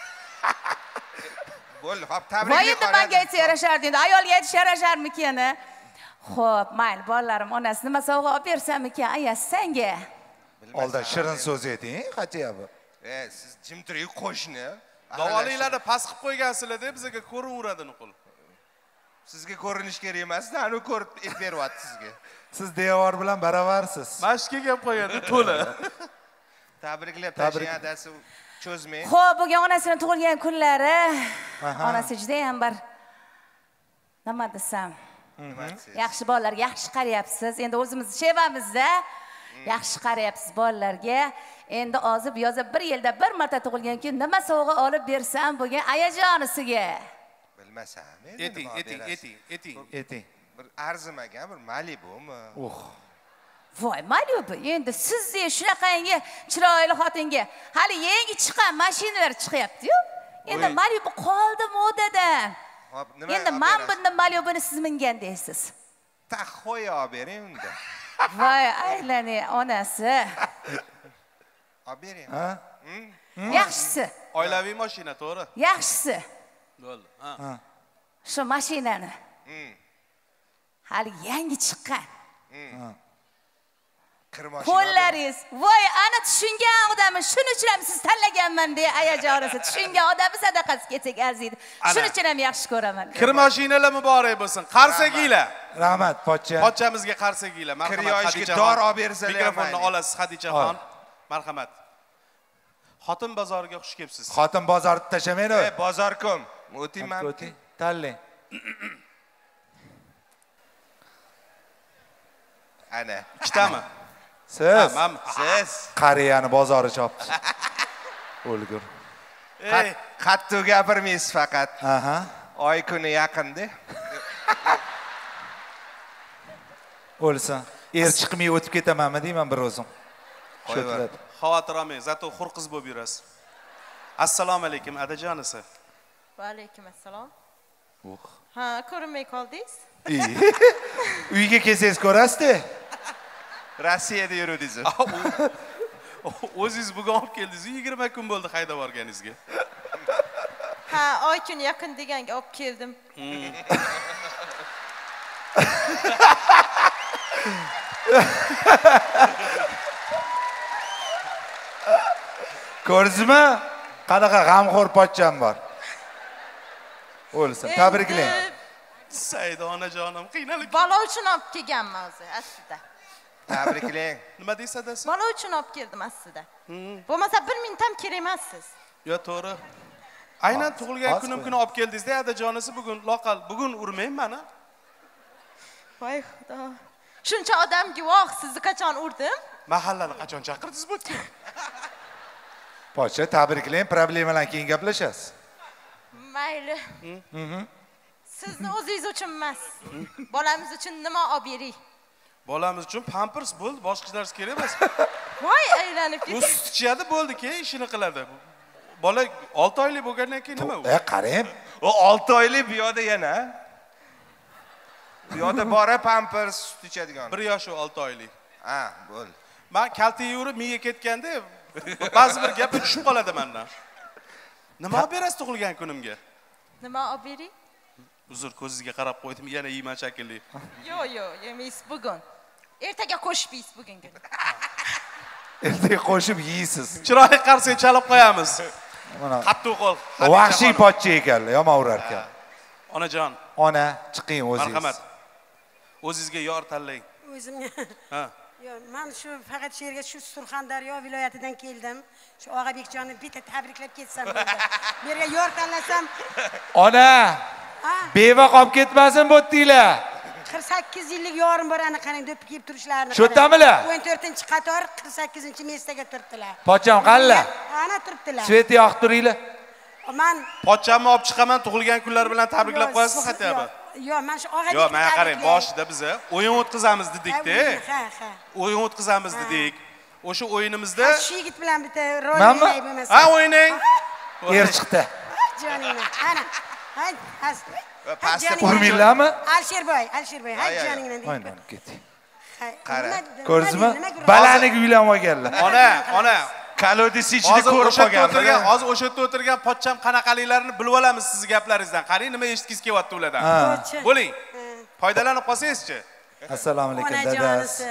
Bo'ldi, xo'p, Voy tabriklar. endi menga aytsa yarashardi endi. Ayolga aytish yarasharmikan? Xo'p, mayli, bolalarim onasi nima sovg'a olib bersam ekan, ayasi senga? Oldin shirin so'z ayting, qachiyapti? E, siz jim turing, qo'shni. Davolinglarni past qilib qo'ygansizlar-da, bizga ko'rinaveradi nuqul. Sizga ko'rinish kerak emas, anu ko'rib beryapti sizga. Siz devor bilan baravarsiz. Mashqga kelib qo'yadi, to'la. Tabriklab tashlang, adasi cho'zmang. Xo'p, bugun onasining tug'ilgan kunlari. Onasi juda ham bir nima desam, yaxshi bolalarga yaxshi qarayapsiz. Endi o'zimiz sevamiz-da. Yaxshi qarayapsiz bolalarga. Endi ozib yozib bir yilda bir marta tug'ilgan kun nima sovg'a olib bersam bugun ayajonisiga? Bilmasam. Eting, eting, eting, eting. Eting. Bir arzimagan bir Malibu'mi? Uh. Voy, Malibu, endi sizni shunaqangi chiroyli xotinga hali yangi chiqqan mashinalar chiqyapti-yu. Endi Malibu qoldi modadan. Endi men bundan Malibuni siz mingan deysiz. Taxo'ya olib bering unda. Voy, aylani onasi. Olib bering. Ha? Yaxshisi. Oilaviy mashina, to'g'ri? Yaxshisi. Bo'ldi. Ha. Shu mashinani. Hali yangi chiqqan. Qo'llaringiz, voy, ana tushungan odamni shuning uchun ham siz tanlaganman deya ayajonisi. Tushungan odamni sadaqasi ketsak arziydi. Shuning uchun ham yaxshi ko'raman. Kir mashinalar muborak bo'lsin. Qarsaginglar. Rahmat, pochcha. Pochchamizga qarsaginglar. Kir yoyishga dor olib bersalar. Mikrofonni olasiz, Xadichaxon. Marhamat. Xotin bozoriga xush kelibsiz. Xotin bozorni tashamang. E, bozorkom. O'tingman. O'ting. Tanlang. Ana. Ikkitami? Siz. Siz. Qariyani bozori chopdi. O'lgur. Ey, qattiq gapirmaysiz faqat. Aha. Oy kuni yaqinda. O'lsin. Er chiqmay o'tib ketamanmi deyman bir o'zim. Qo'yib. Xavotir olmang, zato xur qiz bo'lib yurasiz. Assalomu alaykum, adajonisi. Va alaykum assalom. Ha, ko'rinmay qoldingiz? Uyga kelsangiz ko'rasiz-da. Rossiyada yuruvdingiz. O'zingiz bugun olib keldingiz, yigirma kun bo'ldi haydab borganingizga. Ha, oy kun yaqin deganga olib keldim. Ko'rdingizmi? Qanaqa g'amxo'r pochcham bor. O'lsin, tabriklang. Saida onajonim, qiynalib. Bola uchun olib kelganman o'zi aslida. Tabriklang. Nima deysiz adasi? Bola uchun olib keldim aslida. Bo'lmasa bir mintam kerak emassiz. Yo, to'g'ri. Aynan tug'ilgan kunim kuni olib keldingiz-da, adajonisi bugun loqal. Bugun urmang meni. Voy xudo. Shuncha odam guvoh, sizni qachon urdim? Mahallani qachon chaqirdingiz bu yerga? Pochcha, tabriklang, problemalar keyin gaplashasiz. Mayli. Sizni o'zingiz uchun emas. Bolamiz uchun nima olib bering? Bolamiz uchun pampers bo'ldi, boshqa narsa kerak emas. Voy, aylanib ketdi. U sut ichadi bo'ldi, keyin ishini qiladi. Bola olti oylik bo'lgandan keyin nima u? E, qarang. O olti oylik bu yoqda yana. Bu yoqda bora pampers sut ichadigan. bir yosh u olti oylik. Ha, bo'ldi. Men kaltaga yurib miya ketganda ba'zi bir gap tushib qoladi mendan. Nima olib berasiz tug'ilgan kunimga? Nima olib bering? Uzr, ko'zingizga qarab qo'ydim, yana yeyman shekilli. Yo'q, yo'q, yemaysiz bugun. Ertaga qo'shib yeysiz bugunga. Ertaga qo'shib yeysiz. Chiroyli qarsak chalib qo'yamiz. Mana qattiq qo'l. Vahshiy pochcha ekanlar, yomon urar ekan. Onajon. Ona, chiqing o'zingiz. Marhamat. O'zingizga yor tanlang. O'zimga. Ha. Yo'q, men shu faqat shu yerga shu Surxondaryo viloyatidan keldim. Shu Og'abekjonni bitta tabriklab ketsam bo'ldi. Bu yerga yor tanlasam. Ona. Beva qolib ketmasin bu yertinglar. qirq sakkiz yillik yorim bor, ana qarang, do'ppi kiyib turishlarini. Shu tamilar? o'n to'rtinchi qator qirq sakkizinchi mestaga turibdilar. Pochcham qalla? Ana turibdilar. Svet yoqib turinglar. Men pochchamni olib chiqaman, tug'ilgan kunlar bilan tabriklab qo'yasizmi xataba? Yo'q, men shu Og'abek. Yo'q, men qarang, boshida biz o'yin o'tkazamiz dedik-da. Ha, ha. O'yin o'tkazamiz dedik. O'sha o'yinimizda shu yigit bilan bitta rol o'ynay bo'lmasa. Ha, o'ynang. Er chiqdi. Joningni. Ana. Hay, has. Pastda urminglarmi? Alisherboy, Alisherboy, hay joningni deydi. Aynan ketdi. Qara. Ko'rdingizmi? Balaniga uylanib olganlar. Ona, ona. Kalodisichni ko'rib qolganlar. Hozir o'sha yerda o'tirgan pochcham qanaqaliklarini bilib olamiz siz gaplaringizdan. Qarang, nima eshitgingiz kelyapti ulardan. Bo'ling. Foydalanib qolsangizchi. Assalomu alaykum dadasi.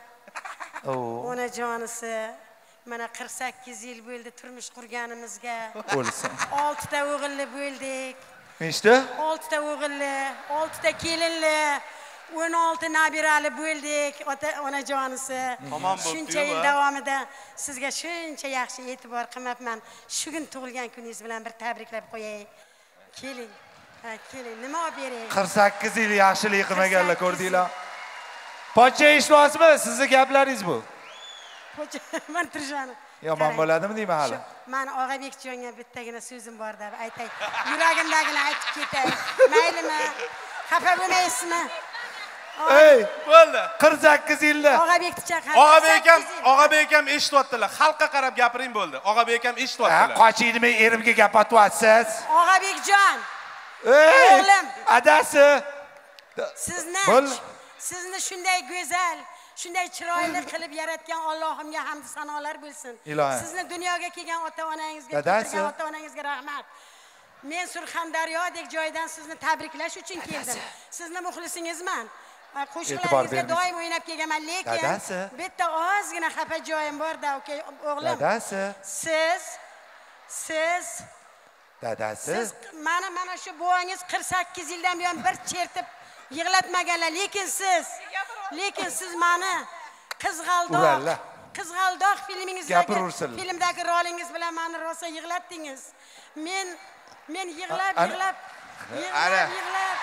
Oo. Onajonisi. Mana qirq sakkiz yil bo'ldi turmush qurganimizga. O'lsin. olti ta o'g'illi bo'ldik. Nechta? olti ta o'g'illi, olti ta kelinli, o'n olti nabirali bo'ldik, ota onajonisi. Shuncha yil davomida sizga shuncha yaxshi e'tibor qilmabman. Shu kun tug'ilgan kuningiz bilan bir tabriklab qo'yay. Keling. Ha, keling, nima olib bering? qirq sakkiz yil yaxshilik qilmaganlar, ko'rdinglar. Pochcha eshityapsizmi? Sizning gaplaringiz bu. Pochcha, men Turjani. Yomon bo'ladimi deyman hali? Men Og'abekjonga bittagina so'zim bor deb aytay. Yuragimdagini aytib ketay. Maylimi? Xafa bo'lmaysizmi? Ey, bo'ldi. qirq sakkiz yilda. Og'abekni chaqir. Og'abek ham, Og'abek ham eshityaptilar. Xalqqa qarab gapiring bo'ldi. Og'abek ham eshityaptilar. Ha, qochingmi, erimga gap atyapsiz? Og'abekjon. Ey, o'g'lim. Adasi. Sizni, Bo'l. sizni shunday go'zal, shunday chiroyli qilib yaratgan Allohimga hamd sanolar bo'lsin. Sizni dunyoga kelgan ota-onangizga, kelgan ota-onangizga rahmat. Men Surxondaryodek joydan sizni tabriklash uchun keldim. Sizni muxlisingizman. Qo'shiqlaringizga doim o'ynab kelganman, lekin bitta ozgina xafa joyim bor-da, okay, o'g'lim. Dadasi. Siz siz Dadasi. Siz mana mana shu buvangiz qirq sakkiz yildan buyon bir chertib yig'latmaganlar, lekin siz lekin siz meni Qizg'aldoq Qizg'aldoq filmingizdagi filmdagi rolingiz bilan meni rosa yig'latdingiz. Men men yig'lab yig'lab yig'lab yig'lab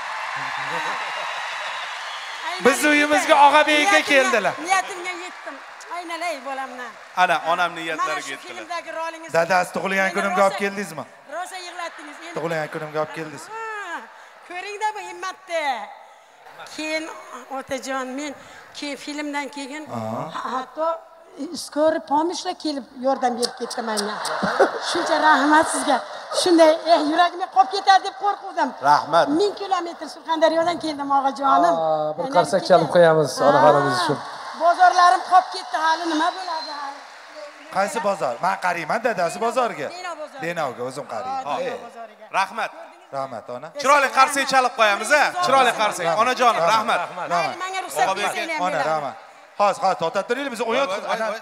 Biz uyimizga Og'abekga keldilar. Niyatimga yetdim. Aynalay bo'lamdan. Ana onam niyatlariga yetdilar. Filmdagi rolingiz. Dadasi tug'ilgan kunimga olib keldingizmi? Rosa yig'latdingiz. Tug'ilgan kunimga olib keldingiz. Ko'ringda bu himmatni. Keyin otajon men keyin filmdan keyin hatto skori pomishla kelib yordam berib ketdi menga. Shuncha rahmat sizga. Shunday eh yuragimga qolib ketadi deb qo'rquvdim. Rahmat. ming kilometr Surxondaryodan keldim og'ajonim. Bir qarsak chalib qo'yamiz onaxonimiz uchun. Bozorlarim qolib ketdi, hali nima bo'ladi hali? Qaysi bozor? Men qarayman dadasi bozorga. Denov bozori. Denovga o'zim qarayman. Rahmat. Rahmat ona. Chiroyli qarsak chalib qo'yamiz a. Chiroyli qarsak. Onajonim, rahmat. Mayli, menga ruxsat bersanglar. Ona, rahmat. Hozir, hozir to'xtab turinglar, biz o'yin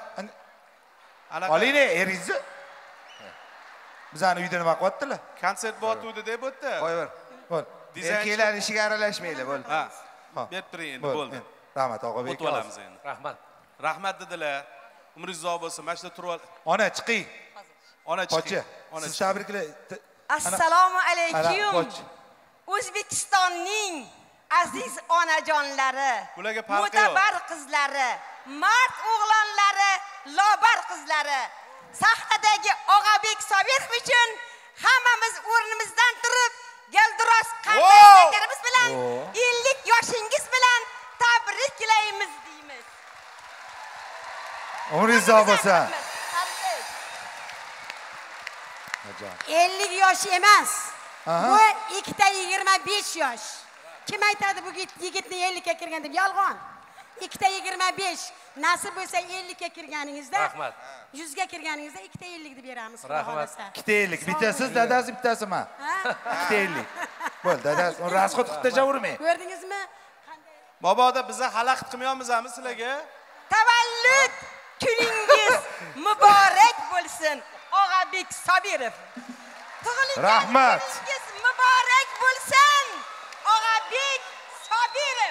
Oline, eringizni. Bizani uyda nima qilyaptilar? Konsert bo'tdi deb o'tdi. Qo'yaver. Bo'l. Erkaklar ishiga aralashmaydi, bo'l. Ha. Berib turing endi, bo'ldi. Rahmat, og'abek. O'tib olamiz endi. Rahmat. Rahmat dedilar. Umringiz uzoq bo'lsin. Mana shu turib. Ona chiqing. Ona chiqing. Siz tabriklar. Assalomu alaykum. O'zbekistonning aziz onajonlari, mo'tabar qizlari, mard o'g'lonlari, lobar qizlari, sahnadagi Og'abek Sobirov uchun hammamiz o'rnimizdan turib, Galdiroz qanday bilan ellik yoshingiz bilan tabriklaymiz deymiz. Umringiz uzoq bo'lsin. ellik yosh emas. Bu ikkita yigirma besh yosh. Kim aytadi bu yigitni ellikka kirgan deb? Yolg'on. ikkita yigirma besh. Nasib bo'lsa ellikka kirganingizda, rahmat. yuzga kirganingizda ikkita ellik deb beramiz. Rahmat. ikkita ellik. Bittasiz, dadasi bittasi men. ikkita ellik. Bo'l, dadasi, uni rasxot qilib tashavermang. Ko'rdingizmi? Mabodo bizni xalaqit qilmayapmizmi sizlarga? Tavallud kuningiz muborak bo'lsin, Og'abek Sobirov. Rahmat. Kuningiz muborak bo'lsin, Og'abek Sobirov.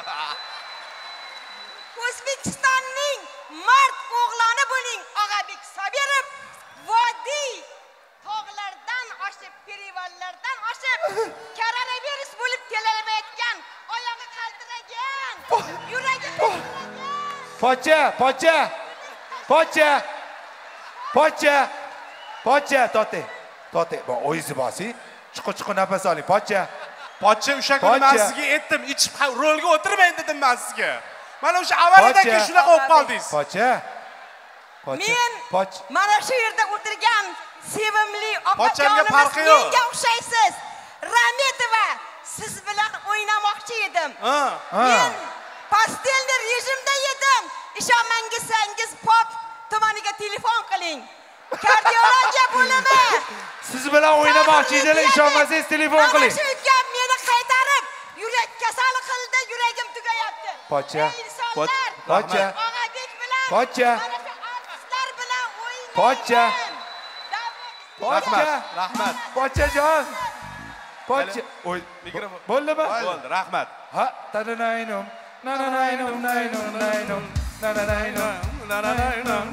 O'zbekistonning mard o'g'loni bo'ling, Og'abek Sobirov. Vodiy tog'lardan oshib, perivallardan oshib, koronavirus bo'lib kelaverayotgan, oyog'i qaltiragan, yuragi Pocha, pocha. Pocha. Pocha. Pocha, to'te. To'te. Bu o'yizi bosi. Chiqi-chiqi nafas oling, pocha. Pocha o'sha kuni men sizga aytdim, ichib rolga o'tirmang dedim men sizga. Mana o'sha avvalidan keyin shunaqa bo'lib qoldingiz. Pocha. Pocha. Men mana shu yerda o'tirgan sevimli Pochamga opajonimiz farqi yo'q. menga o'xshaysiz. Rametova, siz bilan o'ynamoqchi edim. Men pastelni rejimda edim. Ishonmangiz, pop tumaniga telefon qiling. Kardiologiya bo'limi. Siz bilan o'ynamoqchi edilar, ishonmasangiz telefon qiling. Mana shu ukam meni qaytarib, yurak kasali qildi, yuragim tugayapti. Pocha. Insonlar, Pocha. Og'abek bilan, Pocha. mana shu artistlar bilan o'ynayman. Pocha. Rahmat, rahmat. Pochajon. Pocha. Oy, mikrofon. Bo'ldimi? Bo'ldi, rahmat. Ha, tananaynum. Nananaynum, naynum, naynum. Nananaynum. Nananaynum,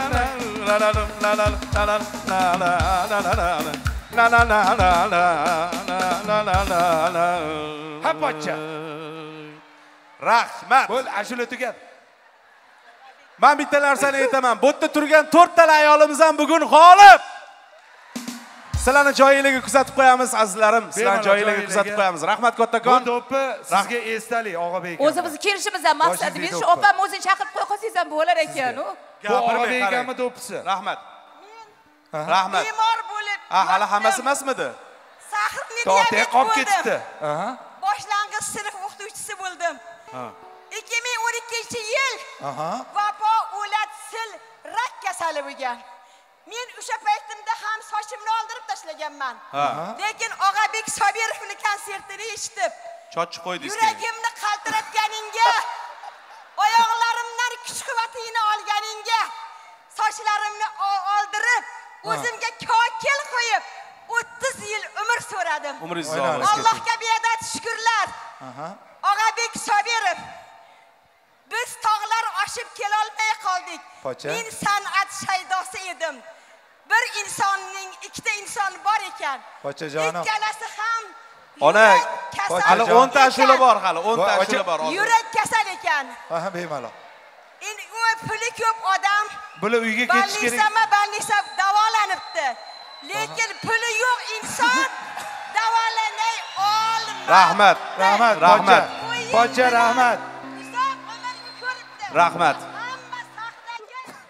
naynum. Ha, pocha. Rahmat. Bo'l, ashula tugat. Men bitta narsani aytaman. Bu yerda turgan to'rtta ayolimiz ham bugun g'olib. Sizlarni joyingizga kuzatib qo'yamiz, azizlarim. Sizlarni joyingizga kuzatib qo'yamiz. Rahmat kattakon. Bu to'pni sizga esdalik, Og'abek. O'zimizni kelishimizdan maqsadimiz shu opam o'zini chaqirib qo'ya qolsangiz ham bo'lar ekan-u. Bu Og'abekmi to'pisi? Rahmat. Rahmat. Bemor bo'lib. Ha, hali hammasi emasmidi? Sahrni To'xtay qolib ketdi. Aha. Boshlang'ich sinf o'qituvchisi bo'ldim. Ha. ikki ming o'n ikkinchi yil Aha. vafo o'lat sil rak kasali bo'lgan. Men o'sha paytimda ham sochimni oldirib tashlaganman. Lekin Og'abek Sobirovning konsertini eshitib, chochib qo'ydingiz. Yuragimni qaltiratganingga, oyoqlarimdan kuch-quvvatingni olganingga, sochlarimni oldirib, o'zimga kokil qo'yib, o'ttiz yil umr so'radim. Umringiz uzoq bo'lsin. Allohga beadad shukrlar. Aha. Og'abek Sobirov, biz tog'lar oshib kela olmay qoldik. Men san'at shaydosi edim. Bir insonning ikkita inson bor ekan. Pochajonim. Ikkalasi ham Ona, hali o'n ta ashula bor, hali o'n ta ashula bor. Yurak kasal ekan. Aha, bemalol. Endi u puli ko'p odam. Bular uyga ketish kerak. Balnisama, balnisa davolanibdi. Lekin puli yo'q inson davolanay olmaydi. Rahmat. Rahmat, rahmat. Pocha, rahmat. Rahmat.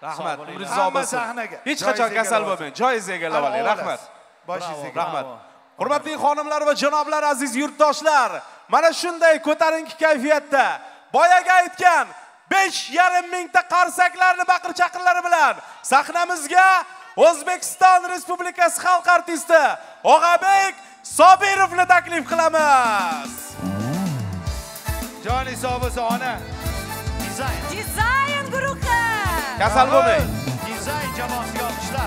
Rahmat. Umringiz Hamma bo'lsin. sahnaga. Hech qachon kasal bo'lmang. Joyingizni egallab oling. Rahmat. Boshingiz Rahmat. Hurmatli xonimlar va janoblar, aziz yurtdoshlar, mana shunday ko'tarinki kayfiyatda boyaga aytgan besh yarim mingta qarsaklarni baqir-chaqirlari bilan sahnamizga O'zbekiston Respublikasi xalq artisti Og'abek Sobirovni taklif qilamiz. Joni sobisona. Dizayn. Dizayn guruhi. Kasal bo'lmang. Dizayn jamoasiga olqishlar.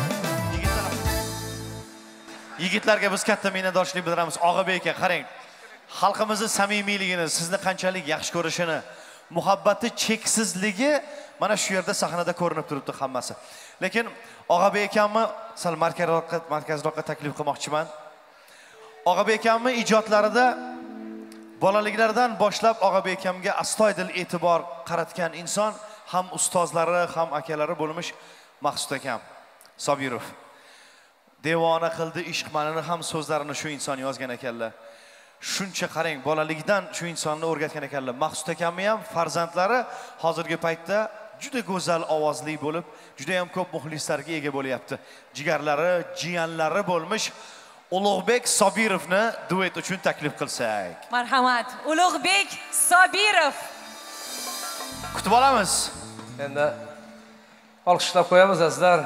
Yigitlarga biz katta minnatdorchilik bildiramiz. Og'abek aka, qarang. Xalqimizning samimiyligini, sizni qanchalik yaxshi ko'rishini, muhabbati cheksizligi mana shu yerda sahnada ko'rinib turibdi hammasi. Lekin Og'abek akamni sal markazroqqa markazroqqa taklif qilmoqchiman. Og'abek akamni ijodlarida bolaliklaridan boshlab Og'abek akamga astoydil e'tibor qaratgan inson ham ustozlari, ham akalari bo'lmish Maqsud akam Sobirov. Devona qildi ishq manini ham so'zlarini shu inson yozgan ekanlar. Shuncha qarang, bolalikdan shu insonni o'rgatgan ekanlar. Maqsud akamni ham farzandlari hozirgi paytda juda go'zal ovozli bo'lib, juda ham ko'p muxlislarga ega bo'lyapti. Jigarlari, jiyanlari bo'lmish Ulug'bek Sobirovni duet uchun taklif qilsak. Marhamat, Ulug'bek Sobirov. Kutib olamiz. Endi olqishlab qo'yamiz azizlar.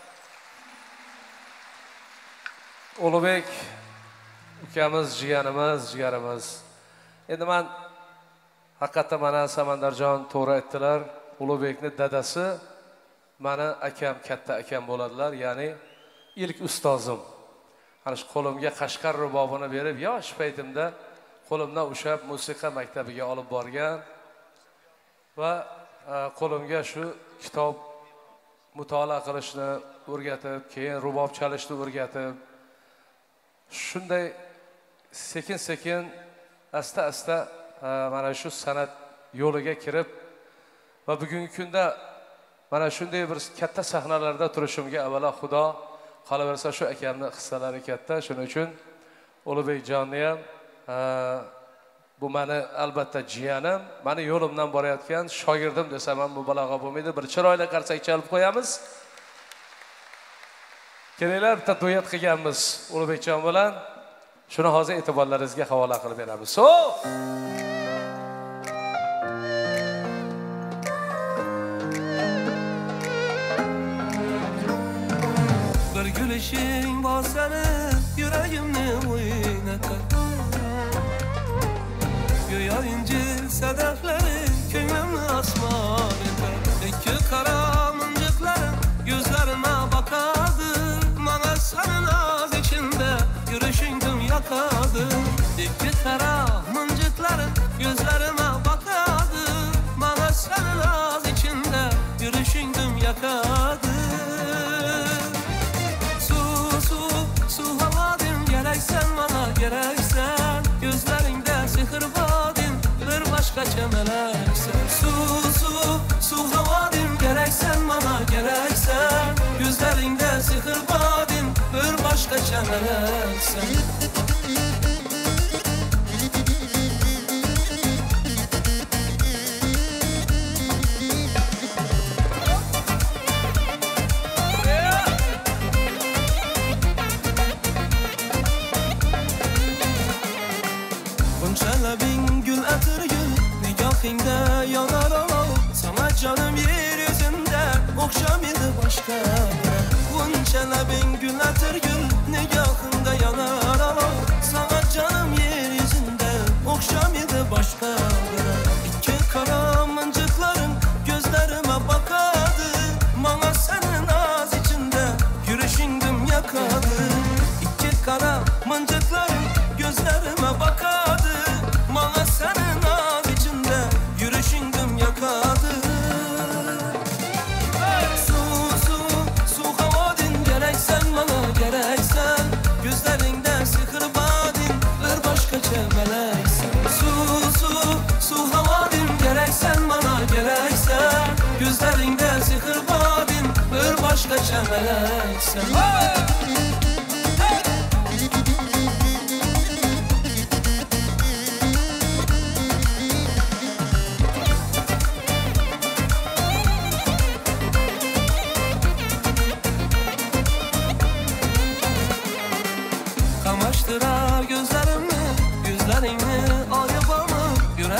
Ulug'bek ukamiz, jiyanimiz, jigarimiz. Endi men haqiqatdan mana Samandarjon to'g'ri aytdilar. Ulug'bekning dadasi meni akam, katta akam bo'ladilar, ya'ni ilk ustozim. Ana shu qo'limga Qashqar rubobini berib, yosh paytimda qo'limdan ushlab musiqa maktabiga olib borgan va qo'limga shu kitob mutolaa qilishni o'rgatib, keyin rubob chalishni o'rgatib, shunday sekin-sekin, asta-asta mana shu san'at yo'liga kirib va bugungi kunda mana shunday bir katta sahnalarda turishimga avvalo Xudo, qolaversa shu akamni hissalari katta. Shuning uchun Ulug'bek jonni ham bu meni albatta jiyanim, meni yo'limdan borayotgan shogirdim desam ham mubolag'a bo'lmaydi. Bir chiroyli qarsak chalib qo'yamiz. Kelinglar, bitta duet qilganmiz Ulug'bekjon bilan. Shuni hozir e'tiborlaringizga havola qilib beramiz. So! Bir gülüşün basarı yüreğimni oynatar. Güya incil sedefleri könlümü asman eder. İki kara mıncıkların gözlerime bakardı. Bana senin az içinde yürüyüşündüm yakardı. İki kara mıncıkların gözlerime bakardı. Bana senin az içinde yürüyüşündüm yakardı. Gereksen bana gereksen, gözlerinde sihir vadin, bir başka çemeleksen. Su su su havadin, gereksen bana gereksen, gözlerinde sihir vadin, bir başka çemeleksen. Bin gül atır gül, nigahinde yanar alav. Sana canım yeryüzünde, okşam idi başka. Bunçala bin gül atır gül, nigahında yanar alav. Sana canım yeryüzünde, okşam idi başka. İki kara mıncıkların gözlerime bakardı. Bana senin az içinde, yürüyüşündüm yakardı. İki kara mıncıkların gözlerime bakardı. Bana senin az içinde yürüyüşündüm yakardı. Su su su havadin, gereksen bana gereksen, gözlerinden sihir badin, bir başka çemeleksen. Su su su havadin, gereksen bana gereksen, gözlerinden sihir badin, bir başka çemeleksen.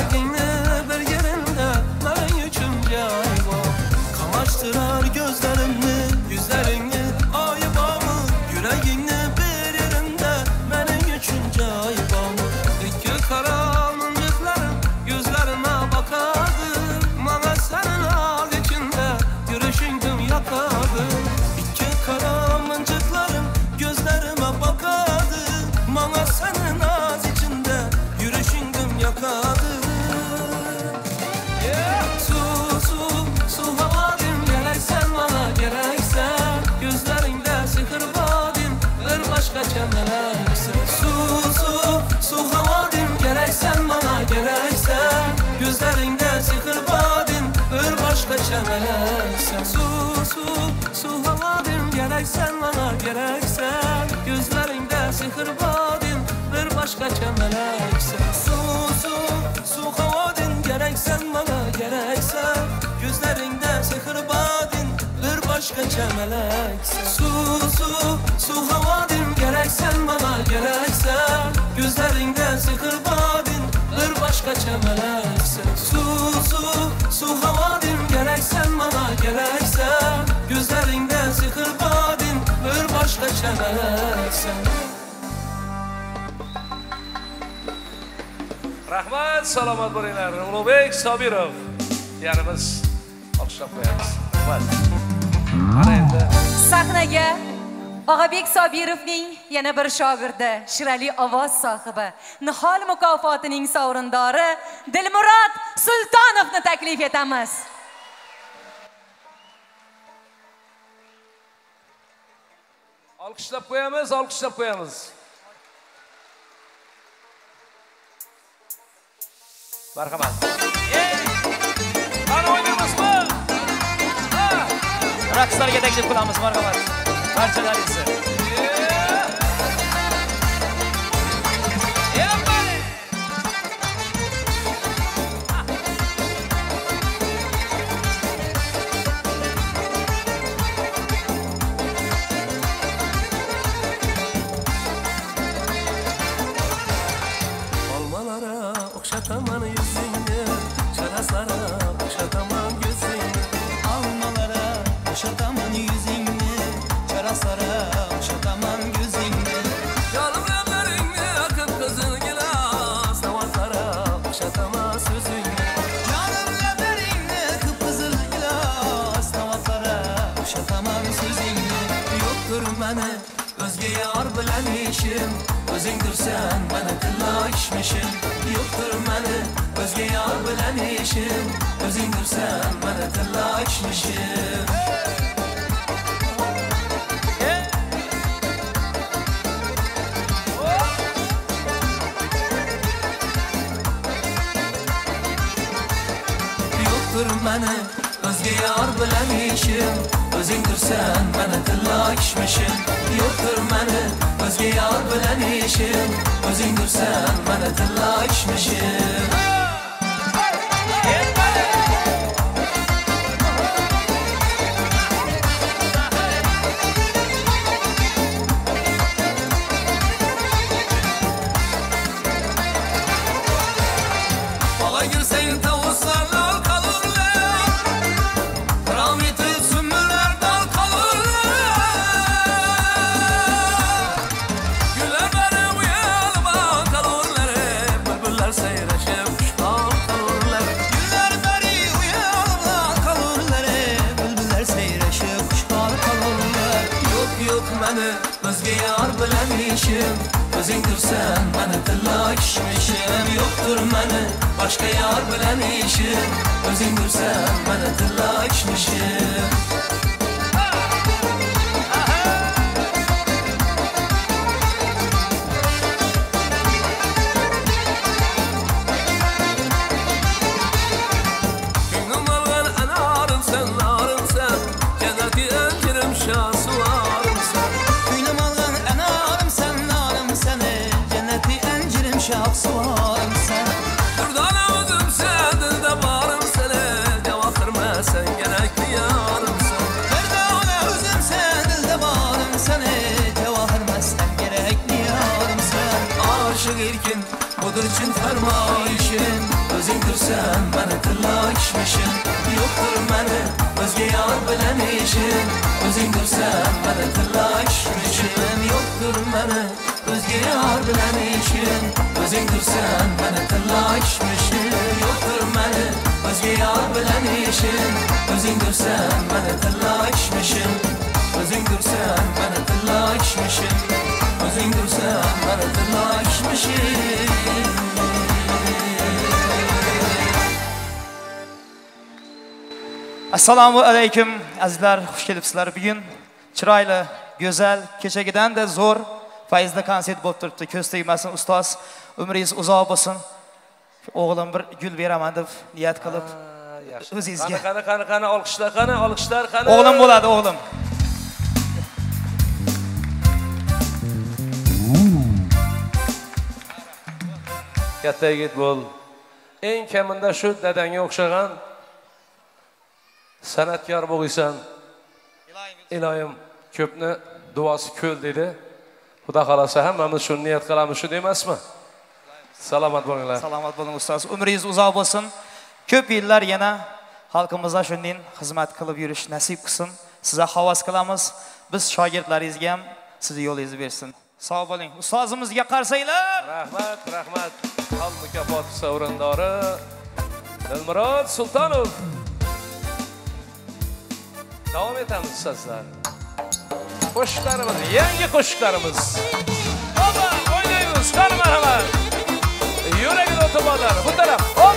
yuragingni bir yerinde men uchun joy bor. Qamashtirar gözlerimni, yuzlaringni oyibommi, yuragingni bir yerinde mening uchun joy bor. Ikki qora munjiqlarim gözlerime bakadı, mana senin ağız içinde yurishingdim yoqadi. İkki qora munjiqlarim gözlerime bakadı, mana senin ağız içinde yurishingdim yoqadi. Su su su havadim gereksen bana gereksen, gözlerinde sihir vadim bir başkacha meleksin. Su su su havadim gereksen bana gereksen, gözlerinde sihir vadim bir başkacha meleksin. Su su su havadim gereksen bana gereksen, gözlerinde sihir vadim bir başkacha meleksin. Su su su havadim gereksen bana gereksen, gözlerinde sihir vadim bir başkacha meleksin. Su su su havadim gereksen bana gereksen, gözlerinde sihir vadim bir başkacha meleksin. Su su su havadim gereksen bana gereksen, gözlerinde sihir vadim bir başkacha meleksin. Rahmat, salomat bo'linglar. Ulug'bek Sobirov. Yani biz alqishlab qo'yamiz. Mana endi sahnaga Og'abek Sobirovning yana bir shogirdi, shirali ovoz sohibi, Nihol mukofotining sovrindori Dilmurod Sultonovni taklif etamiz. alqishlab qo'yamiz, alqishlab qo'yamiz. Marhamat. Qani o'ynaymizmi? Raqslarga taklif qilamiz, marhamat. Barchalaringizni. Olmalara o'xshataman yuzingni, charaslara o'xshataman ko'zingni. Olmalara o'xshataman yuzingni, charaslara o'xshataman ko'zingni. Yorim lablaringni aqib qizil gilos, navozlara o'xshataman so'zingni. Yorim lablaringni aqib qizil gilos, navozlara o'xshataman so'zingni. Yo'qdir mani o'zga yor bilan ishim, o'zingdirsan mani tilloshmishim. Yo'qdir mani o'zga yor bilan ishim, o'zingdirsan mani tilloshmishim. Yo'qdir mani o'zga yor bilan ishim, o'zingdirsan mani tilloshmishim. Yo'qdir mani o'zga yor bilan ishim, o'zingdirsan mani tilloshmishim. Bala girsang tavuslarlar qalurlar, rahmetli sümbüller dal qalurlar. Güller benim uyanıma qalurlar, bülbüller seyreşip kuşlar qalurlar. Güller benim uyanıma qalurlar, bülbüller seyreşip kuşlar qalurlar. Yok yok mani o'zga yor bilan ishim, o'zingdirsan mani tilloshmishim. Yo'qdir mani boshqa yor bilan ishim, o'zingdirsan mani tilloshmishim. Ko'nglim olgan anorimsan, norimsan, jannatga anjirim shosuvorimsan. Ko'nglim olgan anorimsan, norimsan, jannatga anjirim shosuvorimsan. Durdona o'zimsan, dilda borimsan, javohirmasan, kerakli yorimsan. Durdona o'zimsan, dilda borimsan, javohirmasdan kerakli yorimsan. Oshiq erkin budur chin farmoyishim, o'zing işim Özüngdürsen bana tırlaşmışım Yoktur bana özge yar bilen işim Özüngdürsen bana tırlaşmışım Yoktur bana özge yar bilen işim Özüngdürsen bana tırlaşmışım Özüngdürsen bana tırlaşmışım Özüngdürsen bana tırlaşmışım Assalomu alaykum azizlar, xush kelibsizlar. Bugun chiroyli, go'zal, kechagidan da zo'r fayzli konsert bo'lib turibdi. Ko'z tegmasin ustoz, umringiz uzoq bo'lsin. O'g'lim bir gul beraman deb niyat qilib o'zingizga. Qani, qani, qani, olqishlar, qani, olqishlar, qani. O'g'lim bo'ladi, o'g'lim. Katta yigit bo'l. Eng kamida shu dadangga o'xshagan san'atkor bo'lsan. Iloyim ko'pni duosi ko'l dedi. Xudo xolasa hammamiz shuni niyat qilamiz, shu demasmi? Salomat bo'linglar. Salomat bo'ling ustoz. Umringiz uzoq bo'lsin. Ko'p yillar yana xalqimizga shunday xizmat qilib yurish nasib qilsin. Sizga havas qilamiz. Biz shogirdlaringizga ham sizni yo'lingizni bersin. Sog' bo'ling. Ustozimizga qarsanglar. Rahmat, rahmat. Al mukofot sovrindori Dilmurod Sultonov. Davom etamiz ustozlar. Qo'shiqlarimiz, yangi qo'shiqlarimiz. Oba, o'ynaymiz, qani marhamat. Yuragida o'tibozlar, bu taraf. Hop.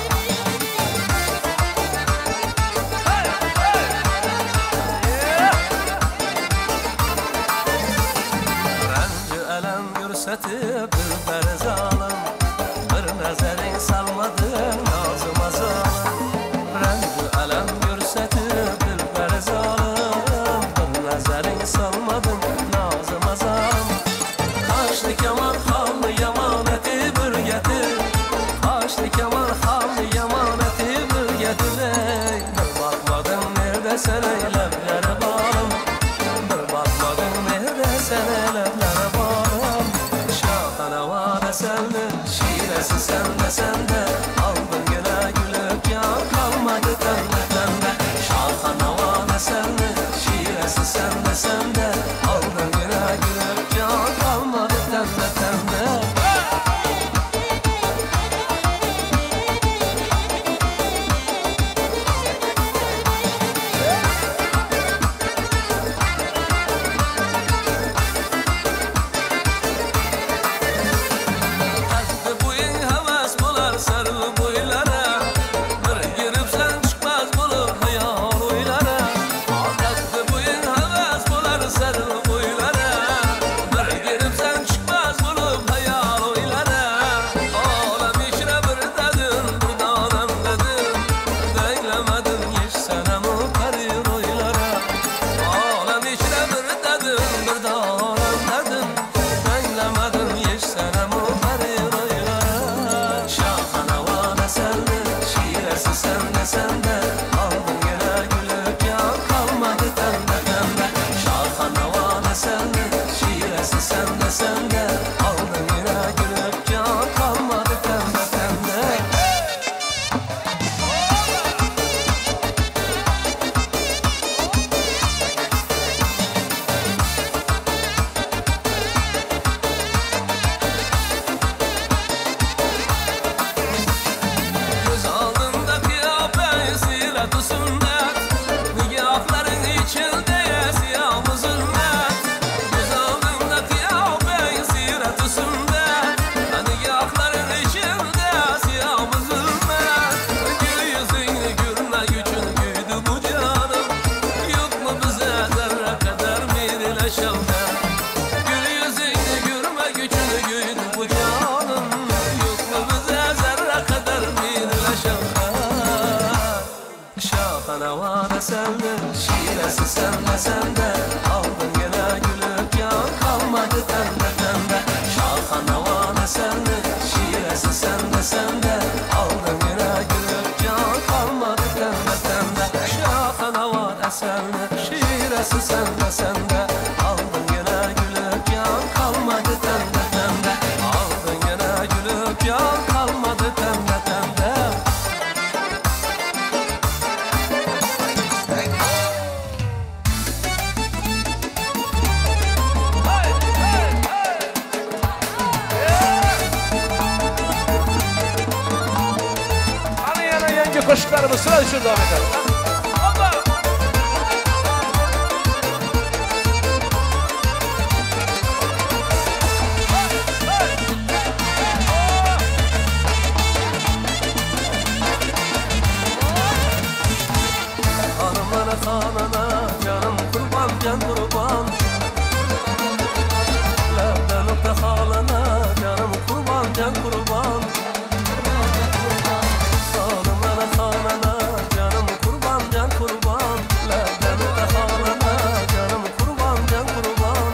Rangi alam yursatib bir zalim, bir nazaring salmadi nozima zalim. Rangi alam yursatib bir zalim, bir nazaring salmadin nozima zalim. Qaşli kaman xalni yamonati burgati, qaşli kaman xalni yamonati burgati. Bir bakmadın nerede sen eylemlere bağım, bir bakmadın nerede sen eylemlere bağım. Şahana var esenli, şiresi sende sende, aldın güle gülüp yan kalmadı tende tende. Şahana var esenli, şiresi sende sende, aldın güle gülüp yan kalmadı tende tende. qo'shiqlarimiz sizlar uchun davom etadi. Hanımlara hanana canım kurban can kurban Labdan öpte halana canım kurban can kurban Hanımlara hanana canım kurban can kurban Labdan öpte halana canım kurban can kurban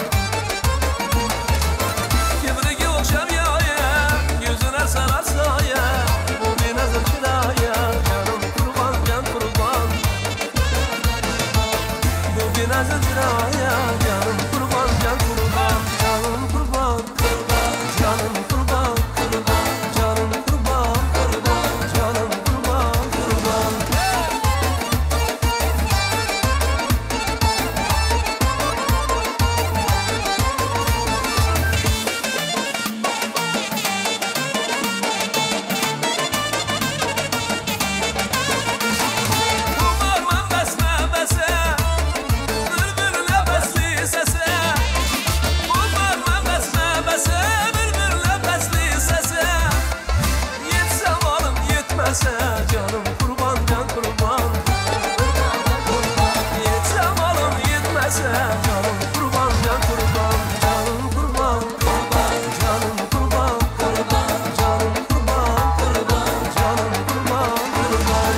Kibrigi okşar yaya yüzüne sararsa ya Bu bir nazır çilaya canım kurban can kurban Nazır ciraya canım kurban can kurban canım kurban kurban canım kurban kurban canım kurban kurban canım kurban kurban Kurban besme bese Canım kurban can kurban Yetsem alım yetmese Canım kurban can kurban Canım kurban kurban Canım kurban kurban Canım kurban kurban Canım kurban kurban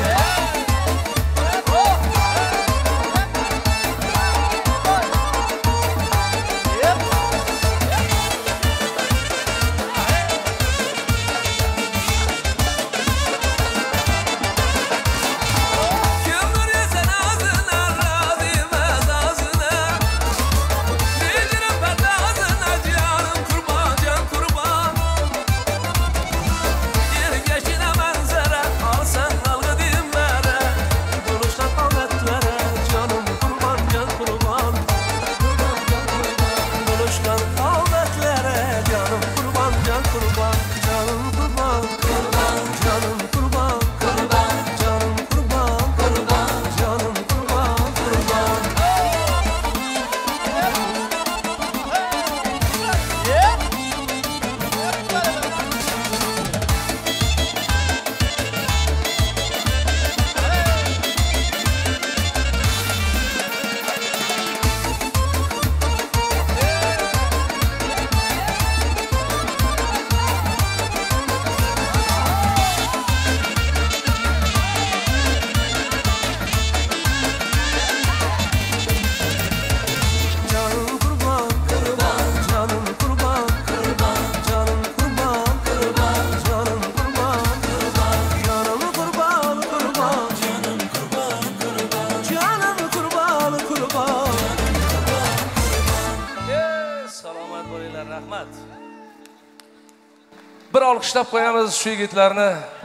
Bir olqishlab qo'yamiz shu yigitlarni.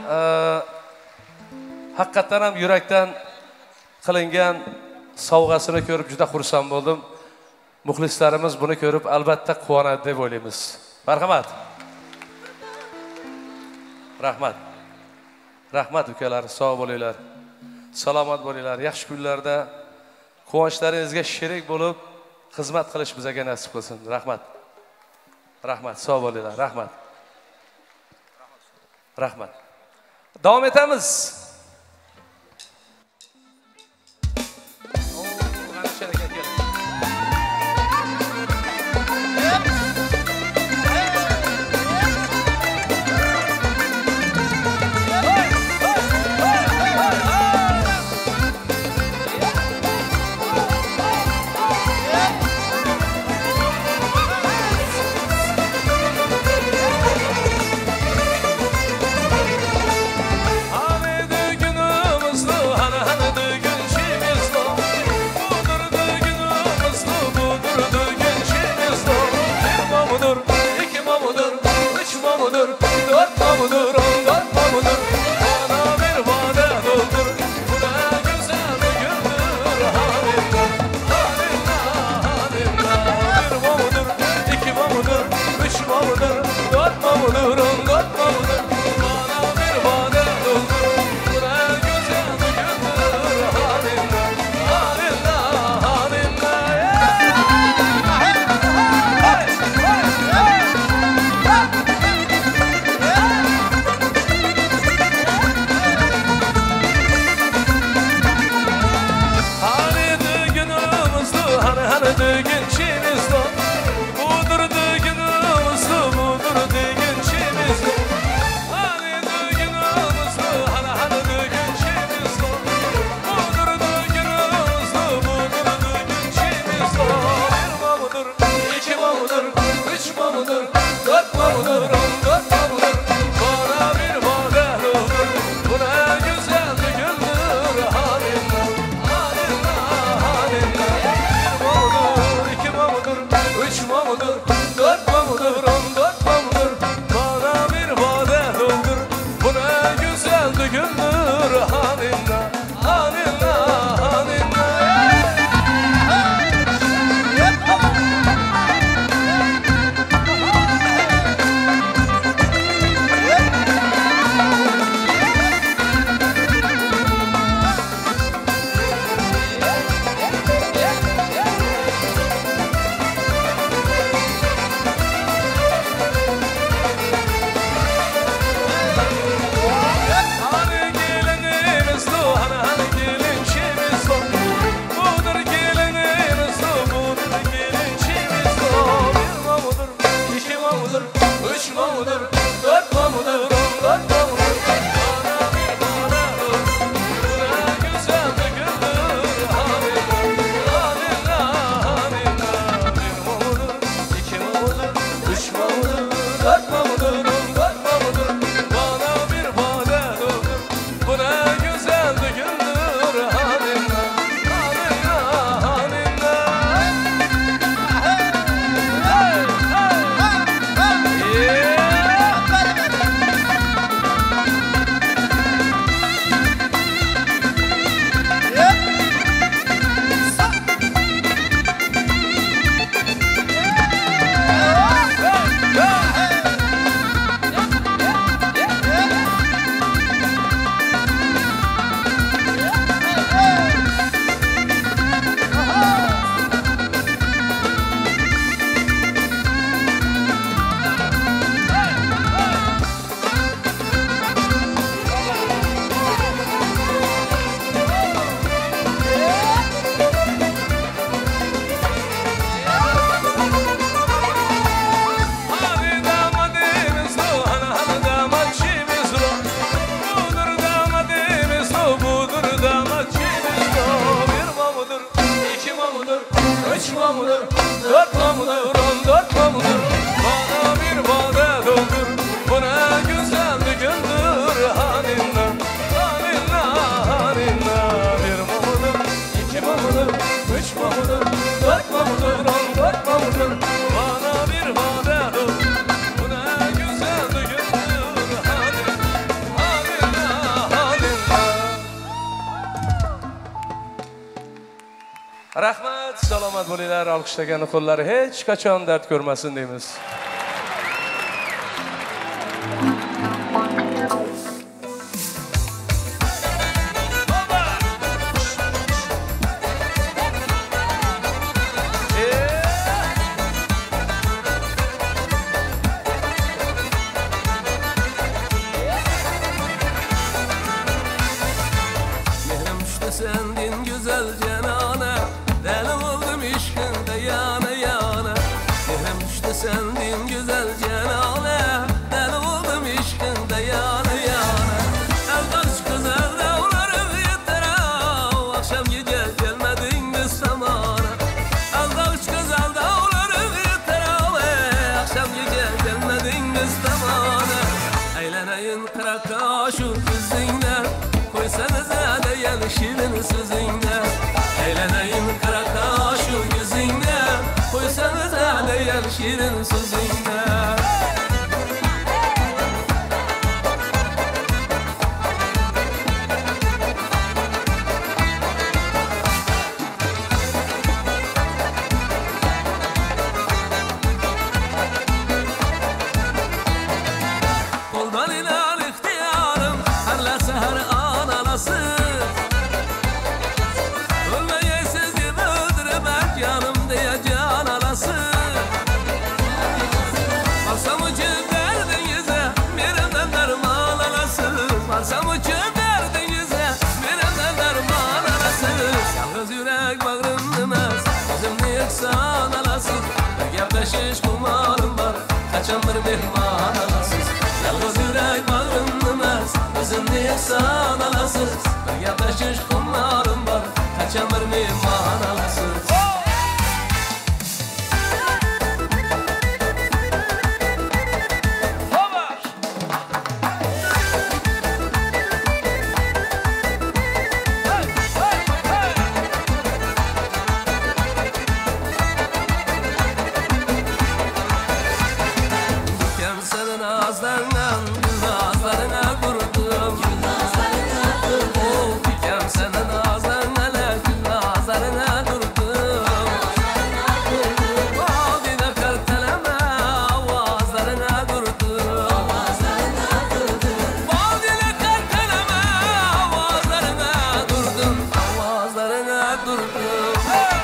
Haqiqatan ham yurakdan qilingan sovg'asini ko'rib juda xursand bo'ldim. Muxlislarimiz buni ko'rib albatta quvonadi deb o'ylaymiz. Marhamat. Rahmat. Rahmat ukalar, sog' bo'linglar. Salomat bo'linglar. Yaxshi kunlarda quvonchlaringizga sherik bo'lib xizmat qilish bizga nasib qilsin. Rahmat. Rahmat, sog' bo'linglar. Rahmat. Rahmat. Davom etamiz. dörtme mudur, dörtme mudur, on dörtme mudur? Bana bir vade doldur, bu ne güzel bir gündür. Halinle, halinle, halinle. Bir mudur, iki mudur, üç mudur, dört mudur, on dört mudur? Bana bir vade doldur, bu ne güzel bir gündür. Halinle, halinle, halinle. Rahmat, salomat bo'linglar. Alqishlagan qo'llari hech qachon dard ko'rmasin deymiz. Mehrim düştü sendin güzel cenane, deli oldum işkinde yana yana. Mehrim düştü sendin güzel cenane, deli oldum işkinde yana yana. Eldaş kız elde ularım yeter av, akşam gece gelmedin mi samana? Eldaş kız elde ularım yeter av, akşam gece gelmedin mi samana? Eğleneyin kıraka şu kızınla, koysanıza değen şirin sözünle. Eğleneyin kıraka şu yüzünle, koysanıza değen şirin sözünle. Koldan inan ihtiyarım, her seher ananası. Ölmeyesiz gibi öldürmek yanım diye can anası. Varsam uçun derdinize, birinden derman anası. Varsam uçun derdinize, birinden derman anası. Yalnız yürek bağrım demez, gözümde yeksan anası. Bir yaklaşış kumarım var, kaçan bir mihman anasız. Yalnız yürek bağrım demez, gözümde yeksan anasız. Bir yaklaşış kumarım var, kaçan bir mihman anasız. Diken senin ağızlarından, gül ağızlarına kurdum. Oh, diken senin ağızlarına, gül ağızlarına kurdum. Oh, dile kalteleme, avazlarına kurdum. Oh, dile kalteleme, avazlarına kurdum. Avazlarına kurdum.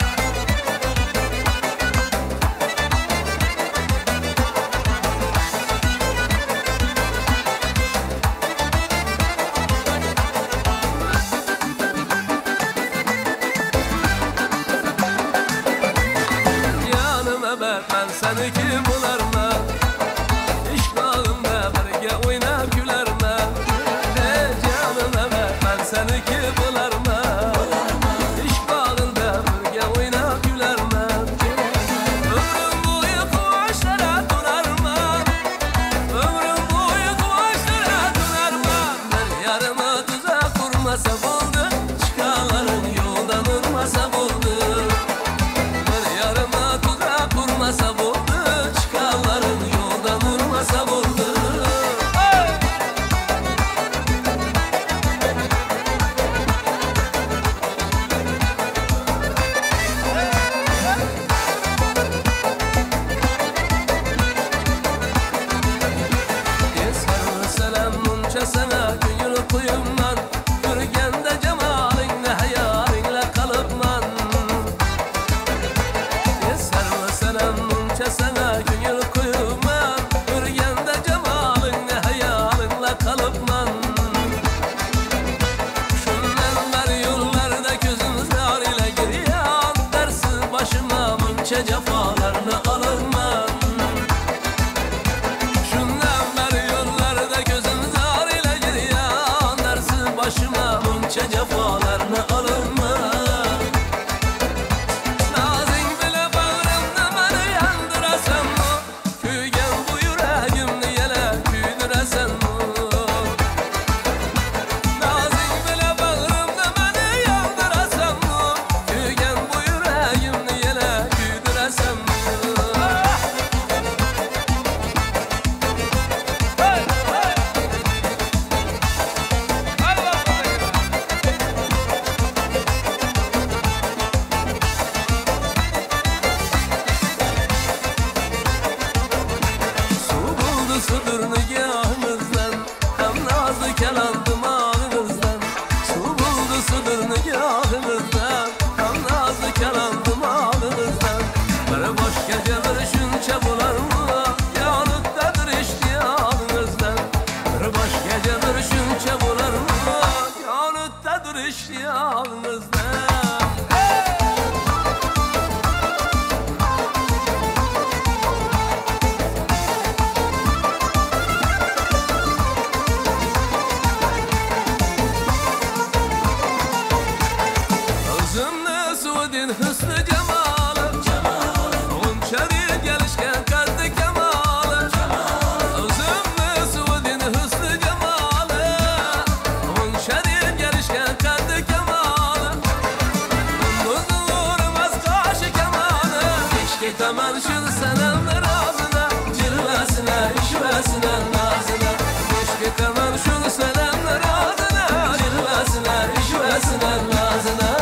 Yanıma bak, ben seni kim bularma? İşk bağında birge oynap gülerme. Hey canıma bak, ben seni kim bularma? İşk bağında birge oynap gülerme. Ömrüm boyu kuvveşlere durarma. Ömrüm boyu kuvveşlere durarma. Ben yarıma tuzak kurmasa buldu, çıkaların yoldan durmasa buldu. Bir yarıma tuzak kurmasa buldu, çıkarların yoldan vurmasa buldu. Eser selam munça sana gönül kuyumdan, görgende cemalinle hayalinle kalıpman. Eser selam munça sana gönül kuyumdan, görgende cemalinle hayalinle kalıpman. Şundan var yollarda gözüm zar ile giriyor, dersi başıma munça cefalarını alırman. Şundan var yollarda gözüm zar ile giriyor, dersi başıma munça cefalarını alırman. Nazin bile iş yalnızda. Özümlü Suud'in hüsnü cemalı, Unçeri gelişken kaddi kemalı. Özümlü Suud'in hüsnü cemalı, Unçeri gelişken kaddi kemalı. Uzun vurmaz kaşı kemalı, keşke temen şıl senin razına, cilvesine, işvesine, nazına. Keşke temen şıl senin razına, cilvesine, işvesine, nazına.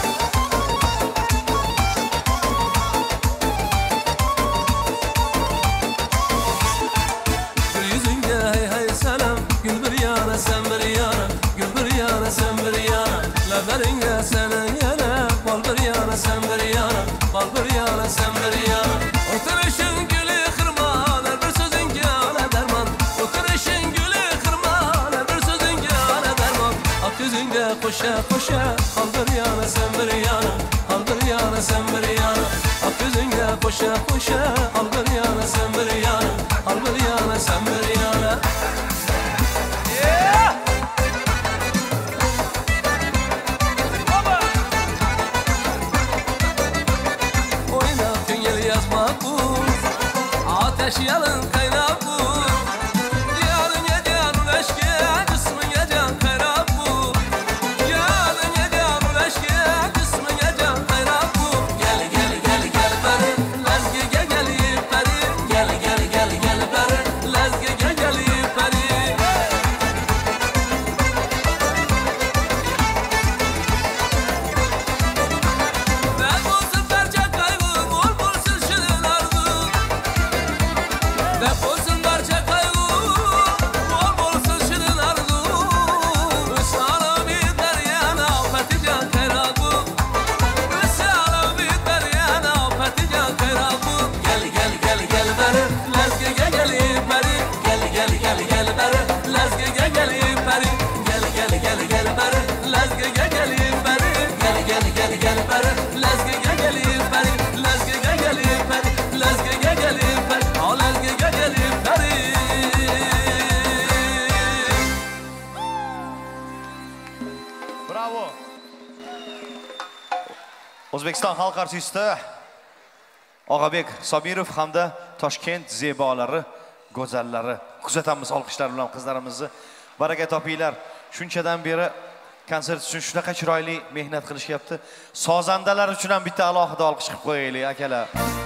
Sen bir yana, gül bir yana, sen bir yana. Laberine senin yana, bal bir yana, sen bir yana. Bal bir yana, sen bir yana. Oturuşun gülü kırmalar, bir sözün gâle derman. Oturuşun gülü kırmalar, bir sözün gâle derman. Ak yüzünde koşa koşa, al bir yana, sen bir yana. Al bir yana, sen bir yana. Ak yüzünde koşa koşa, al bir yana, sen bir yana. Al bir yana, sen bir yana. Ateş yalın kaynak bu. Yarın yecan uleşke, kısmın yecan kaynak bu. Yarın yecan uleşke, kısmın yecan kaynak bu. Gel gel gel gel beri, lezge gel gel beri. Gel gel gel gel beri, lezge gel gel beri. Ben olsun perçe kaybı, bol bol sılşının ardı. Deposun barca kaygı, bol bol sılşının arzu. Üsala bir deryana, Fatican kayrağı. Üsala bir deryana, Fatican kayrağı. Gel gel gel gel beri, lezge gel gel beri. Gel gel gel gel beri, lezge gel gel beri. Gel gel gel gel beri, lezge gel gel beri. Gel gel gel gel beri, lezge gel gel beri. Lezge gel gel beri, lezge gel gel beri. Al lezge gel gel beri. Bravo. O'zbekiston xalq artisti Og'abek Sobirov hamda Toshkent zebolari, go'zallari. Kuzatamiz olqishlar bilan qizlarimizni. Baraka topinglar. Shunchadan beri konsert uchun shunaqa chiroyli mehnat qilishyapti. Sozandalar uchun ham bitta alohida olqish qilib qo'yaylik, akalar.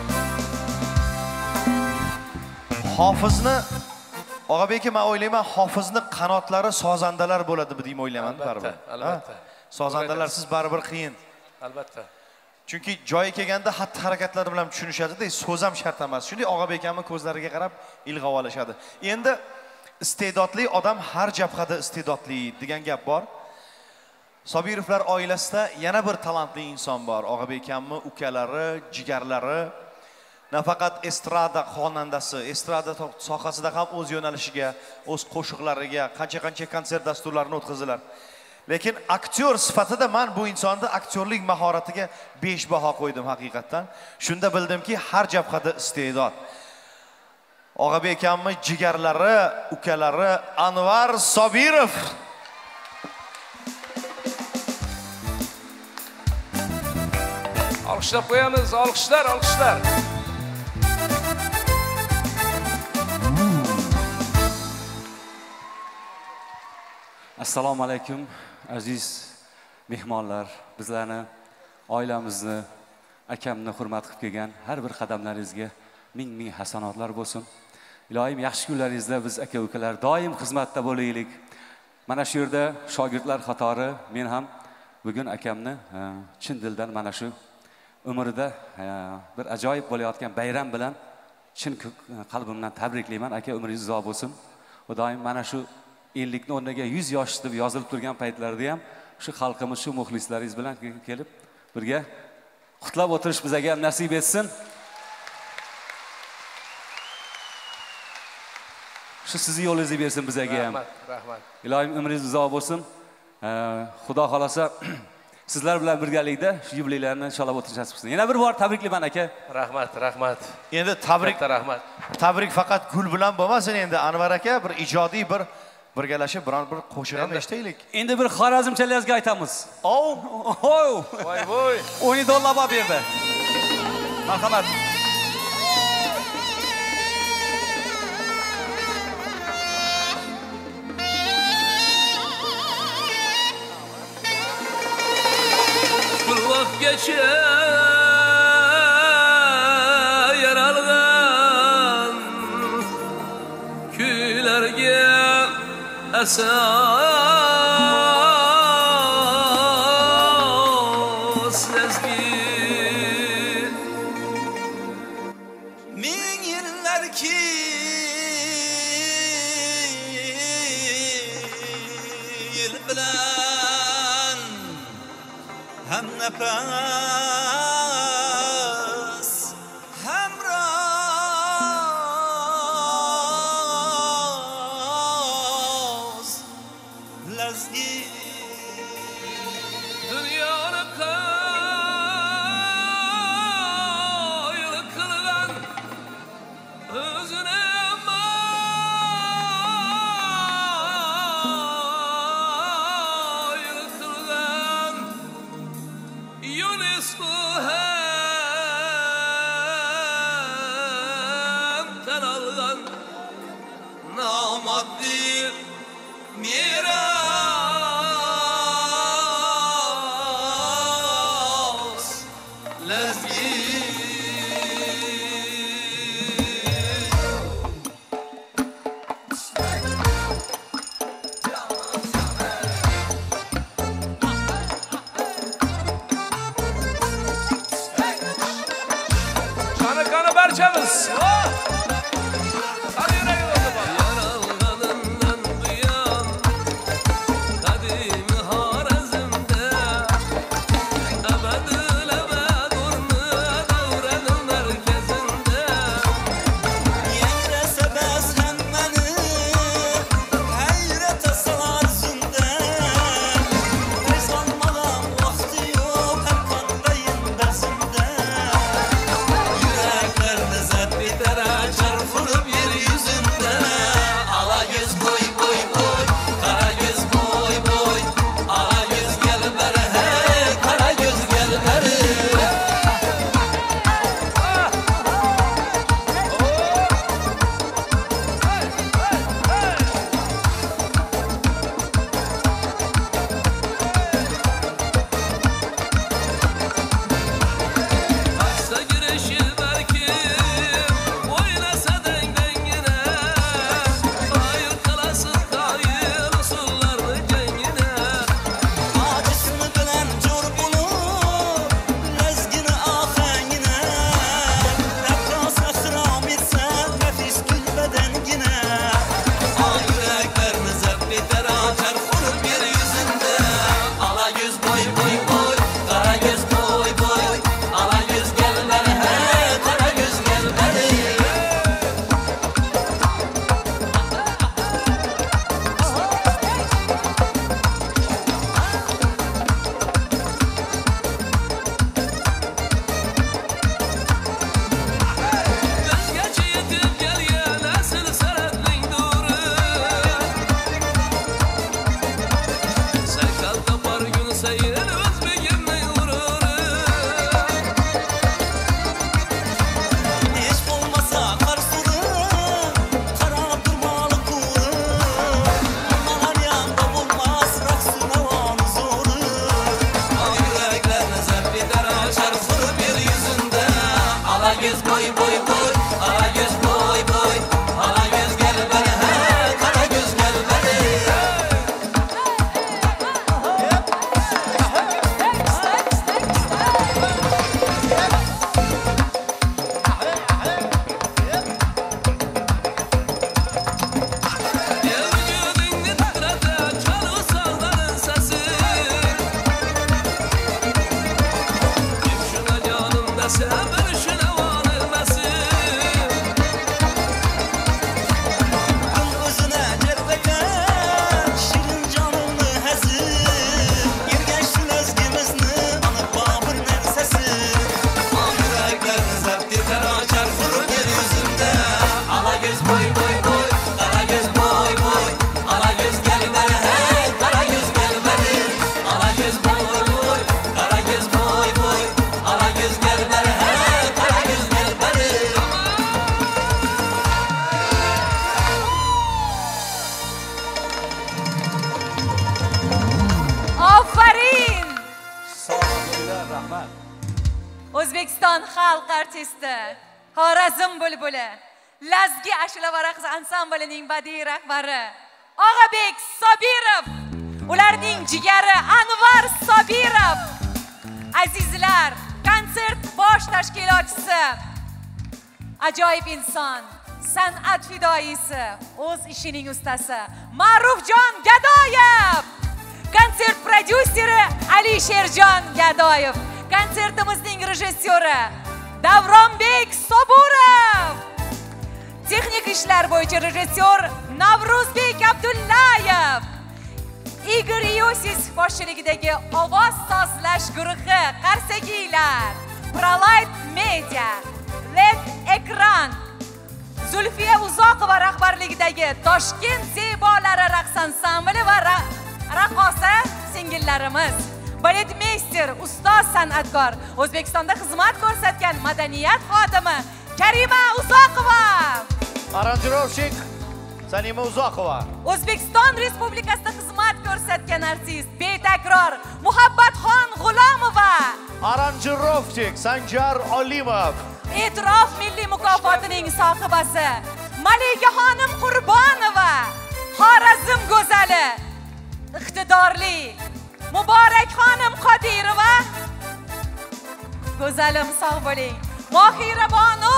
Hofizni Og'abek, men o'ylayman, hofizni qanotlari sozandalar bo'ladi deb o'ylayman, baribir. Albatta. Sozandalar siz baribir qiyin. Albatta. Chunki joyi kelganda xatti harakatlari bilan tushunishadi-da, so'z ham shart emas. Shunday Og'abek akamning ko'zlariga qarab ilg'ab olishadi. Endi iste'dodli odam har jabhada iste'dodli degan gap bor. Sobirovlar oilasida yana bir talantli inson bor. Og'abek akamning ukalari, jigarlari, nafaqat estrada xonandasi, estrada sohasida ham o'z yo'nalishiga, o'z qo'shiqlariga qancha-qancha konsert dasturlarini o'tkazdilar. Lekin aktyor sifatida men bu insonni aktyorlik mahoratiga besh baho qo'ydim haqiqatan. Shunda bildimki, har jabhada iste'dod. Og'abek akamning jigarlari, ukalari Anvar Sobirov. Olqishlab qo'yamiz, olqishlar, olqishlar. Assalomu alaykum aziz mehmonlar, bizlarni, oilamizni, akamni hurmat qilib kelgan har bir qadamlaringizga ming-ming hasanotlar bo'lsin. Ilohim yaxshi kunlaringizda biz aka-ukalar doim xizmatda bo'laylik. Mana shu yerda shogirdlar qatori men ham bugun akamni chin dildan mana shu umrida bir ajoyib bo'layotgan bayram bilan chin qalbimdan tabriklayman. Aka, umringiz uzoq bo'lsin. Xudoyim mana shu ellikni o'rniga yuz yosh deb yozilib turgan paytlarda ham shu xalqimiz, shu muxlislaringiz bilan kelib birga qutlab o'tirish bizga ham nasib etsin. Shu sizni yo'lingizni bersin bizga ham. Rahmat, rahmat. Ilohim umringiz uzoq bo'lsin. Xudo xolasa sizlar bilan birgalikda shu yubileylarni inshaalloh o'tkazib bo'lsin. Yana bir bor tabriklayman aka. Rahmat, rahmat. Endi tabrik, rahmat. Tabrik faqat gul bilan bo'lmasin endi Anvar aka, bir ijodiy bir birgalashib biron bir qo'shiq ham eshitaylik. Endi bir xorazmchalarga aytamiz. Ov, ov. Voy voy. o'n dollar olib berdi. Marhamat. Geçe yaralgan kuylarga asas lezgin ming yillar ki yil bilan hem nefes hem raz lezgi dünyana kayıl kılgan özüne mayıl kılgan Yunus hem tanalgan namaddi miras lezgi Kanı kanı barchamiz. Yürekler lezzet biter O'zbekiston xalq artisti, Xorazm bulbuli, Lazgi ashula va raqs ansamblining badiiy rahbari Og'abek Sobirov, ularning jigari Anvar Sobirov. Azizlar, konsert bosh tashkilotchisi, ajoyib inson, san'at fidoyisi, o'z ishining ustasi Ma'rufjon Gadoyev. Konsert prodyuseri Alisherjon Gadoyev. Konsertimizning rejissyori Davronbek Soburov. Texnik ishlar bo'yicha rejissyor Navruzbek Abdullayev. Igor Yosif boshchiligidagi ovoz sozlash guruhi Qarsagiylar, Prolight Media, Led Ekran, Zulfiya Uzoqova rahbarligidagi Toshkent zebolari raqs ansambli va raqqosa singillarimiz, baletmeyster, ustoz san'atkor, O'zbekistonda xizmat ko'rsatgan madaniyat xodimi Karima Uzoqova, aranjirovщик Salima Uzoqova, O'zbekiston Respublikasida xizmat ko'rsatgan artist betakror Muhabbatxon G'ulomova, aranjirovщик Sanjar Olimov, E'tirof milliy mukofotining sohibasi Malikaxonim Qurbonova, Xorazm go'zali, iqtidorli Muborakxonim Qodirova, go'zalim sog' bo'ling, Mohira Bonu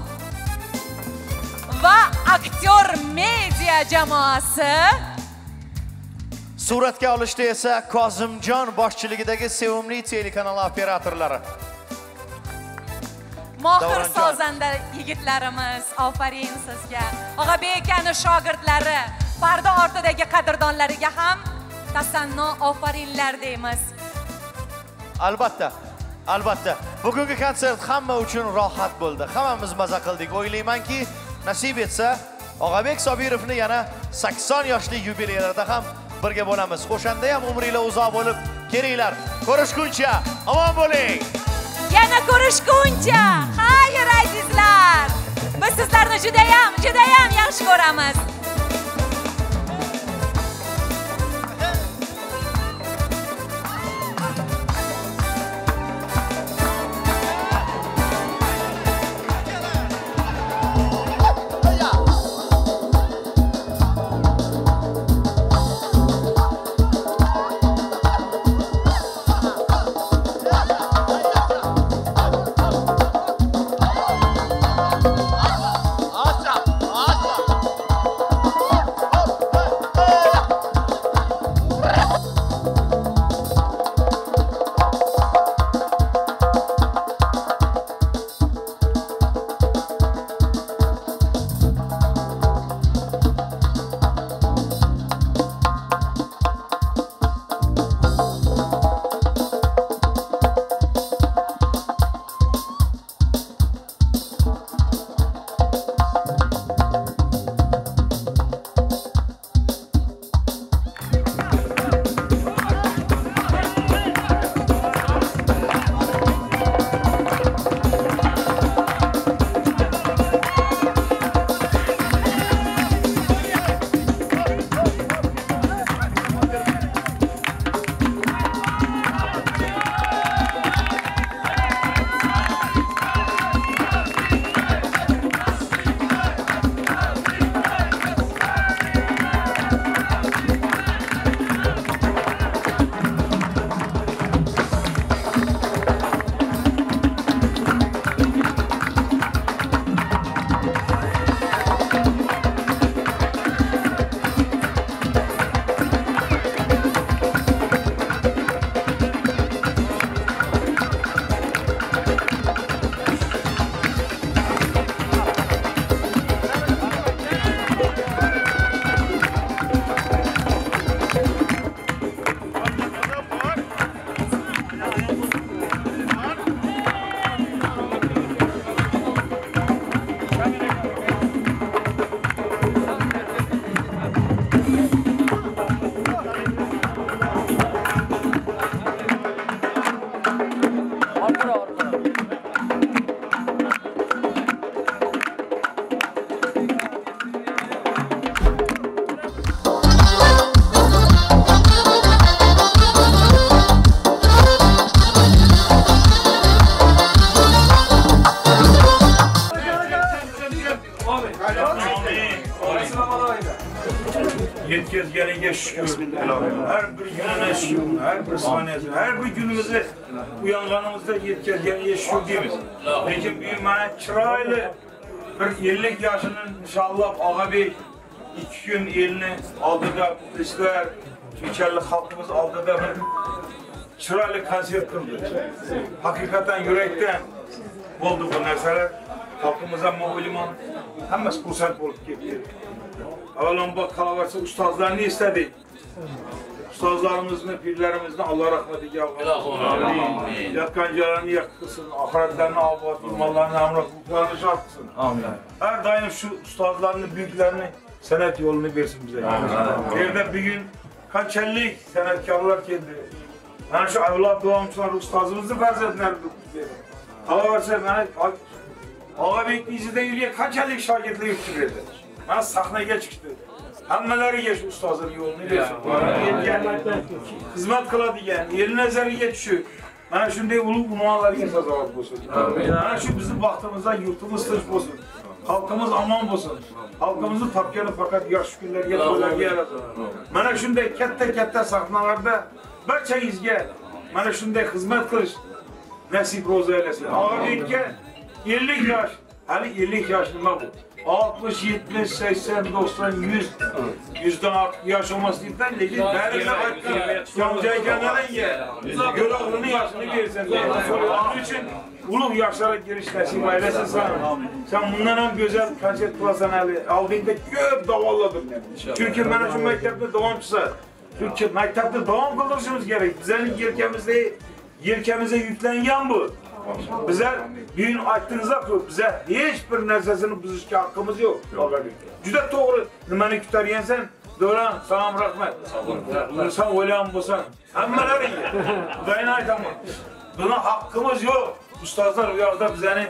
va aktyor media jamoasi. Suratga olishda esa Kozimjon boshchiligidagi sevimli telekanal operatorlari. Mohir sozanda yigitlarimiz, ofarin sizga. Og'abek aka shogirdlari, parda ortidagi qadrdonlariga ham tasanno ofarinlar deymiz. Albatta, albatta. Bugungi konsert hamma uchun rohat bo'ldi. Hammamiz maza qildik. O'ylaymanki, nasib etsa, Og'abek Sobirovni yana sakson yoshli yubileylarda ham birga bo'lamiz. O'shanda ham umringlar uzoq bo'lib, kelinglar. Ko'rishguncha omon bo'ling. Yana ko'rishguncha. Xayr azizlar. Biz sizlarni juda ham, juda ham yaxshi ko'ramiz. Hamdingga shukr. Har bir gününe shukr, har bir soniyasi, har bir günimizni uyanganimizda yetkazganiga shukr deymiz. Lekin bu mana chiroyli bir ellik yoshini inshaalloh Og'abek ikki kun elni oldida muxlislar, Checharli xalqimiz oldida bir chiroyli konsert qildi. Haqiqatan yurakdan bo'ldi bu narsalar. Xalqimiz ham o'ylayman, hammasi xursand bo'lib ketdi. Avvalambor qolaversa ustozlarni esladik. Ustozlarimizni, pirlarimizni Alloh rahmatiga olsin. Yotgan joylarini yaqilsin, oxiratlarni obod, mollarni amroqlarni shod qilsin. Amin. Har doim shu ustozlarni, buyuklarni san'at yo'lini bersin bizga. Bu yerda bugun qanchalik san'atkorlar keldi. Mana shu avlod davomchilar ustozimizni farzandlari dedi. Qolaversa mana Og'abekning izida yurgan qanchalik shogirdlar yurtib berdi. Mana sahnaga chiqdi. Hammalariga shu ustozning yo'lini bersin. Xizmat qiladigan, el nazariga tushib, mana shunday ulug' unvonlarga sazovor bo'lsin. Mana shu bizning baxtimizdan yurtimiz tinch bo'lsin. Xalqimiz omon bo'lsin. Xalqimizni topgani faqat yaxshi kunlarga, to'ylarga yarasin. Mana shunday katta-katta sahnalarda barchangizga mana shunday xizmat qilish nasib ro'za aylasin. Og'abekka ellik yosh, hali ellik yosh nima bu? oltmish, yetmish, sakson, dokson, yuz, yuzdan ortiq yosh olmas deydilar, lekin baribir aytgan jamjayganlarga yo'loqni yoshini bersin. Shuning uchun ulug' yoshlarga kirish nasib aylasin sana. Sen bundan ham go'zal konsert qilasan hali. Oldingda ko'p davolladim. Chunki mana shu maktabda davomchisiz. Chunki maktabda davom qildirishimiz kerak. Bizning yelkamizda yelkamizga yuklangan bu. Bizlar bugün aytdingizlar-ku, bizlar hech bir narsasini buzishga haqqimiz yo'q. Juda to'g'ri. Nimani kutargansan? Do'lan, salom, rahmat. Sen o'ylagan bo'lsan, hammalaringga Xudoyni aytaman. Buni haqqimiz yo'q. Ustozlar u yoqda bizlarni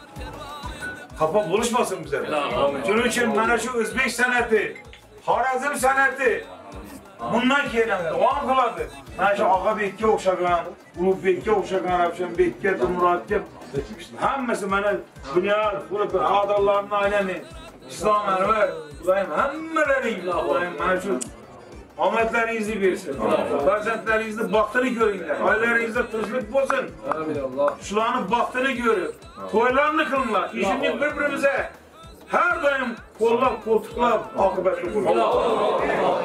xafa bo'lishmasin bizlar. Shuning uchun mana shu o'zbek san'ati, Xorazm san'ati bundan keyin davom qiladi. Mana shu Og'abekka o'xshagan, Ulug'bekka o'xshagan, Ravshanbekka, Murodga hammasi mana dunyo bo'lib adallarni aylanib, islom anvar, Xudoyim hammalaring Xudoyim mana shu omadlaringizni bersin. Farzandlaringizni baxtini ko'ringlar. Oilalaringizda tinchlik bo'lsin. Shularni baxtini ko'rib, to'ylarni qilinglar. Ishimiz bir-birimize her doim qo'llab, qo'ltiqlab oqibatli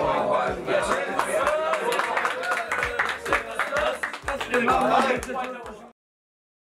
bo'lsin.